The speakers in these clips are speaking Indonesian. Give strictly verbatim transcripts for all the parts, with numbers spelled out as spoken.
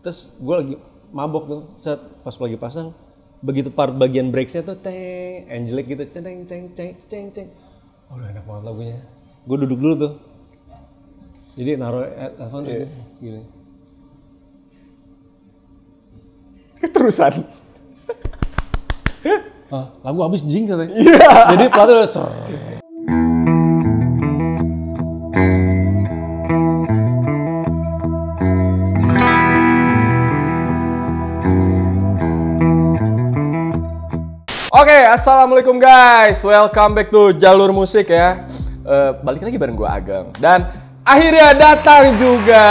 Terus gue lagi mabok tuh, set pas lagi pasang, begitu part bagian breaksnya tuh teng, Angelic gitu, ceng ceng ceng ceng ceng. Oh udah enak banget lagunya. Gue duduk dulu tuh. Jadi naruh headphone yeah. Gini. Terusan. Ah, lagu habis jing katanya. Yeah. Jadi pelatih udah cer. Oke, okay, assalamualaikum guys, welcome back to Jalur Musik ya. Uh, balik lagi bareng gue Ageng dan akhirnya datang juga.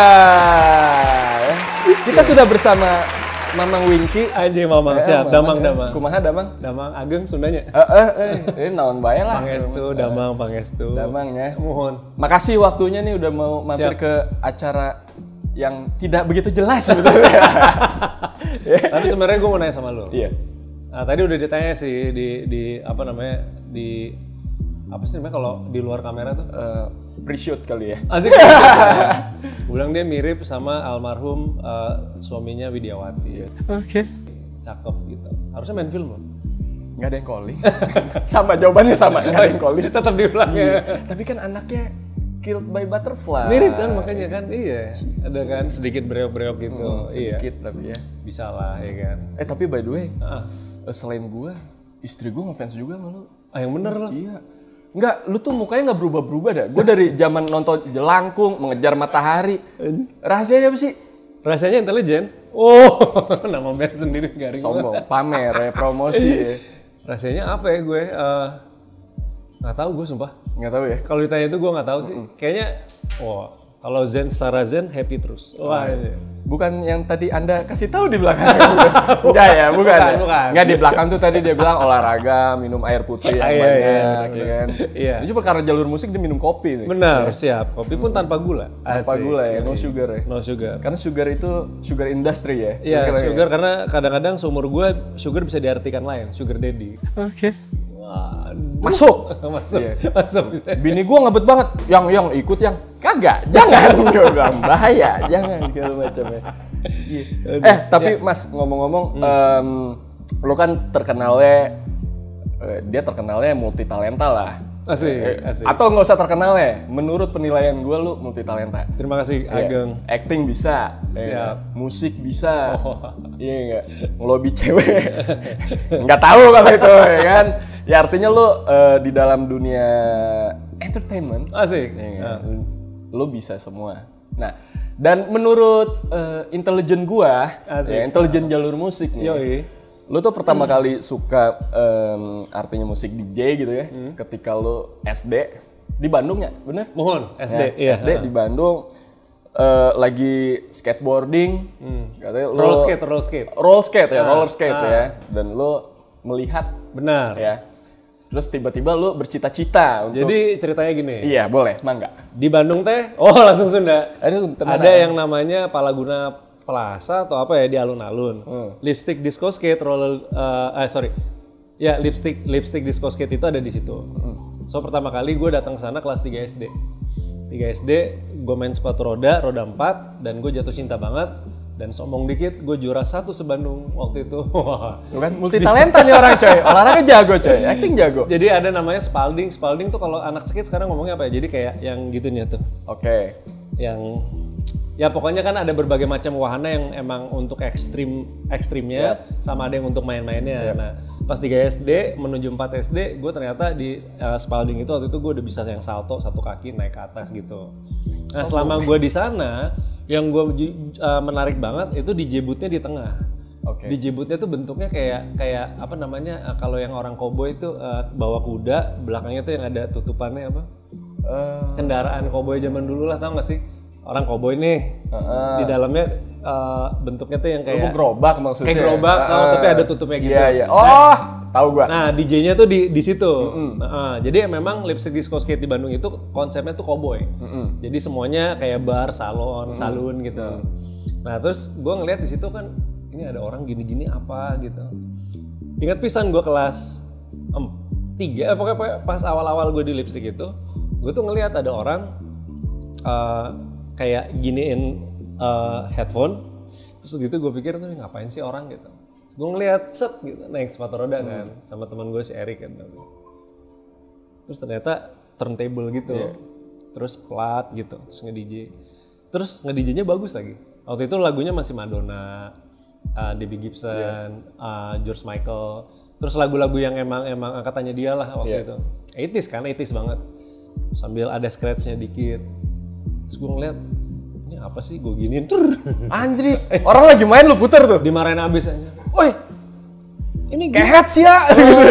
Kita sudah bersama Mamang Wingky. Anjing Mamang, eh, siap. Damang, ya. Damang. Kumaha Damang? Damang Ageng Sundanya. Eh, eh, eh, ini naon bae lah. Pangestu, Damang, Pangestu. Damang ya. Mohon. Makasih waktunya nih udah mau mampir siap. ke acara yang tidak begitu jelas sebetulnya. Tapi sebenarnya gue mau nanya sama lo. Iya. Nah, tadi udah ditanya sih di di apa namanya di apa sih namanya kalau di luar kamera tuh uh, pre-shoot kali ya. Asik. Gue bilang dia mirip sama almarhum uh, suaminya Widiawati. Oke. Okay. Cakep gitu. Harusnya main film loh. Nggak ada yang calling. Sama jawabannya sama, nggak ada yang calling. Tetap diulang ya. Tapi kan anaknya Killed by Butterfly. Mirip kan makanya kan, iya. Ada kan sedikit breok-breok gitu. Hmm, sedikit iya. tapi ya. Bisa lah ya kan. Eh tapi by the way, uh. selain gue, istri gue ngefans juga sama lu. Ah yang bener lah. Iya. Enggak, lu tuh mukanya nggak berubah-berubah dah. Gue dari zaman nonton Jelangkung, Mengejar Matahari. Rahasianya apa sih? Rahasianya intelijen. Oh, nama band sendiri garing. Sombong, pamer ya, promosi ya. Rahasianya apa ya gue? Uh, nggak tahu gue sumpah. Nggak tahu ya? Kalau ditanya itu gue nggak tahu sih. Mm-mm. Kayaknya, oh kalau zen secara zen happy terus. Wah, ini. Bukan yang tadi Anda kasih tahu di belakang. Enggak ya, bukan. Bukan, ya? Bukan. Enggak, di belakang tuh tadi dia bilang olahraga, minum air putih yang iya, banyak, iya, ya kan. Iya. Ini cuma karena jalur musik dia minum kopi nih. Benar, ya. Siap. Kopi pun tanpa gula. Tanpa Asik. gula ya, no sugar ya. No sugar. Karena sugar itu sugar industry ya. Iya, sugar ya? Karena kadang-kadang seumur gue sugar bisa diartikan lain, sugar daddy. Oke. Okay. Masuk, masuk, iya. Masuk. Bini gue ngebet banget, yang yang ikut yang kagak, jangan, gue bilang bahaya, jangan segala macamnya. Eh tapi ya. Mas ngomong-ngomong, hmm. um, lo kan terkenalnya, uh, dia terkenalnya multi talenta lah. Asik, asik. Atau nggak usah terkenal ya, menurut penilaian gue lu multi talenta. Terima kasih Ageng. Ya, acting bisa, siap. Ya, musik bisa, oh. Iya nggak, ngelobi cewek, nggak tahu kalau itu ya kan. Ya artinya lu uh, di dalam dunia entertainment, asik, ya, nah. Lu bisa semua. Nah, dan menurut uh, intelijen gua, ya, intelijen jalur musik nih. Yoi. Lu tuh pertama hmm. kali suka um, artinya musik D J gitu ya, hmm. ketika lu S D di Bandung ya, bener? Mohon, S D, ya, iya. S D di Bandung, uh, lagi skateboarding, hmm. katanya lu roller skate, roller skate, roller skate ya, ah, roller skate ah. ya, dan lu melihat, benar, ya, terus tiba-tiba lu bercita-cita untuk, jadi ceritanya gini, iya boleh, mangga, di Bandung teh, oh langsung Sunda, Aduh, ada yang namanya Palaguna Plaza atau apa ya di alun-alun, hmm. lipstick disco skate roller, uh, eh sorry, ya lipstick lipstick disco skate itu ada di situ. Hmm. So pertama kali gue datang ke sana kelas tiga S D, tiga S D gue main sepatu roda, roda empat dan gue jatuh cinta banget dan sombong dikit gue juara satu se-Bandung waktu itu. Tuh kan multi talenta nih orang coy, olahraga jago coy, acting jago. Jadi ada namanya Spalding, Spalding tuh kalau anak skate sekarang ngomongnya apa ya? Jadi kayak yang gitunya tuh. Oke. Okay. Yang ya pokoknya kan ada berbagai macam wahana yang emang untuk ekstrim ekstrimnya, yep. sama ada yang untuk main-mainnya. Yep. Nah pas tiga S D menuju empat S D gue ternyata di uh, Spalding itu waktu itu gue udah bisa yang salto satu kaki naik ke atas gitu. Nah selama gue di sana yang gue uh, menarik banget itu di jebutnya di tengah. Okay. Di jebutnya tuh bentuknya kayak kayak apa namanya uh, kalau yang orang koboi itu uh, bawa kuda belakangnya tuh yang ada tutupannya apa? Uh, kendaraan koboi zaman dulu lah, tau gak sih? Orang koboi nih, uh, di dalamnya uh, bentuknya tuh yang kayak gerobak maksudnya. Kayak gerobak, uh, tau, tapi ada tutupnya gitu. Iya, iya. Oh, tahu gua. Nah, D J-nya tuh di di situ. Mm-hmm. Nah, jadi memang lipstick disco skate di Bandung itu konsepnya tuh koboi. Mm-hmm. Jadi semuanya kayak bar, salon, mm-hmm. salon gitu. Mm-hmm. Nah, terus gua ngeliat di situ kan ini ada orang gini-gini apa gitu. Ingat pisan gua kelas em, tiga, eh, pokoknya pas awal-awal gua di lipstick itu, gua tuh ngeliat ada orang uh, kayak giniin uh, headphone, Terus gitu gue pikir tuh ngapain sih orang gitu. Gue ngeliat set gitu naik sepatu roda kan hmm. sama teman gue si Eric kan. Terus ternyata turntable gitu. Yeah. Terus plat gitu, terus nge-D J. Terus nge-D J-nya bagus lagi. Waktu itu lagunya masih Madonna, uh, Debbie Gibson, yeah. uh, George Michael. Terus lagu-lagu yang emang emang angkatannya dia lah waktu yeah. itu. eighties kan, eighties banget. Sambil ada scratch-nya dikit. Terus gue ngeliat, ini apa sih gue giniin tur. Anjir, eh, orang lagi main lu puter tuh. Dimarahin abis aja. Woi, ini kehet sih ya.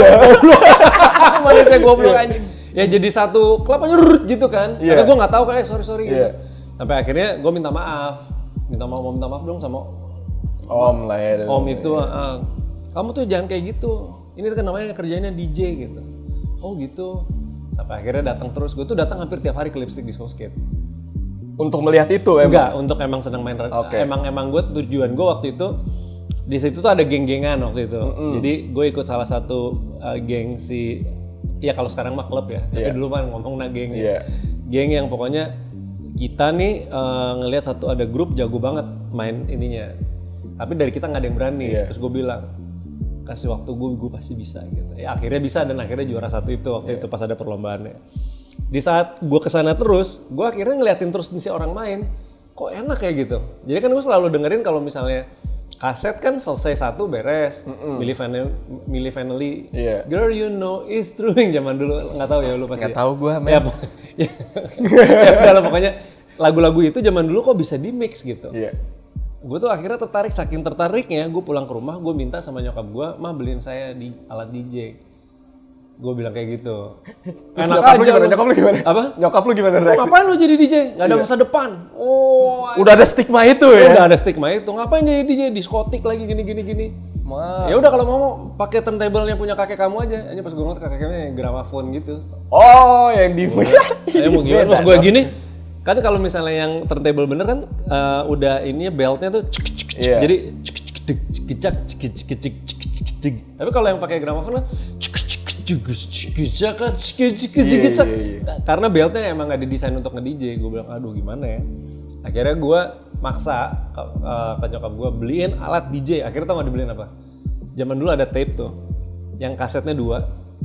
Mana saya goblok anjing. Ya jadi satu klub aja gitu kan. Yeah. Tapi gue nggak tahu kan, eh sorry sorry gitu. Yeah. Sampai akhirnya gue minta maaf, minta maaf mau minta maaf dong sama om lah ya. Om itu, ya. uh, kamu tuh jangan kayak gitu. Ini kan namanya kerjanya D J gitu. Oh gitu. Sampai akhirnya datang terus. Gue tuh datang hampir tiap hari ke Lipstick Disco Skate. Untuk melihat itu emang? Enggak, untuk emang senang main. Okay. Emang emang gue tujuan gue waktu itu di situ tuh ada geng-gengan waktu itu. Mm-hmm. Jadi gue ikut salah satu uh, geng si ya kalau sekarang mah klub ya, tapi yeah. dulu mah ngomong nah geng yeah. geng yang pokoknya kita nih uh, ngelihat satu ada grup jago banget main ininya, tapi dari kita nggak ada yang berani. Yeah. Terus gue bilang kasih waktu gue, gue pasti bisa gitu. Ya akhirnya bisa dan akhirnya juara satu itu waktu yeah. itu pas ada perlombaannya. Di saat gue kesana terus, gue akhirnya ngeliatin terus si orang main, kok enak kayak gitu. Jadi kan gue selalu dengerin kalau misalnya kaset kan selesai satu beres, Milli Vanilli, Milli Vanilli, yeah. Girl You Know It's True yang zaman dulu nggak tahu ya lu pasti. Nggak tahu gue, men. Ya, ya, ya, ya pokoknya lagu-lagu itu zaman dulu kok bisa di mix gitu. Yeah. Gue tuh akhirnya tertarik, saking tertariknya gue pulang ke rumah, gue minta sama nyokap gue, mah beliin saya di alat D J. Gue bilang kayak gitu. Terus enak nyokap aja. Lu gimana? Nyokap lu gimana? Apa? Nyokap lu gimana reaksi? Ngapain lu jadi D J? Gak ada yeah. masa depan. Oh, udah ada stigma itu ya? Udah ada stigma itu. Ngapain jadi D J? Diskotik lagi gini-gini gini. Ya udah kalau mau pakai turntable yang punya kakek kamu aja. Aja pas gue ngeliat kakeknya gramafon gitu. Oh, yang di ya mau gimana? Terus gue gini, kan kalau misalnya yang turntable bener kan uh, udah ininya beltnya tuh cik cik cik. Yeah. Jadi cik cik cik cik cik cik cik cik. Tapi kalau yang pakai gramafon kan cik cik karena beltnya emang gak didesain untuk nge-D J. Gue bilang aduh gimana ya. Akhirnya gue maksa ke, uh, ke nyokap gue beliin alat D J. Akhirnya tau gak dibeliin apa? Zaman dulu ada tape tuh yang kasetnya dua,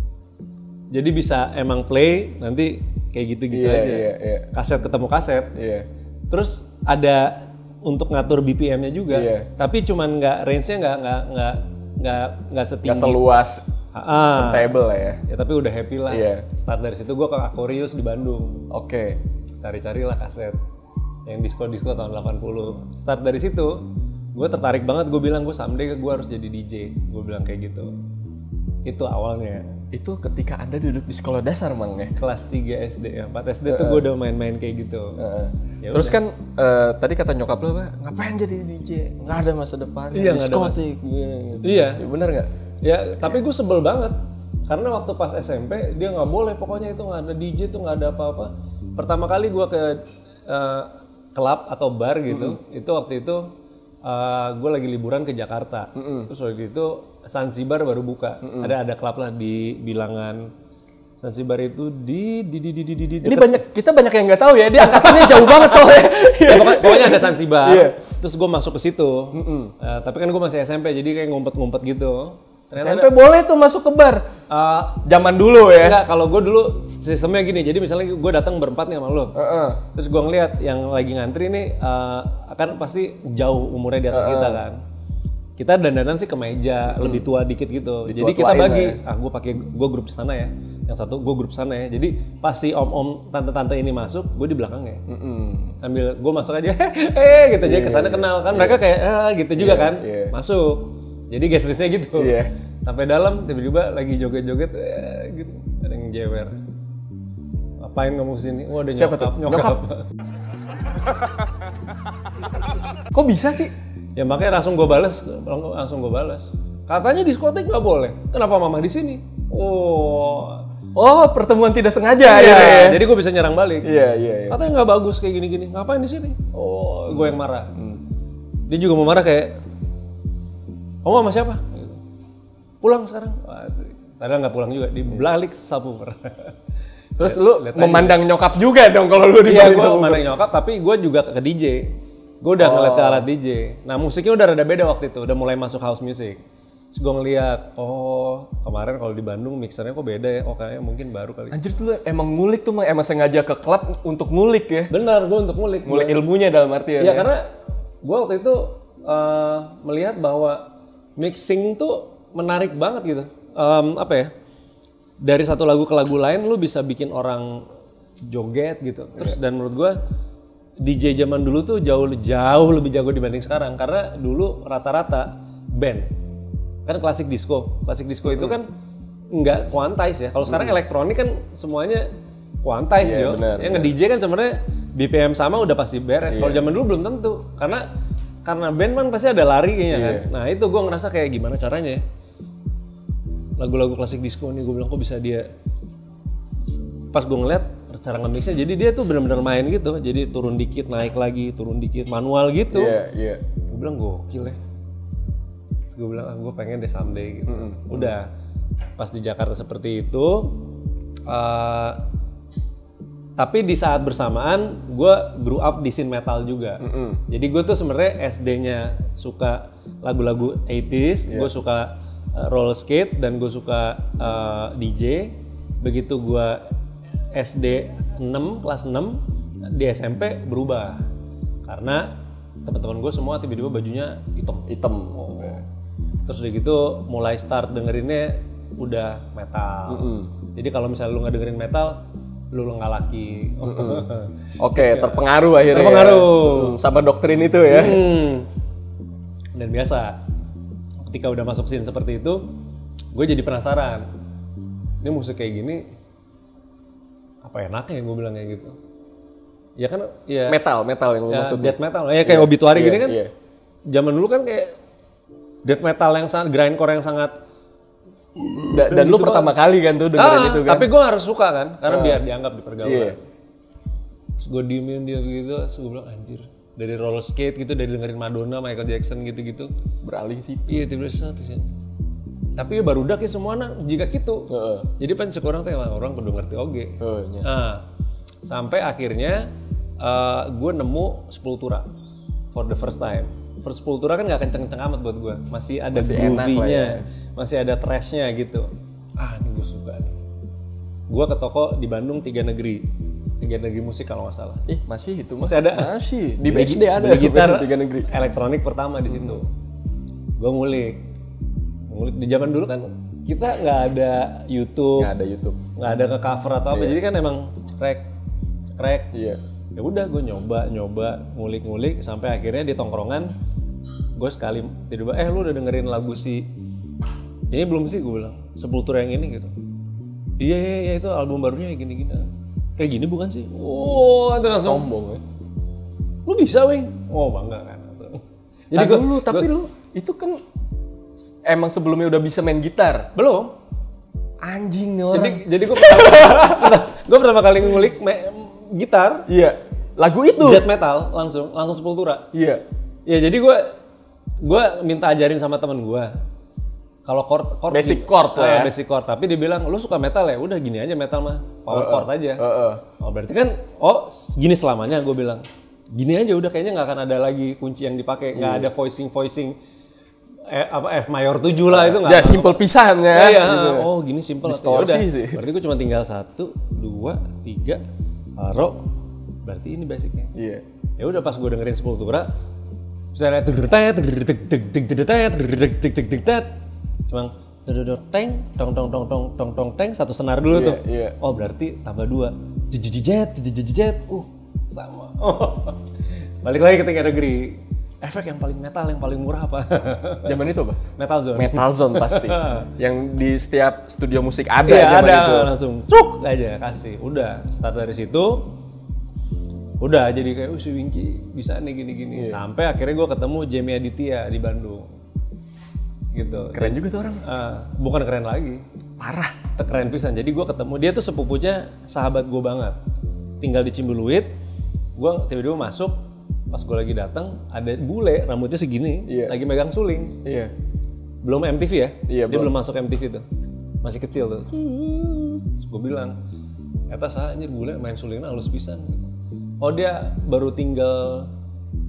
jadi bisa emang play nanti kayak gitu-gitu yeah, aja yeah, yeah. Kaset ketemu kaset yeah. Terus ada untuk ngatur B P M-nya juga yeah. Tapi cuman nggak range-nya nggak nggak nggak nggak nggak setinggi, nggak seluas Ah, turntable lah ya. Ya tapi udah happy lah. Yeah. Start dari situ gue ke Aquarius di Bandung. Oke. Okay. Cari-cari lah kaset yang disco-disco tahun delapan puluh. Start dari situ, gue tertarik banget. Gue bilang gue someday gue harus jadi D J. Gue bilang kayak gitu. Itu awalnya. Itu ketika Anda duduk di sekolah dasar, Mang ya? Kelas tiga S D ya. empat S D uh, tuh gue udah main-main kayak gitu. Uh, ya terus udah. Kan uh, tadi kata nyokap lo, ngapain jadi D J? Nggak ada masa depan. Iya, diskotik. Gitu. Iya. Ya, bener nggak? Ya, tapi gue sebel banget karena waktu pas S M P dia nggak boleh, pokoknya itu nggak ada D J tuh, nggak ada apa-apa. Pertama kali gue ke uh, klub atau bar gitu, mm-hmm. itu waktu itu uh, gue lagi liburan ke Jakarta, mm-hmm. terus waktu itu Zanzibar baru buka, mm-hmm. ada ada klub lah di bilangan Zanzibar itu di di di di di di. di Ini banyak kita banyak yang nggak tahu ya, dia angkatannya jauh banget soalnya. Ya, pokoknya, pokoknya ada Zanzibar. Yeah. Terus gue masuk ke situ. Mm-hmm. Uh, tapi kan gue masih S M P, jadi kayak ngumpet-ngumpet gitu. Ternyata S M P ada, boleh tuh masuk ke bar. Uh, Zaman dulu ya. Enggak, kalau gue dulu sistemnya gini. Jadi misalnya gue datang berempat nih sama lo. Uh-uh. Terus gue ngeliat yang lagi ngantri nih uh, akan pasti jauh umurnya di atas uh-uh. kita kan. Kita dandanan sih ke meja, hmm. lebih tua dikit gitu. Di jadi kita bagi, ya. ah gue pakai gue grup sana ya. Yang satu gue grup sana ya. Jadi pas si om-om tante-tante ini masuk, gue di belakangnya. Mm-hmm. Sambil gue masuk aja, eh gitu aja, yeah, kesana yeah, kenal kan. Yeah. Mereka kayak ah gitu yeah, juga kan. Yeah. Masuk. Jadi guest listnya gitu. Yeah. Sampai dalam tiba-tiba lagi joget-joget, eh, gitu. Ada yang jewer. Ngapain kamu sini? Wah, ada siapa nyokap. Tuh? Nyokap. Kok bisa sih? Ya makanya langsung gue balas, langsung gue balas. Katanya diskotik nggak boleh. Kenapa mama di sini? Oh, oh pertemuan tidak sengaja iya, ya. Jadi gue bisa nyerang balik. Iya iya. iya. Katanya nggak bagus kayak gini-gini. Ngapain di sini? Oh, gue yang marah. Hmm. Dia juga mau marah kayak, kamu sama siapa? Pulang sekarang. Padahal nggak pulang juga. Di balik subwoofer. Terus lu memandang nyokap juga dong kalau lu di iya, gue memandang nyokap, tapi gue juga ke D J. Gue udah ngeliat ke alat D J. Nah musiknya udah rada beda waktu itu, udah mulai masuk house music. Terus gue ngeliat, oh kemarin kalau di Bandung mixernya kok beda ya, oh kayaknya mungkin baru kali. Anjir tuh emang ngulik tuh, emang sengaja ke klub untuk ngulik ya? Benar, gue untuk ngulik. Ngulik ilmunya dalam artian ya. ya? Karena gue waktu itu uh, melihat bahwa mixing tuh menarik banget gitu. Um, apa ya, dari satu lagu ke lagu lain lu bisa bikin orang joget gitu. Terus yeah. Dan menurut gue D J zaman dulu tuh jauh jauh lebih jago dibanding sekarang. Karena dulu rata-rata band. Kan klasik disco, klasik disco itu kan nggak quantize ya. Kalau sekarang elektronik kan semuanya quantize yeah, jo. Bener, yang nge-D J kan sebenarnya B P M sama udah pasti beres. Yeah. Kalau zaman dulu belum tentu, karena karena band kan pasti ada lari kayaknya yeah. Kan. Nah itu gue ngerasa kayak gimana caranya ya. Lagu-lagu klasik disco nih gue bilang kok bisa dia. Pas gue ngeliat cara nge-mixnya, jadi dia tuh benar-benar main gitu. Jadi turun dikit, naik lagi, turun dikit, manual gitu. Iya, yeah, iya. Yeah. Gue bilang gokil ya. Gue bilang, ah, gue pengen deh someday gitu. Mm-hmm. Udah, pas di Jakarta seperti itu. Uh, tapi di saat bersamaan, gue grew up di scene metal juga. Mm-hmm. Jadi gue tuh sebenarnya S D-nya suka lagu-lagu eighties, yeah. Gue suka uh, roller skate, dan gue suka uh, D J. Begitu gue S D enam, kelas enam, di S M P berubah. Karena teman-teman gue semua tiba-tiba bajunya hitam. Hitam. Oh. Terus udah gitu mulai start dengerinnya udah metal. Mm-hmm. Jadi kalau misalnya lu nggak dengerin metal, lu nggak laki. Mm-hmm. Oke, okay, terpengaruh akhirnya. Terpengaruh. Ya. Sama doktrin itu ya. Hmm. Dan biasa, ketika udah masuk scene seperti itu, gue jadi penasaran. Ini musik kayak gini, apa enaknya gue bilang kayak gitu. Ya kan, ya. Metal, metal yang ya, maksud. Death metal, ya kayak yeah. Obituary yeah, gini kan. Yeah. Zaman dulu kan kayak death metal yang sangat, grindcore yang sangat da, dan gitu lu pertama kan. Kali kan tuh dengerin ah, itu kan. Tapi gue harus suka kan, karena ah. biar dianggap di pergaulan. Yeah. Terus gue diemin dia gitu, terus gue bilang anjir. Dari roller skate gitu, dari dengerin Madonna, Michael Jackson gitu-gitu. Beralih sih. Iya, tiba-tiba satu sih. Tapi ya baru dak ya semua nah, jika gitu. Uh-uh. Jadi pan sekurang teh orang kudu ngerti oge. Uh, yeah. Nah, sampai akhirnya uh, gue nemu Sepultura for the first time. First Sepultura kan nggak kenceng-kenceng amat buat gue, masih ada groovy-nya, ya. Masih ada trash-nya gitu. Ah, ini gue suka nih. Gue ke toko di Bandung Tiga Negeri, Tiga Negeri Musik kalau nggak salah. Ih, masih itu masih ada. Masih di B X D ada. Di gitar Tiga Negeri. Elektronik pertama di situ. Hmm. Gue ngulik, ngulik di zaman dulu kan kita nggak ada YouTube, nggak ada YouTube, nggak ada ke cover atau apa, yeah. Jadi kan emang rek, rek. Iya. Yeah. Ya udah gue nyoba nyoba ngulik-ngulik sampai akhirnya di tongkrongan gue sekali tiba-tiba eh lu udah dengerin lagu si ini belum sih gue bilang Sepultura yang ini gitu. Iya iya iya itu album barunya kayak gini-gini. Kayak gini bukan sih? Oh, itu langsung sombong ya. Lu bisa, Weng? Oh, bangga kan langsung. Jadi gua, lu tapi gua, lu itu kan emang sebelumnya udah bisa main gitar? Belum. Anjing nih orang. Jadi jadi gue pertama, gue pertama kali ngulik me- gitar. Iya. Lagu itu. Death metal langsung langsung Sepultura. Iya. Ya jadi gue gue minta ajarin sama teman gue. Kalau chord, chord basic chord lah ya. Basic chord. Tapi dia bilang lu suka metal ya, udah gini aja metal mah, power uh, uh, chord aja. Uh, uh. Oh berarti kan, oh gini selamanya gue bilang. Gini aja udah kayaknya nggak akan ada lagi kunci yang dipakai, nggak yeah. ada voicing voicing. Eh, apa F mayor tujuh lah itu nggak. Ya simple pisan ya. Iya, gitu. Oh gini simple. Distorsi sih. Berarti gue cuma tinggal satu, dua, tiga, taruh. Berarti ini basicnya. Iya. Ya udah pas gue dengerin Sepultura, misalnya terdetet, terdetet, terdetet, terdetet, terdetet, cuma dodot teng, tong tong tong tong tong tong teng satu senar dulu yeah, tuh. Yeah. Oh berarti tambah dua, jejejet, jejejet, uh sama. Oh. Balik lagi ke Tiga Negeri. Efek yang paling metal, yang paling murah apa? Zaman itu apa? Metal Zone. Metal Zone pasti. Yang di setiap studio musik ada iya, zaman ada, itu. Langsung cuk aja kasih. Udah start dari situ. Udah jadi kayak oh si Winky bisa nih gini-gini. Yeah. Sampai akhirnya gue ketemu Jamie Aditya di Bandung. Gitu. Keren juga tuh orang. Uh, bukan keren lagi. Parah. Keren pisan. Jadi gue ketemu dia tuh sepupunya sahabat gue banget. Tinggal di Cimbuluit. Gue tiba-tiba masuk. Pas gue lagi datang ada bule rambutnya segini, yeah. Lagi megang suling. Iya. Yeah. Belum M T V ya? Iya. Dia belum. belum masuk M T V tuh. Masih kecil tuh. Terus gue bilang, eta saha anjir bule main sulingna halus pisan. Oh dia baru tinggal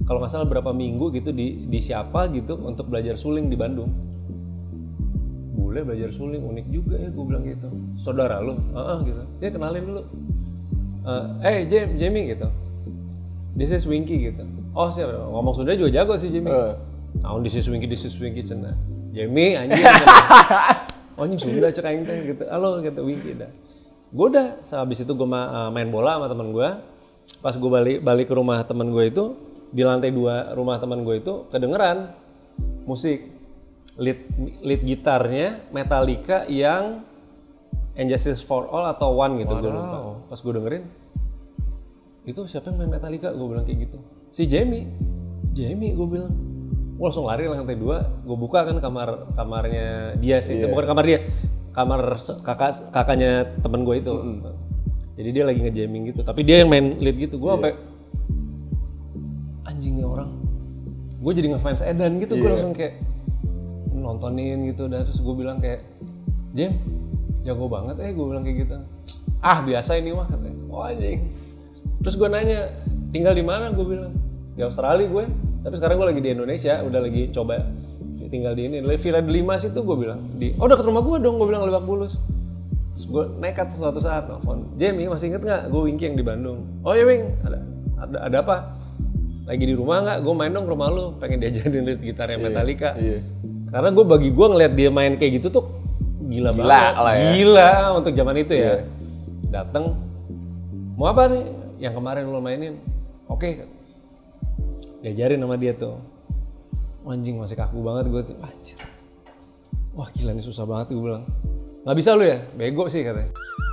kalau nggak salah berapa minggu gitu di di siapa gitu untuk belajar suling di Bandung. Boleh belajar suling, unik juga ya, gue bilang gitu. Saudara lu, ah gitu. Dia kenalin dulu. Uh, eh Jam, Jamie gitu. This is Winky gitu. Oh siapa? Ngomong Sunda juga jago sih Jamie. Uh. Nah, this is Winky, this is Winky cina. Jamie anjing. Oh anjing Sunda cek aing teh gitu. Halo gitu Winky dah. Gue udah, habis itu gue ma- main bola sama teman gue. Pas gue balik balik ke rumah teman gue itu, di lantai dua rumah teman gue itu kedengeran musik. Lead, lead gitarnya Metallica yang And Justice for All atau One gitu, wow. Gue lupa. Pas gue dengerin, itu siapa yang main Metallica? Gue bilang kayak gitu. Si Jamie, Jamie gue bilang. Gue langsung lari lantai dua, gue buka kan kamar kamarnya dia sih, yeah. Bukan kamar dia, kamar kakak kakaknya temen gue itu. Mm-hmm. Jadi dia lagi nge-jamming gitu, tapi dia yang main lead gitu. Gue yeah. sampai anjing nih orang. Gue jadi ngefans Edan gitu, yeah. Gue langsung kayak nontonin gitu, dan terus gue bilang kayak Jam, jago banget eh, gue bilang kayak gitu. Ah biasa ini mah katanya. Oh anjing. Terus gue nanya, tinggal di mana? Gue bilang di Australia gue, tapi sekarang gue lagi di Indonesia, udah lagi coba tinggal di ini. Villa Delima situ gue bilang di, oh dekat rumah gue dong, gue bilang Lebak Bulus. Terus gue nekat suatu saat nelfon, Jamie masih inget nggak? Gue Winky yang di Bandung. Oh ya Wing, ada ada, ada apa? Lagi di rumah nggak? Gue main dong ke rumah lu, pengen diajarin lead gitarnya Metallica. Iya, iya. Karena gue bagi gue ngeliat dia main kayak gitu tuh gila, gila banget, lah ya. Gila untuk zaman itu ya. Yeah. Dateng, mau apa nih? Yang kemarin lo mainin, oke. Okay. Diajarin sama dia tuh. Anjing masih kaku banget gue tuh. Anjir. Wah gila ini susah banget gue bilang. Nggak bisa lu ya? Bego sih katanya.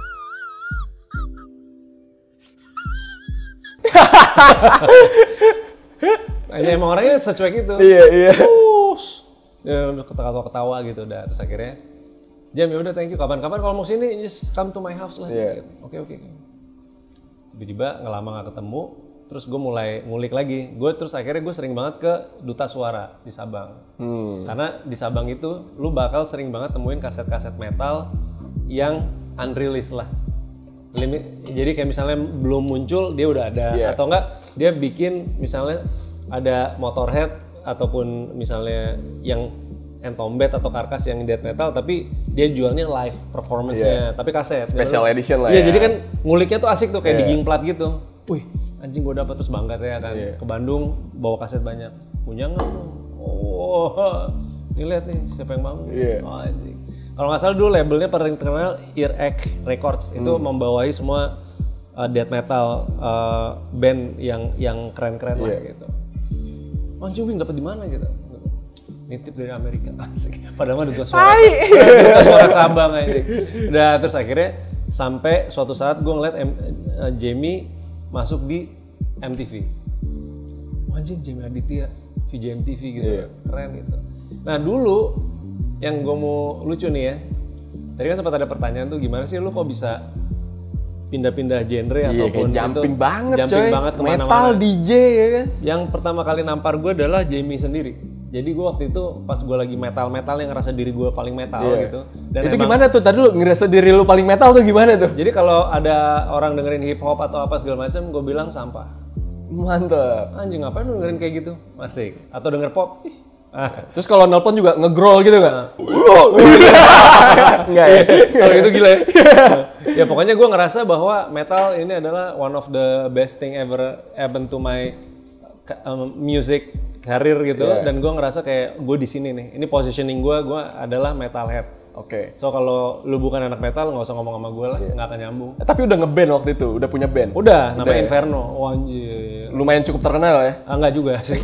Nah, ya emang orangnya secuek itu. Iya iya. Terus ya udah ketawa-ketawa gitu udah, terus akhirnya Jam ya udah thank you, kapan-kapan kalau mau sini just come to my house lah. Yeah. Oke oke. Tiba-tiba nggak lama nggak ketemu, terus gue mulai ngulik lagi. Gue terus akhirnya gue sering banget ke Duta Suara di Sabang. Hmm. Karena di Sabang itu lu bakal sering banget temuin kaset-kaset metal yang unreleased lah. Jadi kayak misalnya belum muncul dia udah ada, yeah. Atau enggak dia bikin misalnya ada Motorhead ataupun misalnya yang Entombed atau Karkas yang death metal tapi dia jualnya live performance-nya, yeah. Tapi kaset special lalu, edition lah iya, ya. Jadi kan nguliknya tuh asik tuh kayak yeah. digging plat gitu. Wih anjing gue dapet, terus bangga ya kan, yeah. Ke Bandung bawa kaset banyak, punya nggak lu? Oh ini lihat nih siapa yang bangun, yeah. Oh, anjing. Kalau nggak salah dulu labelnya paling terkenal Earache Records, itu hmm. membawahi semua uh, death metal uh, band yang yang keren-keren yeah. Lah gitu. Anjing Wing dapat di mana gitu? Nitip dari Amerika, asik. Padahal mah Duta Suara, Duta Suara Sabang aja. Udah terus akhirnya sampai suatu saat gue ngeliat M, uh, Jamie masuk di M T V. Oh, anjing Jamie Aditya, V J M T V gitu, yeah. Keren gitu. Nah dulu yang gue mau lucu nih ya, tadi kan sempat ada pertanyaan tuh gimana sih lu kok bisa pindah-pindah genre yeah, ataupun jumping itu, banget jumping coy, banget kemana-mana. Metal D J ya kan. Yang pertama kali nampar gue adalah Jamie sendiri. Jadi gue waktu itu pas gue lagi metal-metal yang ngerasa diri gue paling metal yeah. Gitu. Dan itu emang, gimana tuh? Tadi lu ngerasa diri lu paling metal tuh gimana tuh? Jadi kalau ada orang dengerin hip hop atau apa segala macam, gue bilang sampah. Mantap. Anjing ngapain lu dengerin kayak gitu? Asik. Atau denger pop? Ah. Terus kalau nelpon juga nge-growl gitu nggak? Enggak ya? Kalau gitu gila ya? Ya pokoknya gue ngerasa bahwa metal ini adalah one of the best thing ever happen to my um, music karir gitu, yeah. Dan gue ngerasa kayak gue di sini nih, ini positioning gue, gue adalah metalhead. Oke. Okay. So kalau lu bukan anak metal, nggak usah ngomong sama gue lah, nggak yeah. Akan nyambung. Eh, tapi udah ngeband waktu itu, udah punya band? Udah, udah namanya ya? Inferno. Oh, anjir. Lumayan cukup terkenal ya? Ah, enggak juga sih.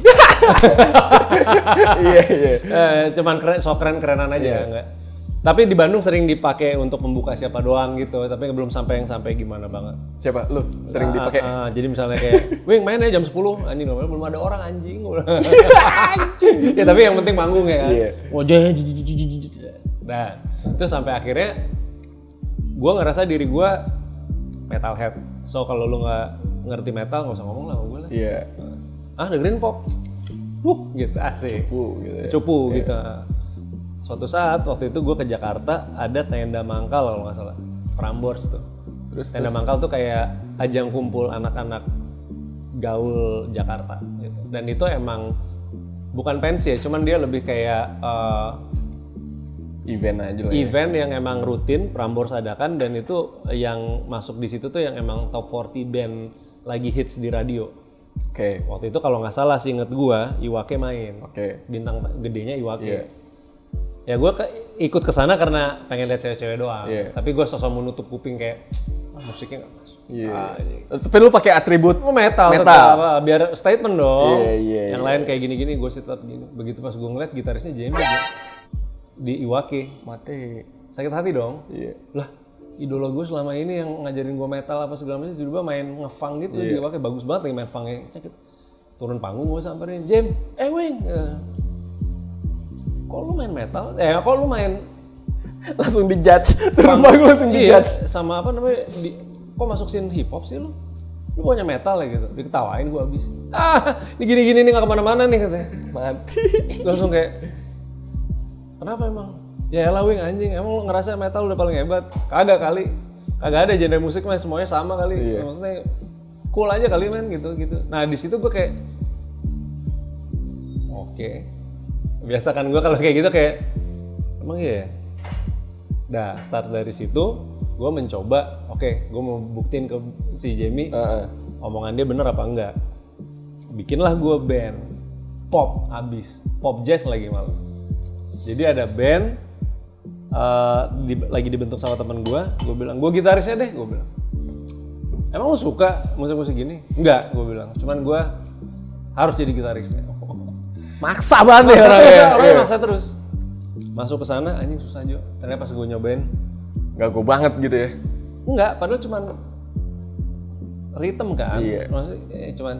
Iya iya. Eh, cuman keren, so keren-kerenan aja, yeah. Enggak. Tapi di Bandung sering dipakai untuk membuka siapa doang gitu, tapi belum sampai yang sampai gimana banget. Siapa? Lu sering nah, dipakai? Uh, uh, jadi misalnya kayak, Wing main aja jam sepuluh, anjing belum ada orang anjing. Anjing. Ya tapi yang penting manggung ya kan. Yeah. Oh, nah, terus sampai akhirnya gue ngerasa diri gue metalhead. So kalau lu nggak ngerti metal nggak usah ngomong lah sama gue lah. Iya. Ah dengerin pop. Wuh gitu asik. Cupu gitu. Ya. Cupu yeah. Gitu. Suatu saat waktu itu gue ke Jakarta ada tenda mangkal kalau nggak salah, Prambors tuh. Terus tenda terus. Mangkal tuh kayak ajang kumpul anak-anak gaul Jakarta gitu. Dan itu emang bukan pensi ya, cuman dia lebih kayak uh, event aja lah. Event ya. yang emang rutin Prambors adakan, dan itu yang masuk di situ tuh yang emang top empat puluh band lagi hits di radio. Oke. Okay. Waktu itu kalau nggak salah sih inget gua, Iwake main. Oke. Okay. Bintang gedenya Iwake. Yeah. Ya gua ke, ikut ke sana karena pengen lihat cewek-cewek doang. Yeah. Tapi gua sosok menutup kuping kayak ah, musiknya nggak masuk. Iya. Ah, tapi lu pakai atribut oh, metal, metal. tetap apa, biar statement dong. Yeah, yeah, yang yeah. lain kayak gini-gini, gue tetap gini. Begitu pas gue ngeliat gitarisnya Jamie di Iwake, mati. Sakit hati dong. Iya. Lah, idola gue selama ini yang ngajarin gue metal apa segala macam, tiba-tiba main ngefunk gitu yeah. di Iwake, bagus banget nih main funknya. Cekit. Turun panggung gue samperin, Jam, eh Wing, uh, kok lu main metal? Eh, kok lu main langsung dijudge, turun panggung langsung dijudge. Iya, sama apa namanya? Di, kok masuk scene hip hop sih lu? Lu punya metal ya gitu. Diketawain gue abis. Ah, ini gini-gini nih gak kemana-mana nih katanya. Mati. Langsung kayak, kenapa emang? Ya elah Wing anjing, emang lu ngerasa metal udah paling hebat? Kagak kali. Kagak ada genre musik mah semuanya sama kali. Iya. Maksudnya cool aja kali men gitu gitu. Nah di situ gue kayak, oke. Okay. Biasa kan gue kalau kayak gitu kayak, emang iya ya? Nah start dari situ, gue mencoba, oke, okay, gue mau buktiin ke si Jamie, uh-uh. omongan dia bener apa enggak. Bikinlah gue band, pop abis, pop jazz lagi malah. Jadi ada band, uh, di, lagi dibentuk sama temen gue, gue bilang, gue gitarisnya deh, gue bilang. Emang lu suka musik-musik gini? Enggak, gue bilang, cuman gue harus jadi gitarisnya. Maksa banget maksa ya terus, ya. Orangnya maksa terus. Masuk ke sana, anjing susah Jo. Ternyata pas gue nyobain, gago banget gitu ya? Enggak, padahal cuman ritme kan. Iya. Maksudnya eh, cuman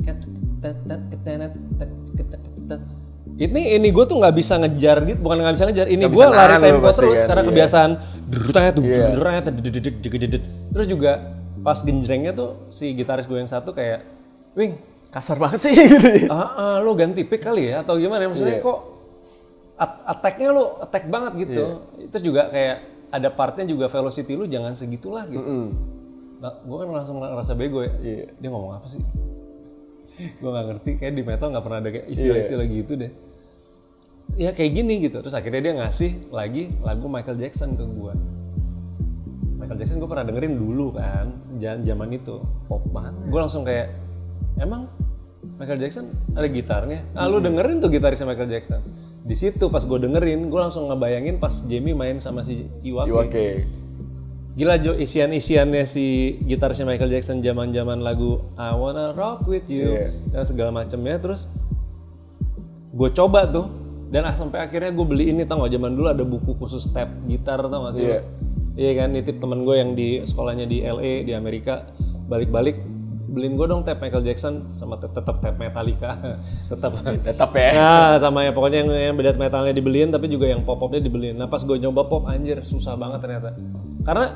ini ini gue tuh nggak bisa ngejar gitu, bukan nggak bisa ngejar. Ini gue lari tempo terus kan, karena iya. kebiasaan derutanya tuh, Iya. derutanya tuh, terus juga pas genjrengnya tuh si gitaris gue yang satu kayak, Wing kasar banget sih gitu ya. Ah, ah, lo ganti pick kali ya atau gimana? Maksudnya Iya. kok attack-nya lo attack banget gitu. Iya. Itu juga kayak ada partnya juga velocity lu jangan segitulah gitu. Mm-hmm. Nah, gue kan langsung ngerasa bego ya. Yeah. Dia ngomong apa sih? Gue nggak ngerti. Kayak di metal nggak pernah ada kayak istilah-istilah yeah. gitu deh. Ya kayak gini gitu. Terus akhirnya dia ngasih lagi lagu Michael Jackson ke gue. Michael Jackson gue pernah dengerin dulu kan, zaman itu. Pop banget. Gue langsung kayak, emang Michael Jackson ada gitarnya? Ah lu dengerin tuh gitarisnya Michael Jackson. Di situ pas gue dengerin, gue langsung ngebayangin pas Jamie main sama si Iwake. Iwake. Gila Jo, isian-isiannya si gitarisnya Michael Jackson zaman-zaman lagu I Wanna Rock With You yeah. dan segala macamnya. Terus gue coba tuh, dan ah, sampai akhirnya gue beli ini, tau gak zaman dulu ada buku khusus tab gitar, tau gak sih? Iya yeah. yeah, kan, nitip temen gue yang di sekolahnya di L A di Amerika, balik-balik beliin gue dong tab Michael Jackson sama tetap tab Metallica tetap tetap ya. Nah sama ya pokoknya yang, yang beda metalnya dibeliin tapi juga yang pop popnya dibeliin. Nah pas gue nyoba pop anjir susah banget ternyata karena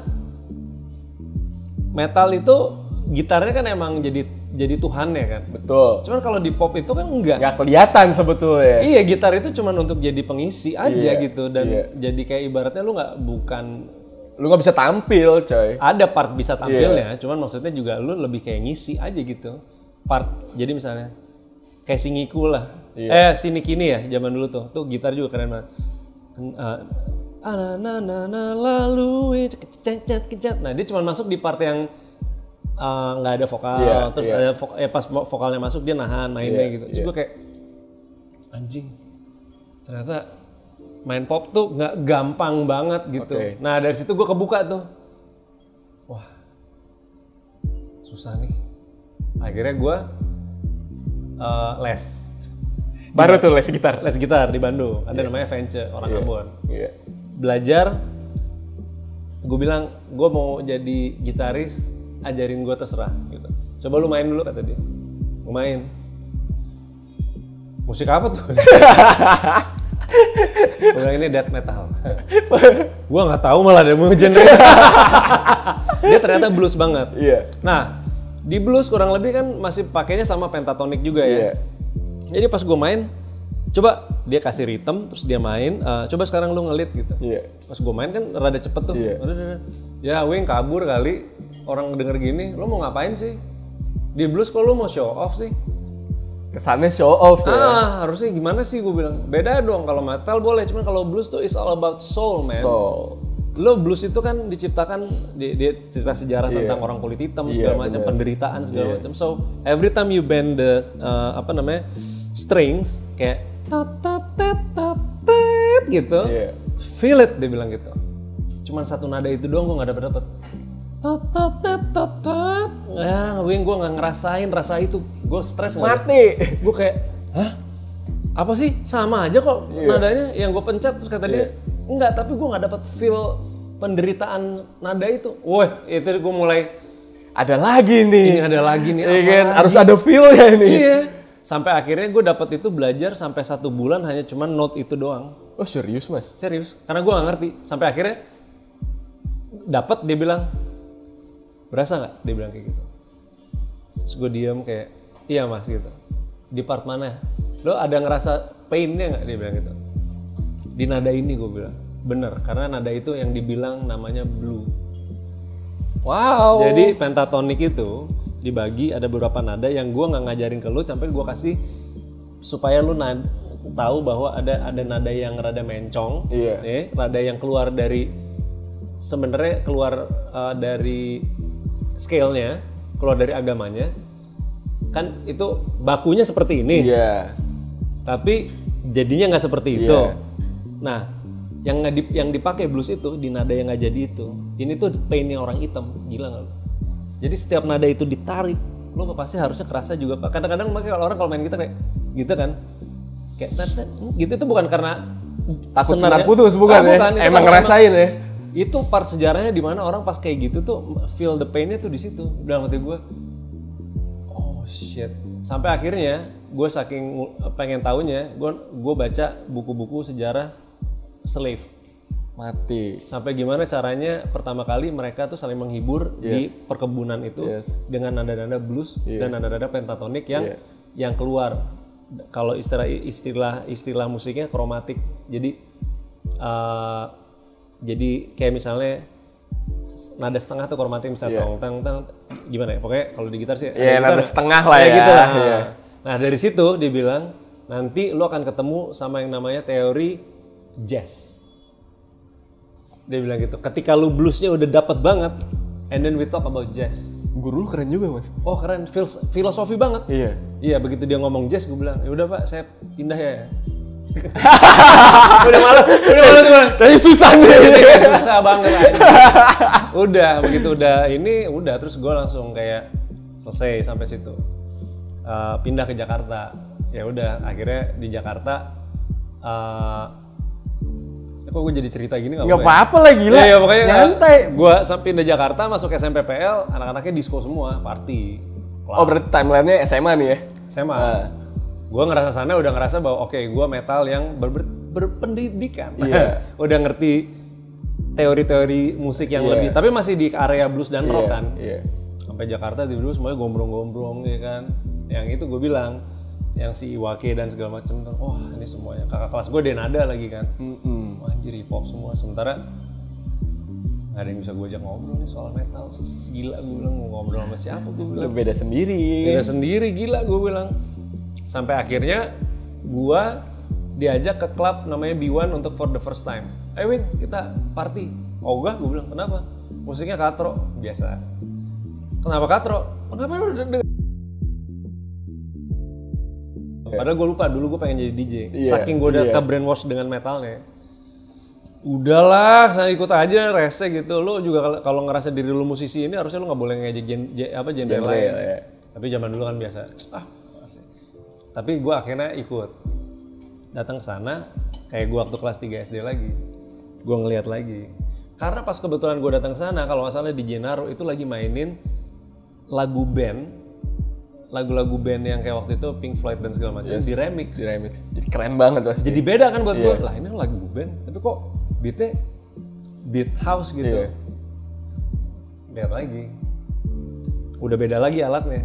metal itu gitarnya kan emang jadi jadi Tuhannya kan. Betul. Cuman kalau di pop itu kan enggak. Nggak kelihatan sebetulnya. Iya gitar itu cuma untuk jadi pengisi aja iya, gitu dan iya. jadi kayak ibaratnya lu nggak bukan lu nggak bisa tampil coy. Ada part bisa tampilnya, yeah. cuman maksudnya juga lu lebih kayak ngisi aja gitu. Part, jadi misalnya kayak si Ngiku lah, yeah. eh si Nikini ya zaman dulu tuh, tuh gitar juga keren banget. Uh, na na na na lalu kecat kecat. Nah dia cuma masuk di part yang nggak uh, ada vokal, yeah, terus yeah. ada vok- eh, pas vokalnya masuk dia nahan mainnya yeah, gitu. Terus yeah. gue kayak anjing, ternyata main pop tuh nggak gampang banget gitu. Okay. Nah dari situ gue kebuka tuh, wah susah nih. Akhirnya gue uh, les. Baru tuh les gitar. Les gitar di Bandung. Ada yeah. namanya Vence, orang yeah. Ambon. Yeah. Belajar. Gue bilang gue mau jadi gitaris, ajarin gue terserah. Gitu. Coba lu main dulu kata dia. Gue main. Musik apa tuh? Gue bilang ini death metal. Gue nggak tahu malah ada mau genre. Dia ternyata blues banget. Yeah. Nah di blues kurang lebih kan masih pakainya sama pentatonik juga ya. Yeah. Jadi pas gue main, coba dia kasih rhythm terus dia main. Uh, coba sekarang lu ngelit gitu. Yeah. Pas gue main kan rada cepet tuh. Yeah. Ya Wing kabur kali. Orang denger gini, lu mau ngapain sih? Di blues kok lu mau show off sih? Kesannya show off ya. Ah, harusnya gimana sih gue bilang? Beda dong, kalau metal boleh, cuman kalau blues tuh is all about soul, man. Soul. Lo blues itu kan diciptakan di, dia cerita sejarah Yeah. tentang orang kulit hitam Yeah, segala macam, bener. penderitaan segala Yeah. macam. So every time you bend the uh, apa namanya strings kayak tat tat tat tat tat gitu, Yeah. feel it dia bilang gitu. Cuman satu nada itu doang gue nggak dapet dapet. Tat tat tat tat tat. Ya, gue gue nggak ngerasain rasa itu, gue stres nggak? Mati. Gue kayak, hah? Apa sih? Sama aja kok Iya. nadanya yang gue pencet terus kata dia, enggak, tapi gue nggak dapat feel penderitaan nada itu. Wah, itu gue mulai, Ada lagi nih. ini ada lagi nih. Iya apa kan, lagi? harus ada feel ya ini. Iya. Sampai akhirnya gue dapat itu belajar sampai satu bulan hanya cuma note itu doang. Oh serius mas? Serius, karena gue nggak ngerti. Sampai akhirnya dapat, dia bilang, berasa nggak? Dia bilang kayak gitu. Terus gue diam kayak, iya mas gitu. Di part mana? Lo ada ngerasa painnya nggak? Dia bilang gitu. Di nada ini gue bilang. Bener, karena nada itu yang dibilang namanya blue. Wow. Jadi pentatonik itu dibagi ada beberapa nada yang gue nggak ngajarin ke lu, sampai gue kasih supaya lu nad- tahu bahwa ada ada nada yang rada mencong, Iya. eh, nada yang keluar dari sebenarnya keluar uh, dari scale-nya, keluar dari agamanya, kan itu bakunya seperti ini, Iya. tapi jadinya nggak seperti itu. Iya. Nah, yang nggak di- yang dipakai blues itu di nada yang nggak jadi itu, ini tuh painnya orang hitam, gila nggak lu? Jadi setiap nada itu ditarik, lo pasti harusnya kerasa juga pak. Kadang-kadang makanya kalau orang kalau main gitar kayak gitu kan, kayak tet, tet, gitu itu bukan karena Takut senarnya- senar putus bukan Ah, ya? bukan, itu Emang karena ngerasain ya? Itu part sejarahnya di mana orang pas kayak gitu tuh feel the pain-nya tuh di situ. Dalam hati gue, oh shit. Sampai akhirnya gue saking pengen tahunya, gue gue baca buku-buku sejarah slave. Mati. Sampai gimana caranya pertama kali mereka tuh saling menghibur di Yes. perkebunan itu Yes. dengan nada-nada blues Yeah. dan nada-nada pentatonik yang Yeah. yang keluar. Kalau istilah istilah istilah musiknya kromatik. Jadi uh, jadi kayak misalnya nada setengah tuh kromatik misalnya Yeah. tong tang tang gimana ya? Pokoknya kalau di gitar sih Iya, ada nada gitar, setengah lah kayak ya. gitu lah. Iya. Nah, dari situ dia bilang nanti lo akan ketemu sama yang namanya teori jazz. Dia bilang gitu, ketika lu bluesnya udah dapet banget, and then we talk about jazz. Guru lu keren juga mas. Oh keren, Fils- filosofi banget. Iya. Iya, begitu dia ngomong jazz, gue bilang, ya udah pak, saya pindah ya. Udah malas, udah malas gue. Tapi susah nih. Susah banget aja. Udah, begitu udah ini, udah terus gue langsung kayak selesai sampai situ. Uh, pindah ke Jakarta. Ya udah, akhirnya di Jakarta. Uh, kok gue jadi cerita gini nggak Nggak apa-apa ya? apa-apa lah gila. Iya, iya, pokoknya nyantai. Gue sampai di Jakarta masuk S M P P L, anak-anaknya disco semua, party. Oh berarti timelinenya S M A nih ya? S M A. Ah. Gue ngerasa sana udah ngerasa bahwa oke, gue metal yang ber- ber- berpendidikan. Iya. Udah ngerti teori-teori musik yang Iya. lebih, tapi masih di area blues dan rock Iya, kan. iya. Sampai Jakarta tiba-tiba semuanya gombrong-gombrong ya kan. Yang itu gue bilang, yang si Iwake dan segala macem tuh, wah ini semuanya kakak kelas gue Denada lagi kan. Mm-mm. Wah, anjir hip hop semua, sementara nggak ada yang bisa gue ajak ngobrol nih soal metal. Gila gue bilang, mau ngobrol sama siapa gue Lu bilang. beda sendiri. Beda sendiri, gila gue bilang. Sampai akhirnya gue diajak ke klub namanya B satu untuk for the first time. Eh Win, kita party. Oh enggak, gue bilang, kenapa? Musiknya katro, biasa. Kenapa katro? Kenapa lu udah Padahal gue lupa, dulu gue pengen jadi D J. Iya, Saking gue udah iya. ke brainwash dengan metalnya. Udahlah, saya ikut aja rese gitu. Lo juga kalau- kalau ngerasa diri lu musisi ini harusnya lu nggak boleh ngejek gen, je- apa genre Genre, lain. ya. Tapi zaman dulu kan biasa. Ah, asik. Tapi gue akhirnya ikut. Datang ke sana, kayak gue waktu kelas tiga S D lagi. Gue ngeliat lagi. Karena pas kebetulan gue datang ke sana, kalau nggak salah di Jenaro itu lagi mainin lagu band, lagu-lagu band yang kayak waktu itu Pink Floyd dan segala macam Yes. di remix. Di remix. Jadi keren banget pasti. Jadi beda kan buat gue. Iya. Lah ini lagu band, tapi kok beatnya beat house gitu. Iya. Lihat lagi. Udah beda lagi alatnya.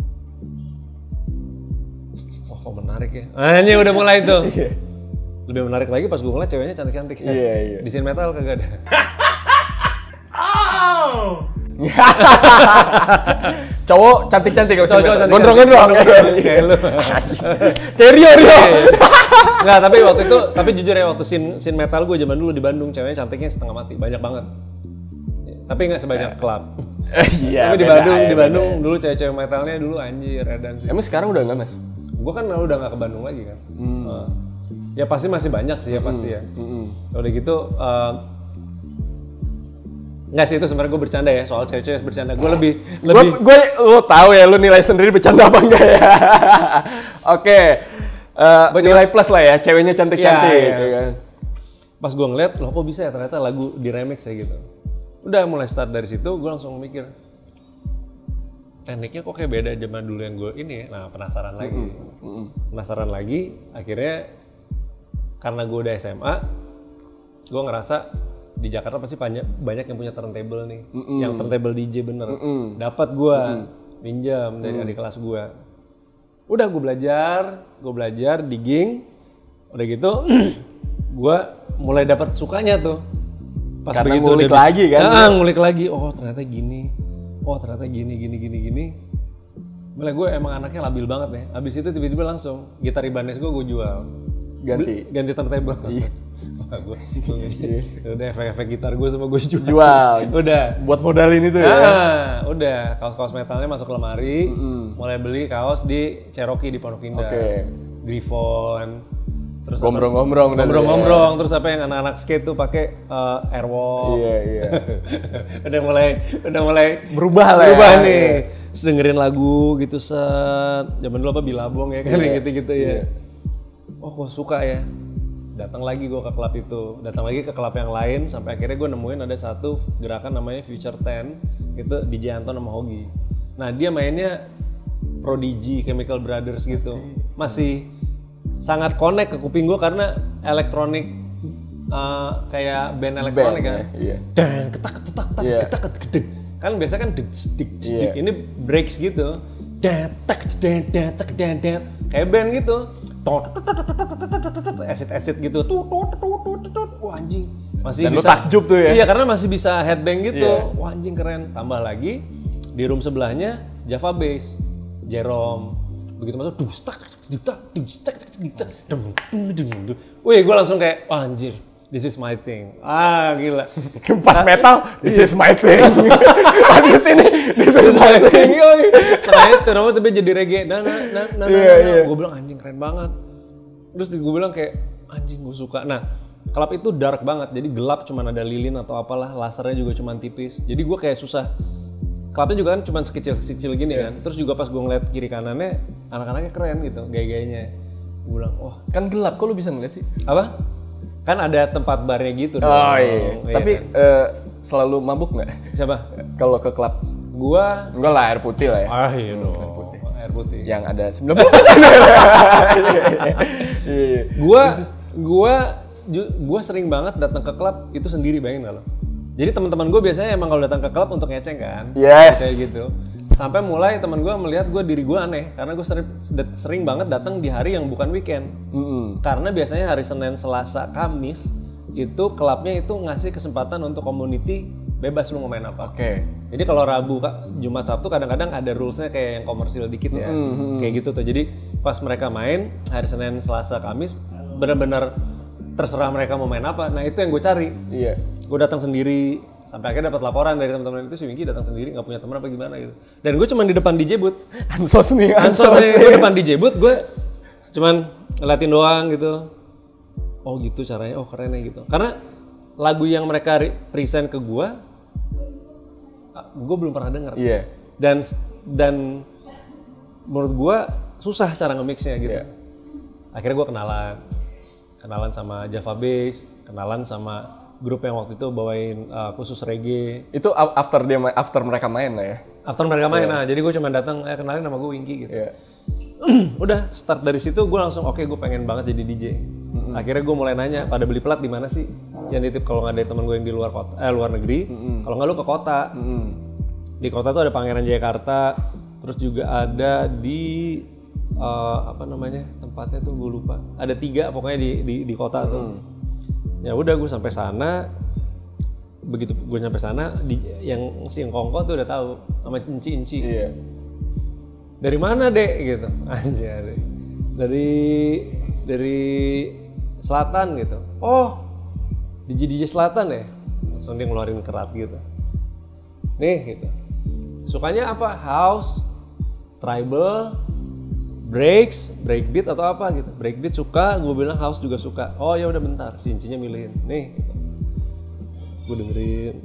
Oh kok menarik ya. Ah ini udah mulai tuh. Iya. Lebih menarik lagi pas gue ngeliat ceweknya cantik-cantik. Iya, iya. Di scene metal kagak ada. Cowok cantik-cantik kalau Cowok cantik. gondrong-gondrong Kayak lu. kayak Rio Rio. Nggak, tapi waktu itu, tapi jujur ya waktu scene, scene metal gue zaman dulu di Bandung, ceweknya cantiknya setengah mati, banyak banget. Tapi nggak sebanyak klub. Iya. Tapi di Bandung, di Bandung dulu cewek-cewek metalnya dulu anjir, edan sih. Emang sekarang udah nggak, Mas? Gue kan udah nggak ke Bandung lagi kan. Hmm. Uh, ya pasti masih banyak sih ya pasti ya. Hmm. Udah gitu, uh, nggak sih itu sebenarnya gue bercanda ya soal cewek-cewek bercanda. Gue lebih, lebih. Gue, lo tahu ya, lo nilai sendiri bercanda apa enggak ya? Oke, uh, nilai plus lah ya, ceweknya cantik-cantik. Ya, ya. Ya kan? Pas gue ngeliat, loh kok bisa ya ternyata lagu di remix ya gitu. Udah mulai start dari situ, gue langsung mikir, tekniknya kok kayak beda zaman dulu yang gue ini ya. Nah penasaran lagi, mm-hmm. Mm-hmm. penasaran lagi. Akhirnya karena gue udah S M A, gue ngerasa di Jakarta pasti banyak banyak yang punya turntable nih, mm-hmm. yang turntable D J bener. Mm-hmm. Dapat gue mm-hmm. pinjam dari mm-hmm. adik kelas gue. Udah gue belajar, gue belajar digging, udah gitu, gue mulai dapat sukanya tuh. Pas karena begitu ngulik lagi kan? Ah, ngulik lagi. Oh ternyata gini. Oh ternyata gini, gini, gini, gini. Malah gue emang anaknya labil banget ya. Abis itu tiba-tiba langsung gitar Ibanez gue gue jual. Ganti? Beli, ganti turntable. Iya. Wah gue, udah efek-efek gitar gue sama gue jual. Jual? Udah. Buat modalin itu ya? Ah, udah. Kaos-kaos metalnya masuk lemari. Mm-hmm. Mulai beli kaos di Cherokee di Pondok Indah. Oke. Okay. Griffon. Terus gombrong-gombrong gombrong-gombrong ya. Terus apa yang anak-anak skate tuh pakai uh, Airwalk. Iya, iya. udah mulai udah mulai berubah lah berubah ya. nih. Terus dengerin lagu gitu set. Zaman dulu apa Bilabong ya kan yeah. gitu-gitu ya. Yeah. Oh, kok suka ya. Datang lagi gue ke klub itu. Datang lagi ke klub yang lain sampai akhirnya gue nemuin ada satu gerakan namanya Future Ten. Itu D J Anton sama Hogi. Nah, dia mainnya Prodigy, Chemical Brothers gitu. Masih sangat connect ke kuping gue karena elektronik uh, kayak band elektronik kan. Iya. Dan ketak ketak ketak ketak ketak kan biasa kan dik dik dik ini breaks gitu. Dan tak dan dan tak dan dan kayak band gitu. Acid acid gitu. Wah anjing. Masih dan bisa. lu takjub tuh ya. Iya karena masih bisa headbang gitu. Yeah. Wah anjing keren. Tambah lagi di room sebelahnya Java Bass, Jerome. Begitu masuk, dus tak tak tak dus tak tak tak dum dum dum. Wih, gue langsung kayak oh, anjir, this is my thing. Ah, gila. Pas metal, this is my thing. Pas kesini, this is my thing. Setelah itu, namanya tapi jadi reggae. Nah, nah, nah, nah, yeah, nah. Yeah. Gue bilang anjing keren banget. Terus gue bilang kayak anjing gue suka. Nah, klub itu dark banget, jadi gelap, cuman ada lilin atau apalah, lasernya juga cuman tipis. Jadi gue kayak susah. Klubnya juga kan cuma sekecil-sekecil gini yes. kan. Terus juga pas gue ngeliat kiri kanannya, anak-anaknya keren gitu, gaya-gayanya. Gue bilang, wah. Kan gelap, kok lu bisa ngeliat sih? Apa? Kan ada tempat barnya gitu. Oh dong. Iya. iya. Tapi kan? uh, selalu mabuk nggak? Siapa? Kalau ke klub? Gua. Enggak lah, air putih lah ya. Ah iya dong. Air putih. Air putih. Yang ada sembilan puluh persen. Gua, gua, gua sering banget datang ke klub itu sendiri, bayangin nggak lo? Jadi teman-teman gue biasanya emang kalau datang ke klub untuk ngeceng kan, yes. kayak gitu. Sampai mulai teman gue melihat gue diri gue aneh karena gue sering, sering banget datang di hari yang bukan weekend. Mm-hmm. Karena biasanya hari Senin, Selasa, Kamis itu klubnya itu ngasih kesempatan untuk community bebas lu mau main apa. Oke. Okay. Jadi kalau Rabu, Jumat, Sabtu kadang-kadang ada rulesnya kayak yang komersil dikit ya, mm-hmm. kayak gitu tuh. Jadi pas mereka main hari Senin, Selasa, Kamis benar-benar terserah mereka mau main apa. Nah itu yang gue cari. Iya. Gue datang sendiri sampai akhirnya dapat laporan dari teman-teman itu si Winky datang sendiri nggak punya teman apa gimana gitu. Dan gue cuma di depan D J booth. Ansos nih. Ansos nih. Gue depan D J booth gue cuman ngeliatin doang gitu. Oh gitu caranya. Oh keren ya gitu. Karena lagu yang mereka present ke gue, gue belum pernah denger. Iya. Yeah. Dan dan menurut gue susah cara nge-mixnya gitu. Yeah. Akhirnya gue kenalan. Kenalan sama Java Bass, kenalan sama grup yang waktu itu bawain uh, khusus reggae. Itu after dia after mereka main lah ya. After mereka main, yeah. nah jadi gue cuma datang, eh kenalin nama gue Winky gitu. Yeah. Udah start dari situ gue langsung oke okay, gue pengen banget jadi D J. Mm-hmm. Akhirnya gue mulai nanya pada beli plat di mana sih? Yang nitip kalau nggak dari teman gue yang di luar kota, eh luar negeri. Mm-hmm. Kalau nggak lu ke kota. Mm-hmm. Di kota tuh ada Pangeran Jayakarta, terus juga ada di uh, apa namanya tempatnya tuh gue lupa. Ada tiga pokoknya di di, di kota mm-hmm. tuh. Ya udah gue sampai sana, begitu gue nyampe sana, di, yang si Engkongko tuh udah tahu sama Inci Inci. Iya. dari mana dek gitu, anjir, dari dari selatan gitu. Oh, D J D J selatan ya, langsung dia ngeluarin kerat gitu. Nih gitu, sukanya apa? House, tribal, breaks, breakbeat atau apa gitu. Breakbeat suka, gue bilang house juga suka. Oh ya udah bentar, si Incinya milihin. Nih, gitu. Gue dengerin.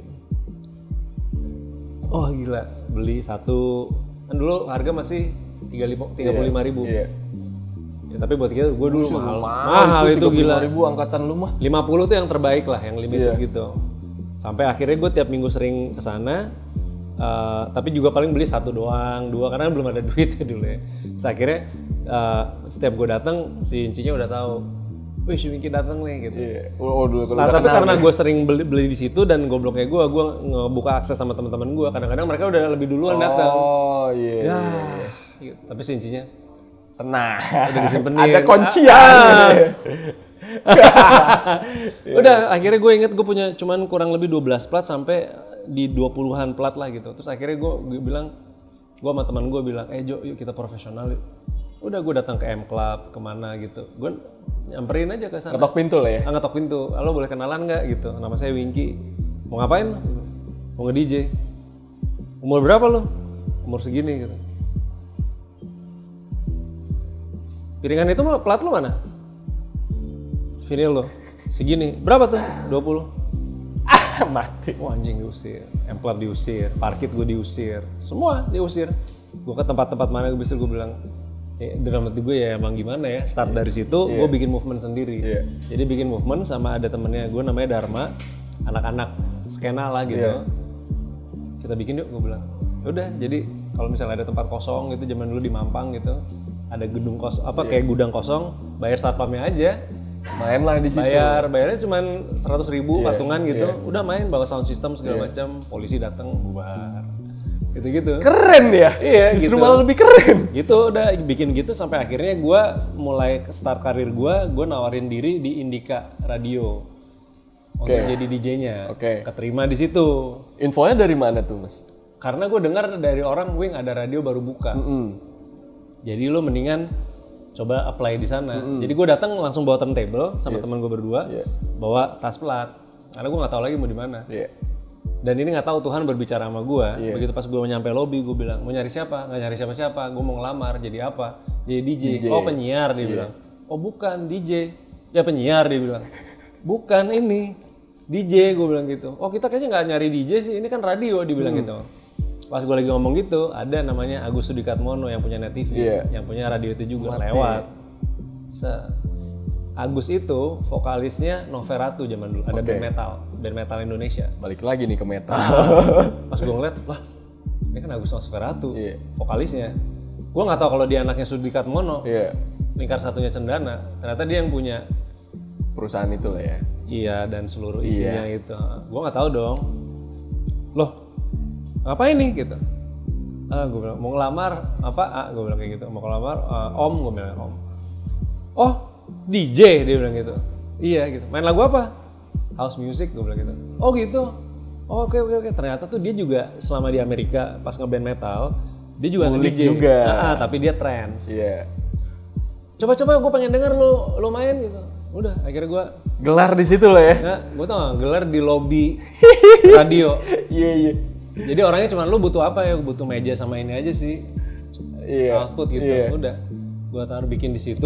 Oh gila, beli satu. Kan dulu harga masih tiga puluh lima ribu. Iya. Ya, tapi buat kita, gue dulu mahal. Mahal, Mahal itu, itu gila. ribu angkatan lu mah. lima puluh tuh yang terbaik lah, yang limited Iya. gitu. Sampai akhirnya gue tiap minggu sering kesana. Uh, tapi juga paling beli satu doang, dua karena belum ada duit ya dulu ya. Terus akhirnya uh, setiap gue datang si Incinya udah tahu, wih si Winky datang nih gitu. Iya. Oh, dulu Nah tapi karena gue sering beli, beli di situ dan gobloknya gue, gue ngebuka akses sama teman-teman gue. Kadang-kadang mereka udah lebih duluan datang. Oh iya. Ya, gitu. Tapi si Incinya tenang. udah disimpenin. Ada kuncian. Ah. Udah akhirnya gue inget gue punya cuman kurang lebih dua belas plat sampai di dua puluhan plat lah gitu. Terus akhirnya gue, gue bilang, gue sama teman gue bilang, eh Jo yuk kita profesional yuk. Udah gue datang ke M Club kemana gitu. Gue nyamperin aja ke sana. Ketok pintu lah ya. Ah, ngetok pintu. Halo boleh kenalan nggak gitu? Nama saya Winky. Mau ngapain? Mau nge-D J. Umur berapa lo? Umur segini gitu. Piringan itu plat lo mana? Vinil lo. Segini. Berapa tuh? dua puluh. Ah, mati. Wah anjing diusir. M Club diusir. Parkit gue diusir. Semua diusir. Gue ke tempat-tempat mana gue bisa gue bilang. Ya, dalam hati gue ya emang gimana ya. Start dari situ yeah. gue bikin movement sendiri. Yeah. Jadi bikin movement sama ada temennya gue namanya Dharma. Anak-anak skena lah gitu. Yeah. Kita bikin yuk gue bilang. Udah jadi kalau misalnya ada tempat kosong gitu zaman dulu di Mampang gitu. Ada gedung kosong apa yeah. kayak gudang kosong. Bayar satpamnya aja. Main lah di situ. Bayar, bayarnya cuma seratus ribu yeah, patungan gitu. Yeah. Udah main bawa sound system segala yeah. macam, polisi datang bubar. Gitu-gitu. Keren ya? Iya, justru gitu. malah lebih keren. Gitu udah bikin gitu sampai akhirnya gue mulai start karir gue, gue nawarin diri di Indika Radio. Okay. Untuk jadi D J-nya. Oke. Okay. Keterima di situ. Infonya dari mana tuh, Mas? Karena gue dengar dari orang, Wing ada radio baru buka. Mm-hmm. Jadi lo mendingan coba apply di sana. Mm-hmm. Jadi gue datang langsung bawa turntable sama yes. teman gue berdua, yeah. bawa tas plat. Karena gue nggak tahu lagi mau di mana. Yeah. Dan ini nggak tahu Tuhan berbicara sama gue. Yeah. Begitu pas gue nyampe lobby, gue bilang mau nyari siapa? Nggak nyari siapa-siapa. Gue mau ngelamar. Jadi apa? Jadi D J. D J. Oh penyiar dia yeah. bilang. Oh bukan D J. Ya penyiar dia bilang. Bukan ini D J gue bilang gitu. Oh kita kayaknya nggak nyari D J sih. Ini kan radio dia bilang hmm. gitu. Pas gue lagi ngomong gitu, ada namanya Agus Sudikatmono yang punya Net T V, yeah. yang punya radio itu juga Mati. lewat. Se Agus itu vokalisnya Noveratu zaman dulu, ada okay. band metal, band metal Indonesia. Balik lagi nih ke metal. Pas gue ngeliat, lah ini kan Agus Noveratu, yeah. vokalisnya. Gue nggak tahu kalau dia anaknya Sudikatmono, yeah. lingkar satunya Cendana. Ternyata dia yang punya perusahaan itu lah ya. Iya dan seluruh isinya yeah. itu. Gue nggak tahu dong. Loh. Ngapain nih gitu? Ah, gue bilang mau ngelamar apa? Ah, gue bilang kayak gitu. Mau ngelamar uh, Om, gue bilang Om. Oh, D J dia bilang gitu. Iya gitu. Main lagu apa? House music gue bilang gitu. Oh gitu. Oh, oke oke oke. Ternyata tuh dia juga selama di Amerika pas ngeband metal, dia juga nge-D J juga. Ah, tapi dia trance. Iya. Yeah. Coba-coba gue pengen denger lu lu main gitu. Udah, akhirnya gue gelar di situ lah ya. Nah, gue tau gak, gelar di lobby radio. Iya yeah, iya. Yeah. Jadi orangnya cuma lu butuh apa ya? Butuh meja sama ini aja sih. Iya. Output gitu. Iya. Udah. Gua taruh bikin di situ.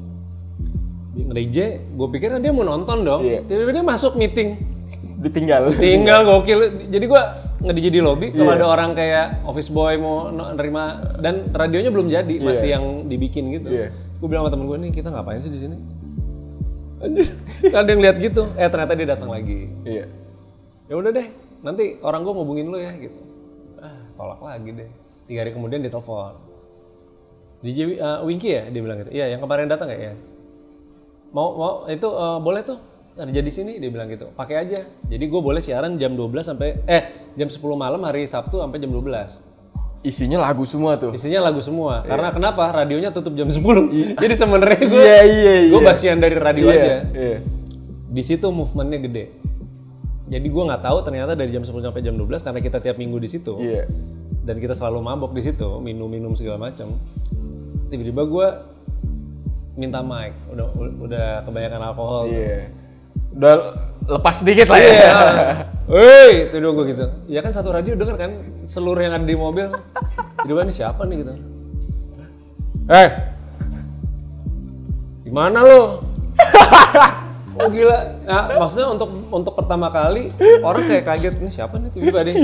D J, gua pikir dia mau nonton dong. Iya. Tiba-tiba dia masuk meeting. Ditinggal. Ditinggal gokil. Jadi gua nge-D J di lobby kalau iya. ada orang kayak office boy mau nerima dan radionya belum jadi, iya. masih yang dibikin gitu. Iya. Gua bilang sama temen gua nih, kita ngapain sih di sini? Anjir. Ada yang lihat gitu. Eh ternyata dia datang lagi. Iya. Ya udah deh. Nanti orang gue ngubungin lu ya gitu. Ah, tolak lagi deh. Tiga hari kemudian dia telepon. D J uh, Winky ya? Dia bilang gitu. Iya, yang kemarin datang nggak ya? Mau mau itu uh, boleh tuh kerja di sini dia bilang gitu. Pakai aja. Jadi gue boleh siaran jam dua belas sampai eh jam sepuluh malam hari Sabtu sampai jam dua belas. Isinya lagu semua tuh. Isinya lagu semua. Yeah. Karena kenapa? Radionya tutup jam sepuluh. Yeah. Jadi sebenarnya gue yeah, yeah, yeah. gue basian dari radio yeah, aja. Yeah. Di situ movementnya gede. Jadi gue nggak tahu ternyata dari jam sepuluh sampai jam dua belas karena kita tiap minggu di situ. Yeah. dan kita selalu mabok di situ, minum-minum segala macam. Tiba-tiba gue minta mic, udah udah kebanyakan alkohol. Iya. Yeah. Udah lepas sedikit lah ya. Iya. Woi, itu dulu gue gitu. Ya kan satu radio denger kan seluruh yang ada di mobil. Jadi ini siapa nih gitu. Eh, gimana lo? Oh gila. Nah, maksudnya untuk untuk pertama kali orang kayak kaget, ini siapa nih tiba-tiba ada yang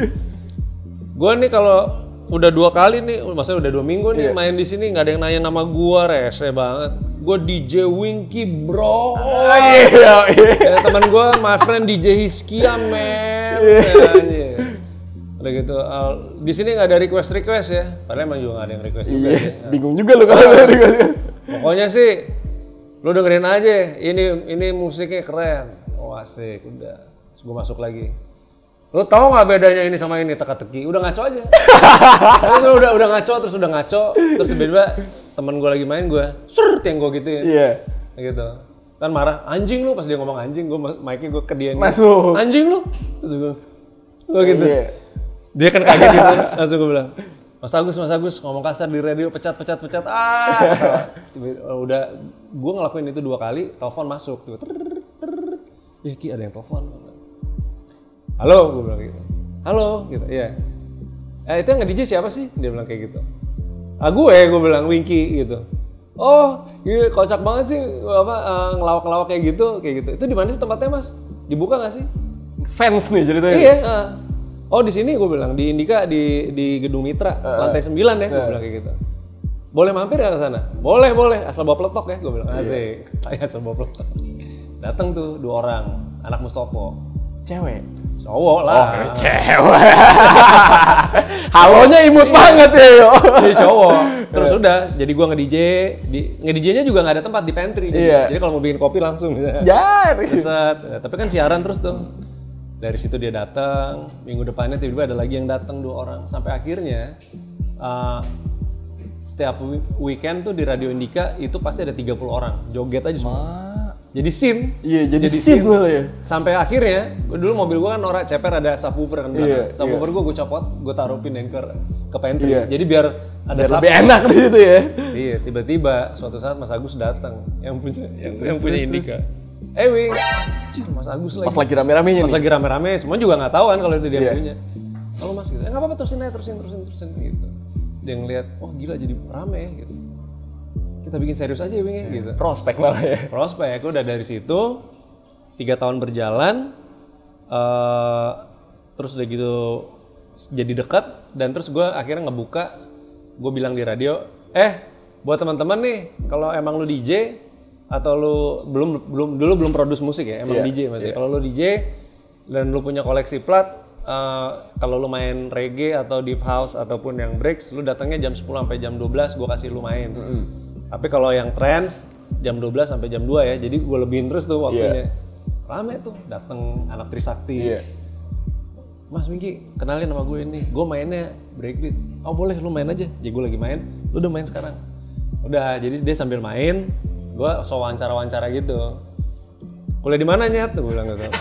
gue nih kalau udah dua kali nih, maksudnya udah dua minggu nih yeah. main di sini nggak ada yang nanya nama gue, rese banget. Gue D J Winky bro. Oh, iya, iya. Ya, teman gue, my friend D J Hiskia man. Yeah. Udah gitu. Uh, di sini nggak ada request request ya. Padahal emang juga nggak ada yang request juga. Iya. Ya. Bingung juga lo kalau ada request. Pokoknya sih, lo dengerin aja. Ini ini musiknya keren. Oh asik, udah. Terus gue masuk lagi. Lo tau nggak bedanya ini sama ini, teka-teki? Udah ngaco aja. Terus udah udah ngaco, terus udah ngaco, terus tiba-tiba temen gue lagi main, gue surt yang gue gituin. Iya. Yeah. Gitu. Kan marah, anjing lu, pas dia ngomong anjing, gue mic-nya gue ke dia. Masuk. Anjing lu. Terus gue, gue gitu. Yeah. Dia kan kaget gitu, langsung gue bilang, Mas Agus, Mas Agus, ngomong kasar di radio, pecat, pecat, pecat, ah. Udah, gue ngelakuin itu dua kali, telepon masuk. Tiba, ter, ter, ya Ki ada yang telepon. Halo, gue bilang gitu. Halo, gitu, iya. Eh itu yang nge-D J siapa sih? Dia bilang kayak gitu. Ah gue, gue bilang Winky gitu. Oh, iya kocak banget sih, apa uh, ngelawak-ngelawak kayak gitu, kayak gitu. Itu di mana sih tempatnya Mas? Dibuka nggak sih? Fans nih ceritanya. Iya. Uh. Oh di sini gue bilang di Indika di di Gedung Mitra uh, lantai sembilan ya, uh. gue bilang kayak gitu. Boleh mampir ya ke sana? Boleh, boleh. Asal bawa peletok ya, gue bilang. Asik. Ayo asal bawa peletok. Datang tuh dua orang, anak Mustopo. Cewek. Cowok lah. Oh, cewek. Halonya imut iya. banget ya, yo. Jadi cowok. Terus udah, jadi gua nge-D J, di nge-D J-nya juga nggak ada tempat di pantry. Iya. Jadi kalau mau bikin kopi langsung bisa. Ya. Set. Tapi kan siaran terus tuh. Dari situ dia datang, minggu depannya tiba-tiba ada lagi yang datang dua orang. Sampai akhirnya uh, setiap weekend tuh di Radio Indika itu pasti ada tiga puluh orang. Joget aja semua. Ma. Jadi scene. Iya, jadi, jadi scene malah ya. Sampai akhirnya, dulu mobil gua kan norak ceper ada subwoofer kan belakang. Iya, subwoofer iya. gua gua copot, gua taruh pindahin ke ke pantry. Iya. Jadi biar ada biar lebih enak di situ ya. Iya, tiba-tiba suatu saat Mas Agus datang yang punya yang, yang punya Indika. Eh Wing, anjir Mas Agus lagi. Pas lagi rame-ramenya Pas nih. lagi rame-rame, semua juga nggak tahu kan kalau itu dia iya. punya. Halo Mas gitu. Eh enggak apa-apa terusin aja, terusin terusin terusin gitu. Dia ngeliat, oh gila jadi rame ya gitu. Kita bikin serius aja ya Wing ya gitu. Prospek malah ya. Prospek, udah dari situ tiga tahun berjalan, uh, terus udah gitu jadi dekat dan terus gue akhirnya ngebuka, gue bilang di radio, eh buat teman-teman nih kalau emang lu D J atau lu belum belum dulu belum produce musik ya, emang yeah, D J masih. Yeah. Kalau lu D J dan lu punya koleksi plat, uh, kalau lu main reggae atau deep house ataupun yang breaks, lu datangnya jam sepuluh sampai jam dua belas, gue kasih lu main. Mm-hmm. Tapi kalau yang trance jam dua belas sampai jam dua ya, jadi gue lebihin terus tuh waktunya. Yeah. Rame tuh, dateng anak Trisakti. Yeah. Mas Winky, kenalin nama gue ini, gue mainnya breakbeat. Oh boleh, lu main aja. Jadi gue lagi main, lu udah main sekarang. Udah, jadi dia sambil main, gue so wawancara-wawancara gitu. Kuliah di mana Nyat? Gue bilang gitu.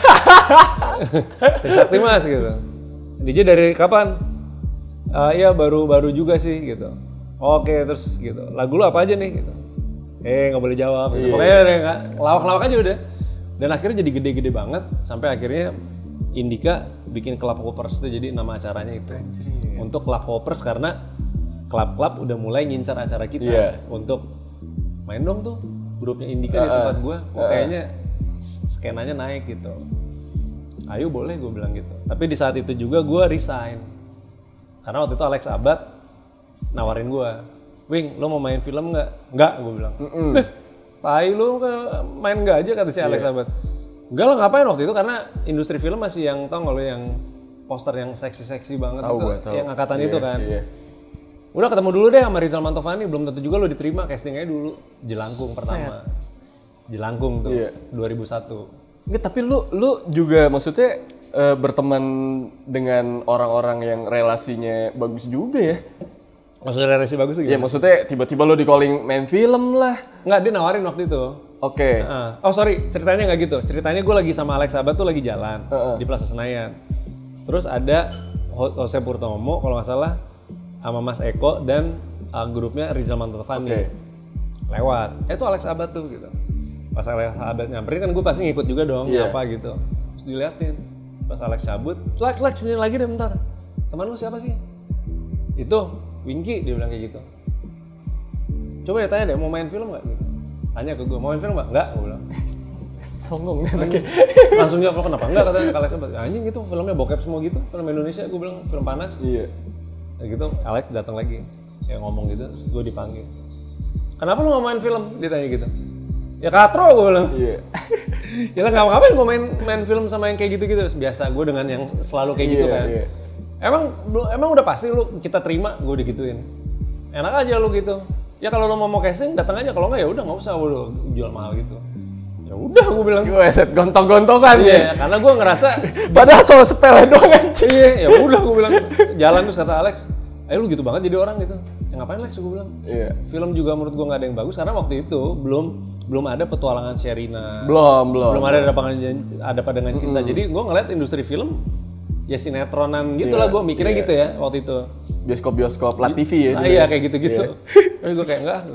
Trisakti Mas gitu. D J dari kapan? Uh, iya baru-baru juga sih gitu. Oke terus gitu, lagu lu apa aja nih gitu. Eh nggak boleh jawab gitu. Yeah. Pokoknya nggak, lawak-lawak aja udah. Dan akhirnya jadi gede-gede banget sampai akhirnya Indika bikin Club Hoppers itu jadi nama acaranya itu. Anjir. Untuk Club Hoppers karena klub-klub udah mulai ngincar acara kita yeah. untuk main dong tuh grupnya Indika uh, di tempat gue. Kok uh, kayaknya skenanya naik gitu. Ayo boleh gue bilang gitu. Tapi di saat itu juga gue resign. Karena waktu itu Alex Abad nawarin gue, Wing, lo mau main film nggak? Nggak, gue bilang. Mm-mm. Eh, tai lo main nggak aja kata si Alex yeah. Abad. Enggak lah ngapain waktu itu karena industri film masih yang tau nggak lo yang poster yang seksi-seksi banget tau itu, gue, tau. Yang angkatan yeah, itu kan. Yeah. Udah ketemu dulu deh sama Rizal Mantovani, belum tentu juga lo diterima castingnya dulu. Jelangkung pertama. Set. Jelangkung tuh yeah. dua ribu satu. Nggak, tapi lu lu juga maksudnya uh, berteman dengan orang-orang yang relasinya bagus juga ya. Maksudnya relasi bagus tuh gimana? Ya maksudnya tiba-tiba lo di calling main film lah. Nggak, dia nawarin waktu itu. Oke. Okay. Uh, oh sorry, ceritanya nggak gitu. Ceritanya gue lagi sama Alex Abad tuh lagi jalan uh-uh. di Plaza Senayan. Terus ada Jose Purnomo kalau nggak salah sama Mas Eko dan uh, grupnya Rizal Mantovani. Oke. Lewat. Eh itu Alex Abad tuh gitu. Pas Alex Abad nyamperin kan gue pasti ngikut juga dong, Iya. apa gitu. Terus diliatin. Pas Alex cabut, "Lex, Lex sini lagi deh bentar. Teman lu siapa sih?" Itu Winky, dia bilang kayak gitu. Coba dia tanya deh, mau main film nggak? Gitu. Tanya ke gue, mau main film nggak? Nggak, gue bilang. Songong nih anaknya. Langsung jawab, lo kenapa enggak katanya Alex Abad. Anjing itu filmnya bokep semua gitu, film Indonesia, gue bilang film panas. Iya. Kayak gitu, Alex datang lagi, kayak ngomong gitu, terus gue dipanggil. Kenapa lu mau main film? Dia tanya gitu. Ya katro, gue bilang. Iya. Ya lah nggak ngapain gue main main film sama yang kayak gitu-gitu. Biasa gue dengan yang selalu kayak gitu Iya, kan. iya. Emang emang udah pasti lu kita terima, gue digituin. Enak aja lu gitu. Ya kalau lu mau mau casting datang aja, kalau nggak ya udah nggak usah lu jual mahal gitu. Ya udah gue bilang. Gue set gontok-gontokan Iya, ya. karena gue ngerasa Padahal soal sepele doang anjing. iya, ya udah gue bilang jalan terus kata Alex, "Eh lu gitu banget jadi orang gitu." Ya ngapain Lex gue bilang. Iya. Film juga menurut gue nggak ada yang bagus karena waktu itu belum belum ada petualangan Sherina. Belum, belum. Belum ada ada pandangan ada pandangan cinta. Jadi gue ngeliat industri film ya sinetronan gitu Iya, lah, gue mikirnya iya. gitu ya waktu itu. Bioskop-bioskop Plat T V ya. Nah, juga iya ya? kayak gitu-gitu. Iya. Terus gue kayak enggak.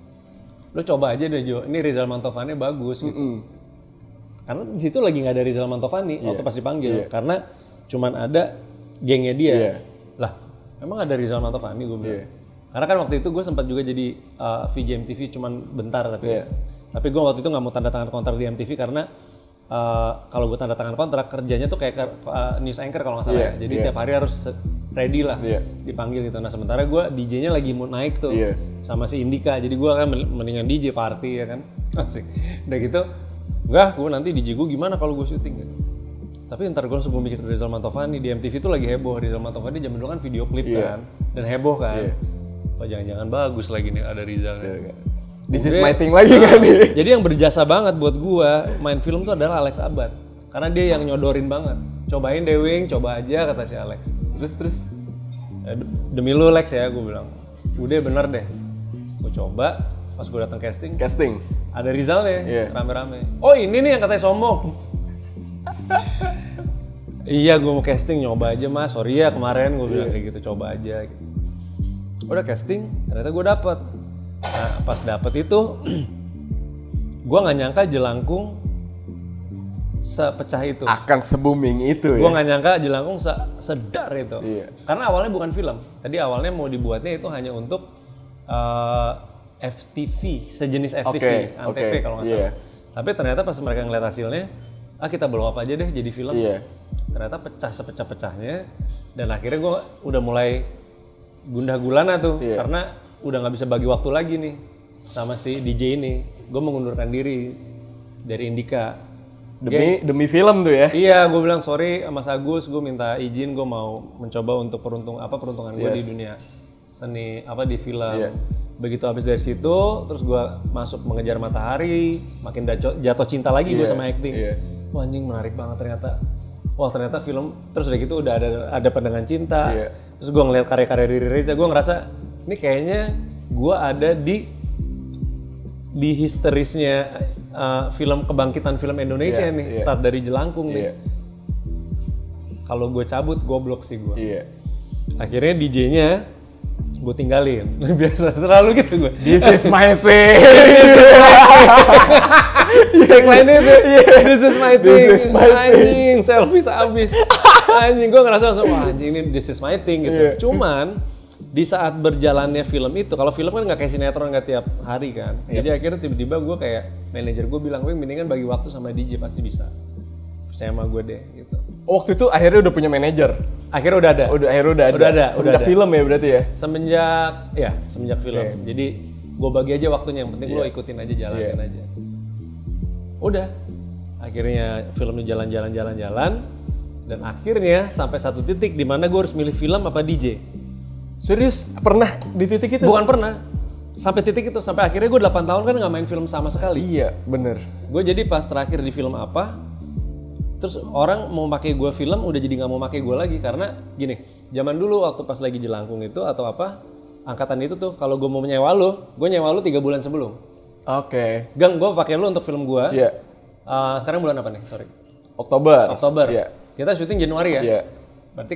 Lo coba aja deh Jo, ini Rizal Mantovani bagus gitu. Mm. Karena di situ lagi nggak ada Rizal Mantovani waktu pas dipanggil, Iya. karena cuman ada gengnya dia. Iya. Lah, emang ada Rizal Mantovani gue bilang. Iya. Karena kan waktu itu gue sempat juga jadi uh, V J M T V cuman bentar tapi Iya. tapi gue waktu itu nggak mau tanda tangan kontrak di M T V karena uh, kalau gue tanda tangan kontrak kerjanya tuh kayak uh, news anchor kalau nggak salah Iya, ya. Jadi iya. tiap hari harus se- ready lah Iya. dipanggil gitu. Nah sementara gue D J-nya lagi mau naik tuh Iya. sama si Indika. Jadi gue kan mendingan D J party ya kan. Asik. Udah gitu, enggak gue nanti D J gue gimana kalau gue syuting gitu. Tapi ntar gue langsung mikir Rizal Mantovani di M T V tuh lagi heboh. Rizal Mantovani zaman dulu kan video klip Iya. kan dan heboh kan. Iya. Apa jangan-jangan bagus lagi nih ada Rizal. This is Udah. my thing lagi kan nih. Jadi yang berjasa banget buat gua main film tuh adalah Alex Abad. Karena dia yang nyodorin banget. Cobain deh Wing, coba aja kata si Alex. Terus terus. Eh, demi lu Lex ya gua bilang. Udah bener deh. Gua coba, pas gua datang casting, Casting. ada Rizal nih, Iya. rame-rame. Oh ini nih yang katanya sombong. Iya gua mau casting, nyoba aja mas. Sorry ya kemarin gua bilang kayak gitu, coba aja gitu. Udah casting, ternyata gua dapet. Nah pas dapet itu, gue nggak nyangka Jelangkung sepecah itu. Akan se-booming itu Gue ya. nggak nyangka Jelangkung se sedar itu. Iya. Karena awalnya bukan film. Tadi awalnya mau dibuatnya itu hanya untuk uh, F T V, sejenis F T V, Oke, Antv oke, kalau nggak iya. salah. Tapi ternyata pas mereka ngeliat hasilnya, ah kita blow up aja deh jadi film. Iya. Ternyata pecah sepecah-pecahnya, dan akhirnya gue udah mulai gundah gulana tuh, Iya. karena udah nggak bisa bagi waktu lagi nih sama si D J ini. Gue mengundurkan diri dari Indika. Demi demi film tuh ya. Iya, gue bilang sorry Mas Agus, gue minta izin, gue mau mencoba untuk peruntung apa peruntungan gue Yes. di dunia seni apa di film. Iya. Begitu habis dari situ, terus gue masuk mengejar matahari, makin daco- jatuh cinta lagi gue Iya, sama acting. iya. Wah anjing menarik banget ternyata. Wah ternyata film, terus udah gitu udah ada ada pandangan cinta. Iya. Terus gue ngeliat karya-karya Riri Reza, gue ngerasa ini kayaknya gue ada di di histerisnya uh, film kebangkitan film Indonesia Iya, nih, iya. start dari Jelangkung nih. Iya. Kalau gue cabut, goblok sih gue. Iya. Akhirnya D J-nya gue tinggalin. Biasa selalu gitu gue. This is my thing. Yang lainnya itu, this is my thing. This is my thing. Anjing, selfie abis. Anjing, gue ngerasa langsung, wah anjing ini this is my thing gitu. Iya. Cuman di saat berjalannya film itu, kalau film kan nggak kayak sinetron nggak tiap hari kan. Jadi akhirnya tiba-tiba gue kayak manajer gue bilang, gue mendingan bagi waktu sama D J pasti bisa. Percaya sama gue deh gitu. Waktu itu akhirnya udah punya manajer. Akhirnya udah ada. Udah akhirnya udah ada. Udah ada, udah Semenjak ada. film ya berarti ya. Semenjak ya semenjak film. Oke. Jadi gue bagi aja waktunya, yang penting lo Iya. ikutin aja, jalanin Iya. aja. Udah. Akhirnya filmnya jalan-jalan-jalan-jalan, dan akhirnya sampai satu titik di mana gue harus milih film apa D J. Serius? Pernah di titik itu? Bukan pernah. Sampai titik itu, sampai akhirnya gue delapan tahun kan nggak main film sama sekali. Iya, bener. Gue jadi pas terakhir di film apa, terus orang mau pakai gue film udah jadi nggak mau pakai gue lagi karena gini, zaman dulu waktu pas lagi Jelangkung itu atau apa, angkatan itu tuh kalau gue mau nyewa lo, gue nyewa lo tiga bulan sebelum. Oke. Gang, gue pakai lo untuk film gue. Iya. Uh, sekarang bulan apa nih? Sorry. Oktober. Oktober. Iya. Kita syuting Januari ya. Iya. Berarti kan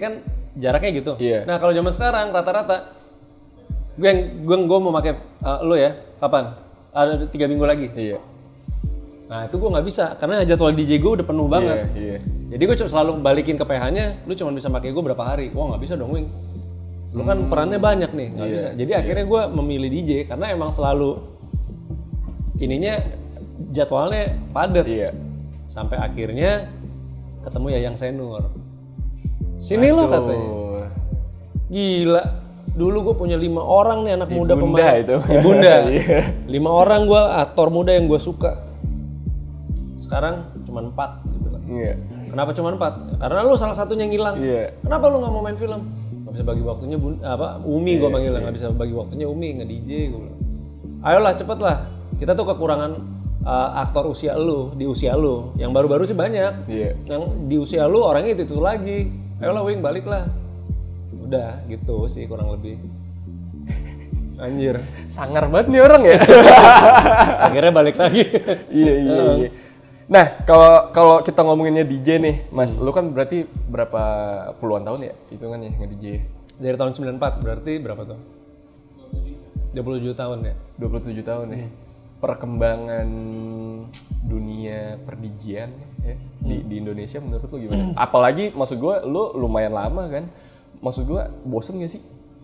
jaraknya gitu. Iya. Nah kalau zaman sekarang rata-rata gue gue gue mau pakai uh, lo ya kapan? Ada tiga minggu lagi. Iya. Nah itu gue nggak bisa karena jadwal D J gue udah penuh banget. Iya, iya. Jadi gue cuma selalu balikin ke P H-nya, lu cuma bisa pakai gue berapa hari. Wah nggak bisa dong Wing. Lu kan Hmm. perannya banyak nih, nggak Iya, bisa. Jadi akhirnya gue memilih D J karena emang selalu ininya jadwalnya padat. Iya. Sampai akhirnya ketemu Yayang Senur. Sini lo katanya. Gila. Dulu gue punya lima orang nih anak muda Ibunda pemain. itu. Ibunda. Iya. Lima orang gue aktor muda yang gue suka. Sekarang cuma empat gitu lah. Iya. Kenapa cuma empat? Karena lu salah satunya ngilang. Iya. Kenapa lu nggak mau main film? Gak bisa bagi waktunya bun, apa Umi gue manggilnya nggak bisa bagi waktunya Umi nge D J gue bilang. Ayolah cepet lah. Kita tuh kekurangan uh, aktor usia lu di usia lu. Yang baru-baru sih banyak. Iya. Yang di usia lu orangnya itu itu lagi. Ayolah Wing balik lah. Udah gitu sih kurang lebih. Anjir. Sangar banget nih orang ya. Akhirnya balik lagi. Iya iya iya. Nah, kalau kalau kita ngomonginnya D J nih, Mas, lu kan berarti berapa puluhan tahun ya hitungannya nge-D J? Dari tahun sembilan puluh empat berarti berapa tuh? dua puluh tujuh tahun ya. dua puluh tujuh tahun ya. Perkembangan dunia per-D J-an ya di, di Indonesia menurut lu gimana? Apalagi maksud gua lu lumayan lama kan. Maksud gua bosen gak sih?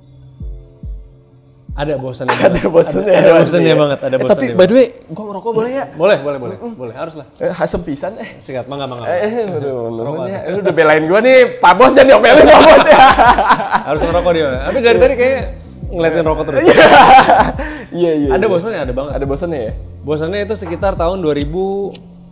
Ada bosannya. Ada bosannya. Ada, ada bosannya banget, ada Eh, bosannya. tapi by the way, gua ngerokok boleh ya? Boleh, boleh, boleh. Boleh, harus lah. Eh, asem pisan eh. Sikat, mangga, mangga. Eh, aduh, ya. Lu udah belain gua nih, Pak Bos jangan diomelin Pak Bos ya. Harus ngerokok dia. Tapi dari tadi kayak ngeliatin rokok terus. Iya, iya. Ada bosannya, ada banget. Ada bosannya ya? Bosannya itu sekitar tahun dua ribu